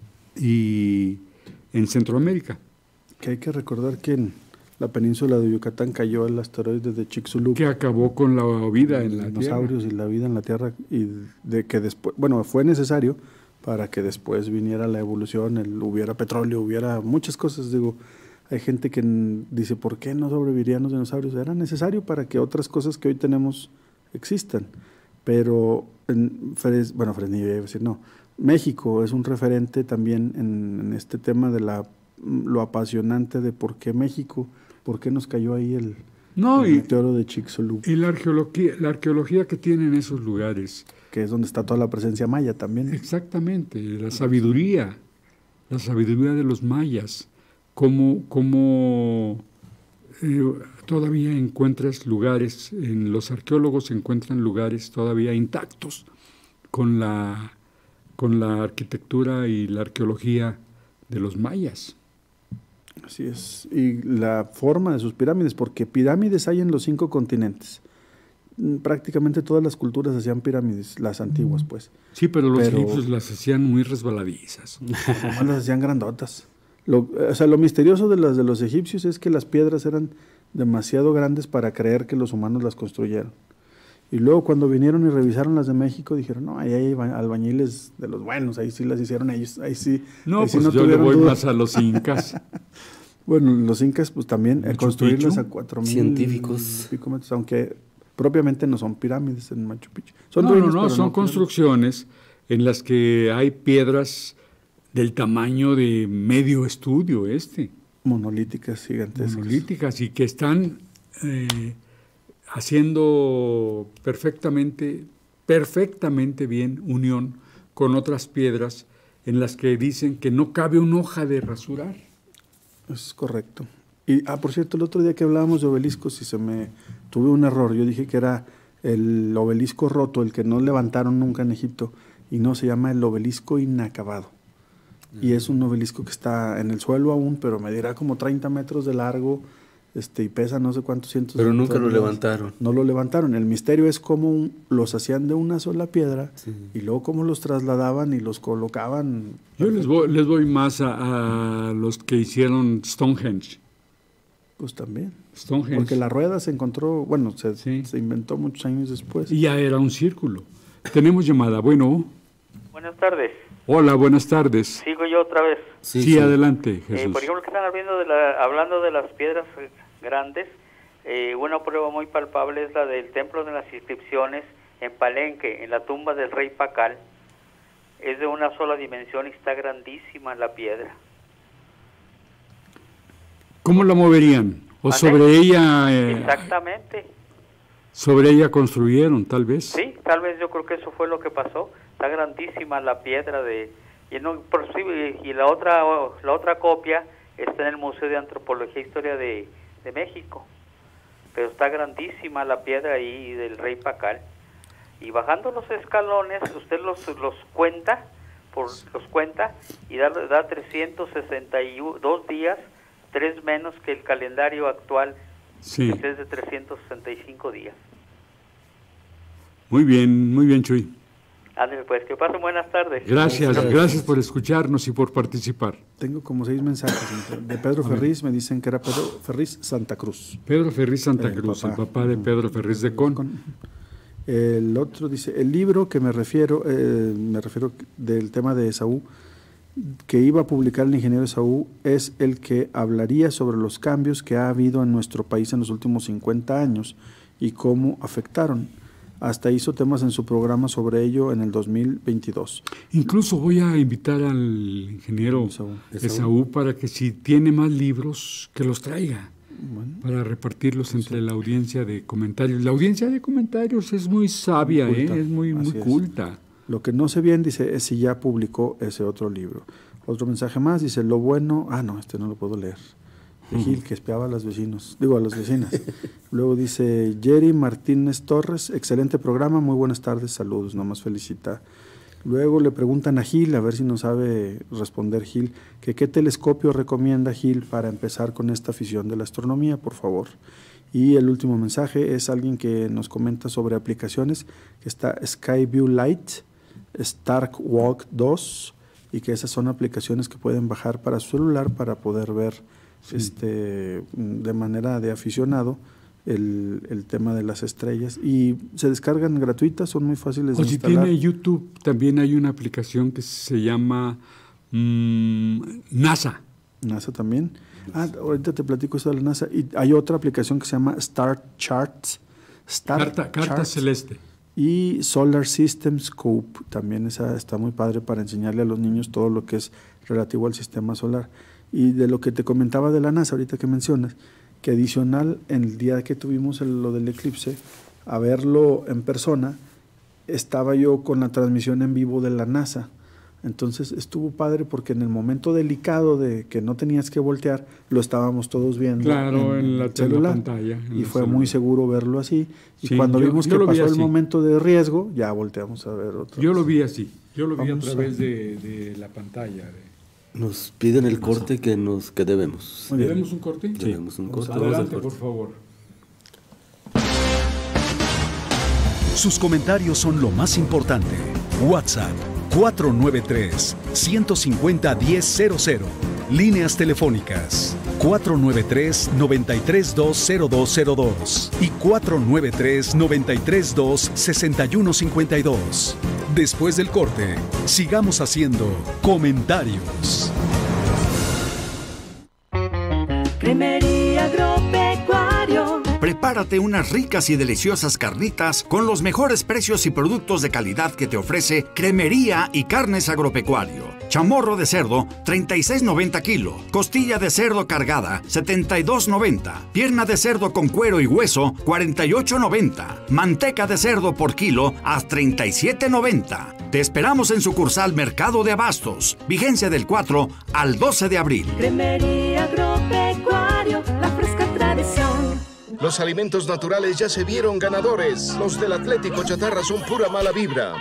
y en Centroamérica. Que hay que recordar que en la península de Yucatán cayó el asteroide de Chicxulub. Que acabó con la vida en la los Tierra. Dinosaurios y la vida en la Tierra, y de que después, bueno, fue necesario para que después viniera la evolución, el, hubiera petróleo, hubiera muchas cosas, digo, hay gente que dice, ¿por qué no sobrevivirían los dinosaurios? Era necesario para que otras cosas que hoy tenemos existan, pero, en Fres, bueno, Fresnillo iba a decir, no, México es un referente también en, en este tema de la, lo apasionante de por qué México, por qué nos cayó ahí el, no, el y, meteoro de Chicxulub. Y la arqueología, la arqueología que tienen esos lugares. Que es donde está toda la presencia maya también. Exactamente, la sabiduría, la sabiduría de los mayas, cómo, cómo eh, todavía encuentras lugares, en los arqueólogos encuentran lugares todavía intactos con la, con la arquitectura y la arqueología de los mayas. Así es, y la forma de sus pirámides, porque pirámides hay en los cinco continentes. Prácticamente todas las culturas hacían pirámides, las antiguas, pues. Sí, pero los pero, egipcios las hacían muy resbaladizas. Además las hacían grandotas. Lo, o sea, lo misterioso de las de los egipcios es que las piedras eran demasiado grandes para creer que los humanos las construyeron. Y luego cuando vinieron y revisaron las de México, dijeron, no, ahí hay albañiles de los buenos, ahí sí las hicieron ellos, ahí sí. No, ahí pues sí no yo le voy duda. Más a los incas. Bueno, los incas pues también, eh, construirlas a cuatro mil científicos. Pico metros, aunque propiamente no son pirámides en Machu Picchu. Son no, ruinas, no, no, son no construcciones en las que hay piedras del tamaño de medio estudio este. Monolíticas, gigantescas. Monolíticas y que están eh, haciendo perfectamente, perfectamente bien unión con otras piedras en las que dicen que no cabe una hoja de rasurar. Es correcto. Y, ah, por cierto, el otro día que hablábamos de obeliscos, y se me tuve un error, yo dije que era el obelisco roto, el que no levantaron nunca en Egipto, y no, se llama el obelisco inacabado. Uh-huh. Y es un obelisco que está en el suelo aún, pero medirá como treinta metros de largo, este, y pesa no sé cuántos cientos. Pero nunca toneladas. Lo levantaron. No lo levantaron. El misterio es cómo un, los hacían de una sola piedra, sí. Y luego cómo los trasladaban y los colocaban. Yo les voy, les voy más a, a los que hicieron Stonehenge. Pues también. Stonehenge. Porque la rueda se encontró, bueno, se, sí. se inventó muchos años después. Y ya era un círculo. Tenemos llamada. Bueno. Buenas tardes. Hola, buenas tardes. Sigo yo otra vez. Sí, sí, sí. Adelante, Jesús. Eh, por ejemplo, que están hablando de, la, hablando de las piedras grandes, eh, una prueba muy palpable es la del Templo de las Inscripciones en Palenque, en la tumba del rey Pacal. Es de una sola dimensión y está grandísima la piedra. ¿Cómo la moverían? ¿O sobre ella? Eh, Exactamente. ¿Sobre ella construyeron, tal vez? Sí, tal vez yo creo que eso fue lo que pasó. Está grandísima la piedra de y, no, por, y la otra la otra copia está en el Museo de Antropología e Historia de, de México. Pero está grandísima la piedra ahí del rey Pacal. Y bajando los escalones, usted los los cuenta, por los cuenta y da, da trescientos sesenta y dos días, tres menos que el calendario actual, sí. Que es de trescientos sesenta y cinco días. Muy bien, muy bien, Chuy. Ándale, pues, que pasen buenas tardes. Gracias, gracias, gracias por escucharnos y por participar. Tengo como seis mensajes de Pedro Ferriz, me dicen que era Pedro Ferriz Santa Cruz. Pedro Ferriz Santa el Cruz, papá. El papá de Pedro Ferriz de Con. El otro dice, el libro que me refiero, eh, me refiero del tema de Esaú, que iba a publicar el ingeniero Esaú, es el que hablaría sobre los cambios que ha habido en nuestro país en los últimos cincuenta años y cómo afectaron. Hasta hizo temas en su programa sobre ello en el dos mil veintidós. Incluso voy a invitar al ingeniero Esaú, Esaú para que si tiene más libros, que los traiga, bueno, para repartirlos entre sí. La audiencia de comentarios. La audiencia de comentarios es muy sabia, muy ¿eh? es muy, muy culta. Es. Lo que no sé bien, dice, es si ya publicó ese otro libro. Otro mensaje más, dice, lo bueno... Ah, no, este no lo puedo leer. Gil, que espiaba a los vecinos, digo a las vecinas. Luego dice Jerry Martínez Torres, excelente programa, muy buenas tardes, saludos, nomás felicita. Luego le preguntan a Gil, a ver si nos sabe responder Gil, que qué telescopio recomienda Gil para empezar con esta afición de la astronomía, por favor. Y el último mensaje es alguien que nos comenta sobre aplicaciones, que está Skyview Lite, Stark Walk dos, y que esas son aplicaciones que pueden bajar para su celular para poder ver sí. este, de manera de aficionado el, el tema de las estrellas. Y se descargan gratuitas, son muy fáciles o de si instalar. Tiene YouTube, también hay una aplicación que se llama mmm, NASA. NASA también. Ah, ahorita te platico eso de la NASA. Y hay otra aplicación que se llama Star Charts. Star Carta, Carta Charts. Celeste. Y Solar System Scope, también esa está muy padre para enseñarle a los niños todo lo que es relativo al sistema solar. Y de lo que te comentaba de la NASA, ahorita que mencionas, que adicional, en el día que tuvimos el, lo del eclipse, a verlo en persona, estaba yo con la transmisión en vivo de la NASA. Entonces estuvo padre porque en el momento delicado de que no tenías que voltear, lo estábamos todos viendo. Claro, en, en la, celular, en la pantalla. En y la fue celular. Muy seguro verlo así. Y sí, cuando yo, vimos yo que pasó el así. momento de riesgo, ya volteamos a ver otro. Yo lo vi así. Yo lo vi Vamos a través a... de, de la pantalla. De... Nos piden el corte que nos que debemos. ¿Debemos un corte? Sí. Debemos un corte. Adelante, por favor. Sus comentarios son lo más importante. WhatsApp cuatro nueve tres, uno cinco cero, uno cero cero. Líneas telefónicas cuatro nueve tres, nueve tres dos, cero dos cero dos y cuatro nueve tres, nueve tres dos, seis uno cinco dos. Después del corte, sigamos haciendo comentarios. Cremería Agropecuario. Prepárate unas ricas y deliciosas carnitas con los mejores precios y productos de calidad que te ofrece Cremería y Carnes Agropecuario. Chamorro de cerdo, treinta y seis noventa kilo. Costilla de cerdo cargada, setenta y dos noventa. Pierna de cerdo con cuero y hueso, cuarenta y ocho noventa. Manteca de cerdo por kilo a treinta y siete noventa. Te esperamos en sucursal Mercado de Abastos. Vigencia del cuatro al doce de abril. Cremería Agropecuario, la fresca tradición. Los alimentos naturales ya se vieron ganadores. Los del Atlético Chatarra son pura mala vibra.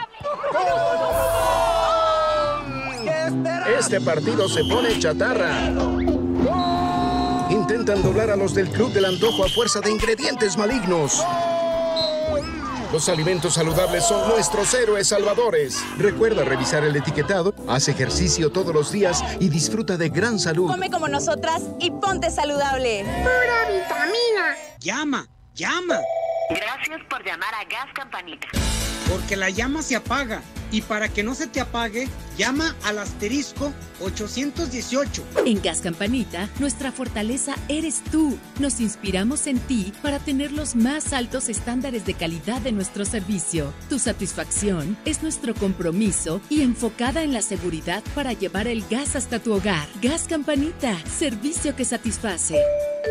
Este partido se pone chatarra. Intentan doblar a los del Club del Antojo a fuerza de ingredientes malignos. Los alimentos saludables son nuestros héroes salvadores. Recuerda revisar el etiquetado, haz ejercicio todos los días y disfruta de gran salud. Come como nosotras y ponte saludable. ¡Pura vitamina! Llama, llama. Gracias por llamar a Gas Campanita. Porque la llama se apaga. Y para que no se te apague, llama al asterisco ochocientos dieciocho. En Gas Campanita, nuestra fortaleza eres tú. Nos inspiramos en ti para tener los más altos estándares de calidad de nuestro servicio. Tu satisfacción es nuestro compromiso y enfocada en la seguridad para llevar el gas hasta tu hogar. Gas Campanita, servicio que satisface.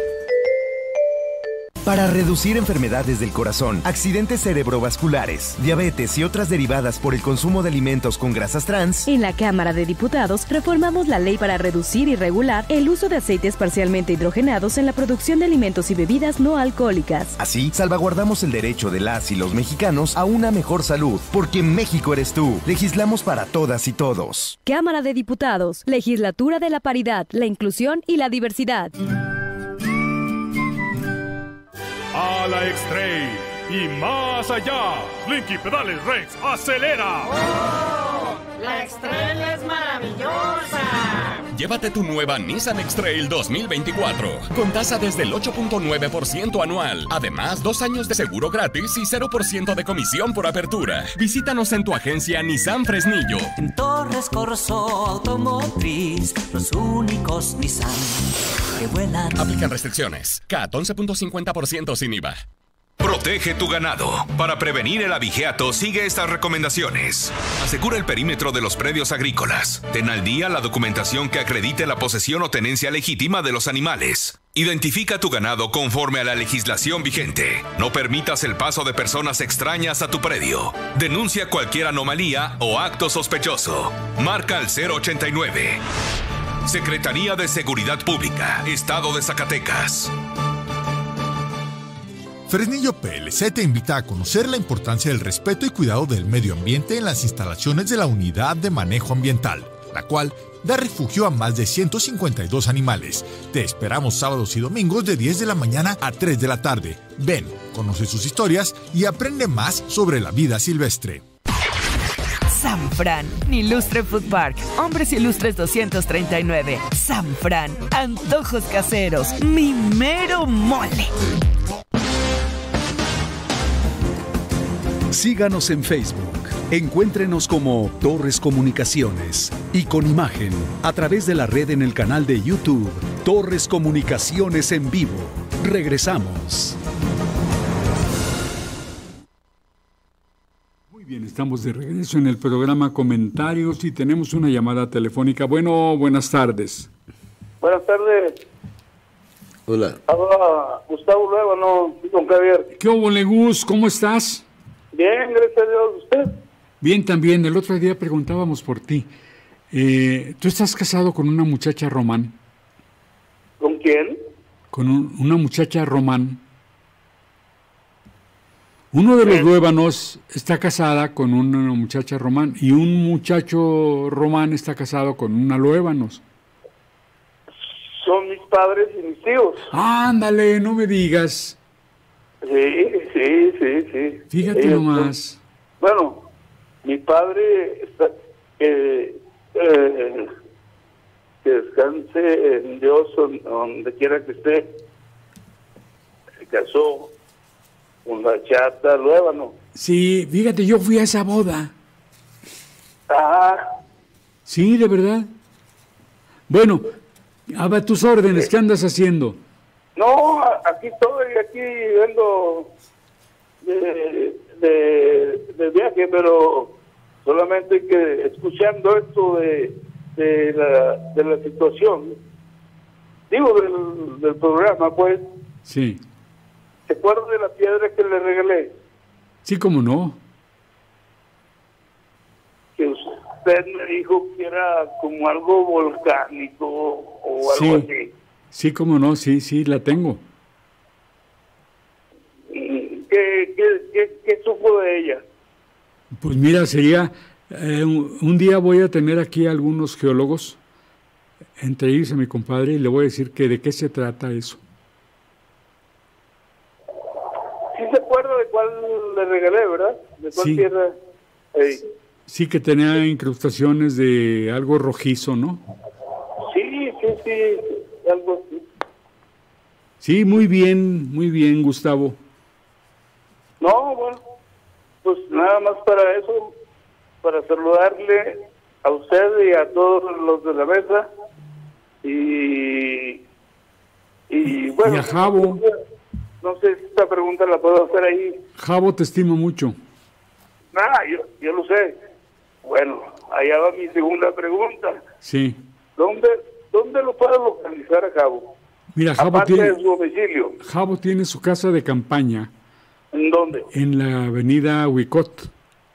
Para reducir enfermedades del corazón, accidentes cerebrovasculares, diabetes y otras derivadas por el consumo de alimentos con grasas trans, en la Cámara de Diputados reformamos la ley para reducir y regular el uso de aceites parcialmente hidrogenados en la producción de alimentos y bebidas no alcohólicas. Así, salvaguardamos el derecho de las y los mexicanos a una mejor salud, porque México eres tú. Legislamos para todas y todos. Cámara de Diputados, Legislatura de la Paridad, la Inclusión y la Diversidad. A la X-Trail y más allá. Slinky Pedales Rex, acelera. ¡Oh! ¡La X-Trail es maravillosa! Llévate tu nueva Nissan X-Trail dos mil veinticuatro con tasa desde el ocho punto nueve por ciento anual. Además, dos años de seguro gratis y cero por ciento de comisión por apertura. Visítanos en tu agencia Nissan Fresnillo. En Torres Corso Automotriz, los únicos Nissan que vuelan. Aplican restricciones. C A T once punto cincuenta por ciento sin I V A. Protege tu ganado. Para prevenir el abigeato, sigue estas recomendaciones. Asegura el perímetro de los predios agrícolas. Ten al día la documentación que acredite la posesión o tenencia legítima de los animales. Identifica tu ganado conforme a la legislación vigente. No permitas el paso de personas extrañas a tu predio. Denuncia cualquier anomalía o acto sospechoso. Marca al cero ochenta y nueve. Secretaría de Seguridad Pública, Estado de Zacatecas. Fresnillo P L C te invita a conocer la importancia del respeto y cuidado del medio ambiente en las instalaciones de la Unidad de Manejo Ambiental, la cual da refugio a más de ciento cincuenta y dos animales. Te esperamos sábados y domingos de diez de la mañana a tres de la tarde. Ven, conoce sus historias y aprende más sobre la vida silvestre. San Fran, Ilustre Food Park, Hombres Ilustres doscientos treinta y nueve. San Fran, antojos caseros, mi mero mole. Síganos en Facebook. Encuéntrenos como Torres Comunicaciones y con imagen a través de la red en el canal de YouTube Torres Comunicaciones en vivo. Regresamos. Muy bien, estamos de regreso en el programa Comentarios y tenemos una llamada telefónica. Bueno, buenas tardes. Buenas tardes. Hola. Habla Gustavo Lueva, no, don Javier. ¿Qué hubo, Gus? ¿Cómo estás? Bien, gracias a Dios. ¿Usted? Bien, también. El otro día preguntábamos por ti. Eh, ¿Tú estás casado con una muchacha román? ¿Con quién? Con un, una muchacha román. Uno de los luébanos está casada con una muchacha román y un muchacho román está casado con una luébanos. Son mis padres y mis tíos. Ándale, no me digas. Sí, sí, sí, sí. Fíjate Ellos nomás. son- Bueno, mi padre, está, eh, eh, que descanse en Dios don- donde quiera que esté, se casó con la chata luébano. Sí, fíjate, yo fui a esa boda. Ah, Sí, de verdad. Bueno, a tus órdenes, ¿qué andas haciendo? no, a- aquí estoy, aquí vengo de, de, de viaje, pero solamente que escuchando esto de, de, la, de la situación, digo del, del programa, pues, Sí, ¿se acuerda de la piedra que le regalé? sí, cómo no. Que usted me dijo que era como algo volcánico o algo Sí, así. sí, cómo no, sí, sí, la tengo. ¿Qué, qué, qué, qué supo de ella? Pues mira, sería, eh, un, un día voy a tener aquí algunos geólogos, entre ellos a mi compadre, y le voy a decir que de qué se trata eso. Sí se acuerda de cuál le regalé, ¿verdad? De cuál Sí. piedra. Ey. Sí, que tenía incrustaciones de algo rojizo, ¿no? Sí, sí, sí, algo así. Sí, muy bien, muy bien, Gustavo. No, bueno, pues nada más para eso, para saludarle a usted y a todos los de la mesa. Y, y bueno, Y a Javo. no sé si esta pregunta la puedo hacer ahí. Javo te estimo mucho. Nada, yo, yo lo sé. Bueno, allá va mi segunda pregunta. Sí. ¿Dónde, dónde lo puedo localizar a Javo? Mira, Javo Aparte tiene, de su domicilio. Javo tiene su casa de campaña ¿En dónde? en la avenida Huicot.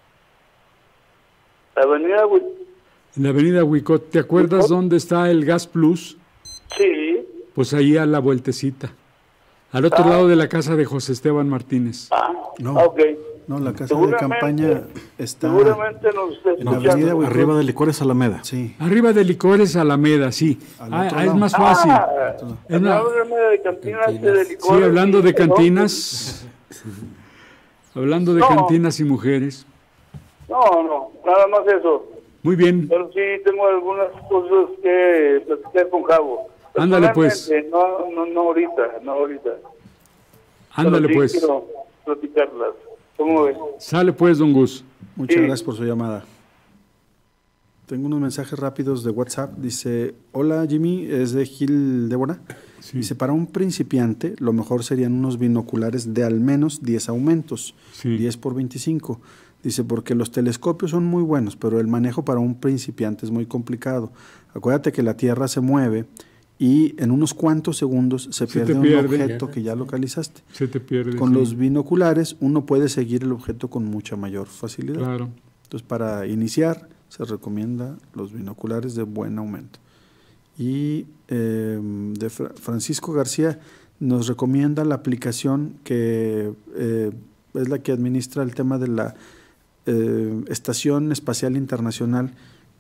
La avenida Wi- En la avenida Huicot, ¿te acuerdas dónde está el Gas Plus? Sí. Pues ahí a la vueltecita. Al otro Ah. lado de la casa de José Esteban Martínez. No, Ah, ok. no, la casa de Seguramente- campaña está Seguramente nos está en la escuchando. avenida Huicot. Arriba de Licores Alameda. Sí. Arriba de Licores Alameda, sí. Ah, otro ah, es lado. más fácil. Ah, Es una- háblame de cantinas, de Sí, licores hablando y- de cantinas. Hablando de No. cantinas y mujeres. No, no, nada más eso. Muy bien. Pero sí tengo algunas cosas que platicar con Javo. Ándale, pues. Personalmente, No, no, no ahorita, no ahorita. Ándale, Pero sí pues. quiero platicarlas. ¿Cómo ves? Sale, pues, don Gus. Muchas Sí. gracias por su llamada. Tengo unos mensajes rápidos de WhatsApp. Dice, hola Jimmy, es de Gil Débora. Dice, para un principiante, lo mejor serían unos binoculares de al menos diez aumentos, diez por veinticinco. Dice, porque los telescopios son muy buenos, pero el manejo para un principiante es muy complicado. Acuérdate que la Tierra se mueve y en unos cuantos segundos se Se pierde te un pierde. objeto que ya localizaste. Se te pierde. Con sí. los binoculares uno puede seguir el objeto con mucha mayor facilidad. Claro. Entonces, para iniciar, se recomienda los binoculares de buen aumento. Y eh, de Fra- Francisco García nos recomienda la aplicación que eh, es la que administra el tema de la eh, Estación Espacial Internacional,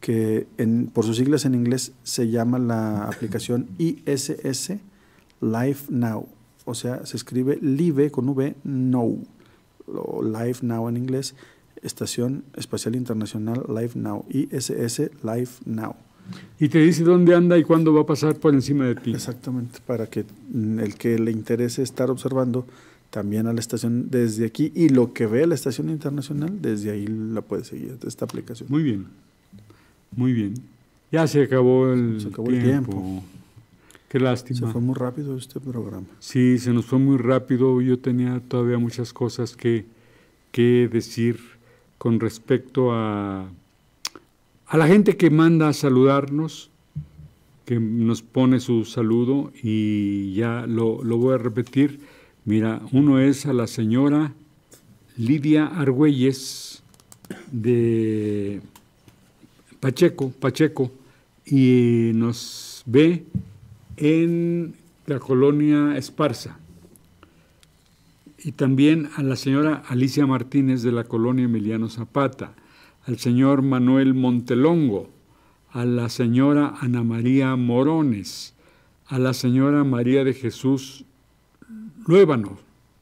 que en, por sus siglas en inglés se llama la aplicación I S S Live Now. O sea, se escribe Live con V, Now. O Live Now en inglés, Estación Espacial Internacional Live Now. I S S Live Now. Y te dice dónde anda y cuándo va a pasar por encima de ti. Exactamente, para que el que le interese estar observando también a la estación desde aquí, y lo que ve la Estación Internacional, desde ahí la puede seguir, esta aplicación. Muy bien, muy bien. Ya se acabó el, se acabó tiempo. el tiempo. Qué lástima. Se fue muy rápido este programa. Sí, se nos fue muy rápido. Yo tenía todavía muchas cosas que, que decir con respecto a, a la gente que manda a saludarnos, que nos pone su saludo, y ya lo, lo voy a repetir. Mira, uno es a la señora Lidia Argüelles de Pacheco, Pacheco, y nos ve en la colonia Esparza. Y también a la señora Alicia Martínez de la colonia Emiliano Zapata, al señor Manuel Montelongo, a la señora Ana María Morones, a la señora María de Jesús Luébano,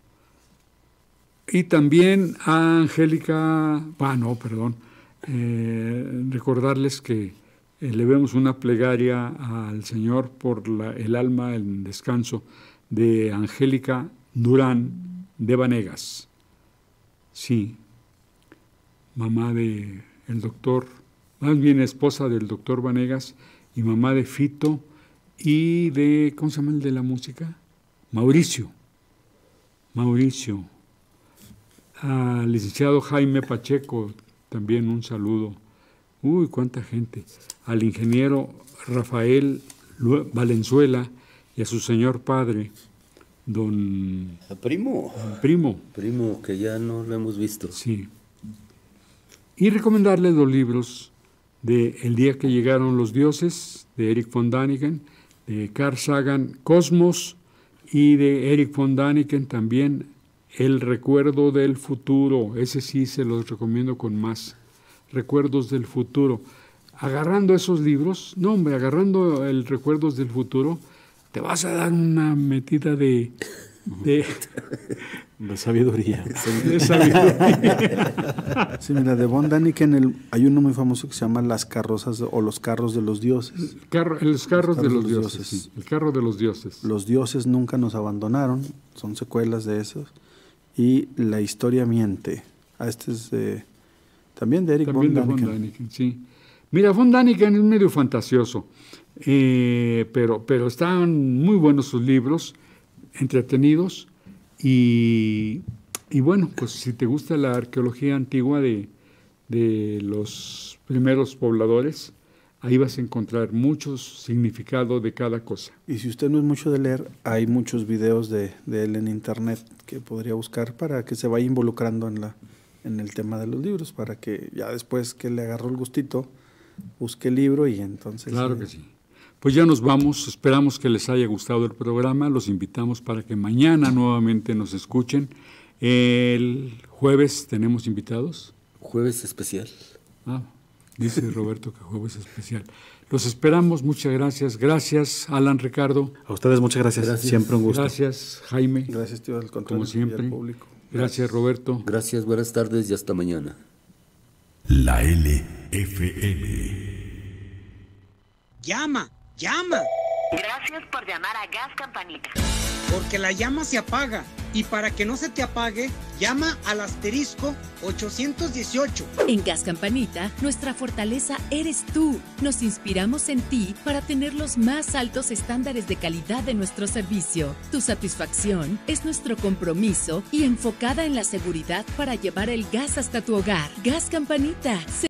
y también a Angélica, ah, no, perdón, eh, recordarles que eh, le vemos una plegaria al Señor por la, el alma en descanso de Angélica Durán de Vanegas, sí, mamá de el doctor, más bien esposa del doctor Vanegas, y mamá de Fito y de, ¿cómo se llama el de la música? Mauricio. Mauricio, al licenciado Jaime Pacheco, también un saludo. Uy, cuánta gente. Al ingeniero Rafael Valenzuela y a su señor padre, don... A primo. Primo. Primo, que ya no lo hemos visto. Sí. Y recomendarles los libros de El día que llegaron los dioses, de Eric von Däniken, de Carl Sagan, Cosmos, y de Eric von Däniken también El recuerdo del futuro. Ese sí se los recomiendo con más. Recuerdos del futuro. Agarrando esos libros, no hombre, agarrando el Recuerdos del futuro, te vas a dar una metida de... de, de sabiduría. De sabiduría. Sí, mira, de von Däniken el, hay uno muy famoso que se llama Las carrozas de, o Los carros de los dioses. Carro, los carros, los carros de los, de los dioses. dioses. Sí, el carro de los dioses. Los dioses nunca nos abandonaron, son secuelas de esos. Y La historia miente. Ah, este es de, también de Eric también von de Däniken. Von Däniken, sí. Mira, von Däniken es medio fantasioso, eh, pero, pero están muy buenos sus libros, entretenidos, y, y bueno, pues si te gusta la arqueología antigua de, de los primeros pobladores, ahí vas a encontrar mucho significado de cada cosa. Y si usted no es mucho de leer, hay muchos videos de, de él en internet que podría buscar para que se vaya involucrando en, la, en el tema de los libros, para que ya después que le agarró el gustito, busque el libro y entonces... Claro eh, que sí. Pues ya nos vamos, esperamos que les haya gustado el programa, los invitamos para que mañana nuevamente nos escuchen. El jueves tenemos invitados. Jueves especial. Ah, dice Roberto que jueves especial. Los esperamos, muchas gracias. Gracias, Alan, Ricardo. A ustedes muchas gracias, gracias. Siempre un gusto. Gracias, Jaime. Gracias, tío, al como siempre. Público. Gracias, gracias, Roberto. Gracias, buenas tardes y hasta mañana. La L F M. Llama, llama. Gracias por llamar a Gas Campanita. Porque la llama se apaga. Y para que no se te apague, llama al asterisco ochocientos dieciocho. En Gas Campanita, nuestra fortaleza eres tú. Nos inspiramos en ti para tener los más altos estándares de calidad de nuestro servicio. Tu satisfacción es nuestro compromiso y enfocada en la seguridad para llevar el gas hasta tu hogar. Gas Campanita.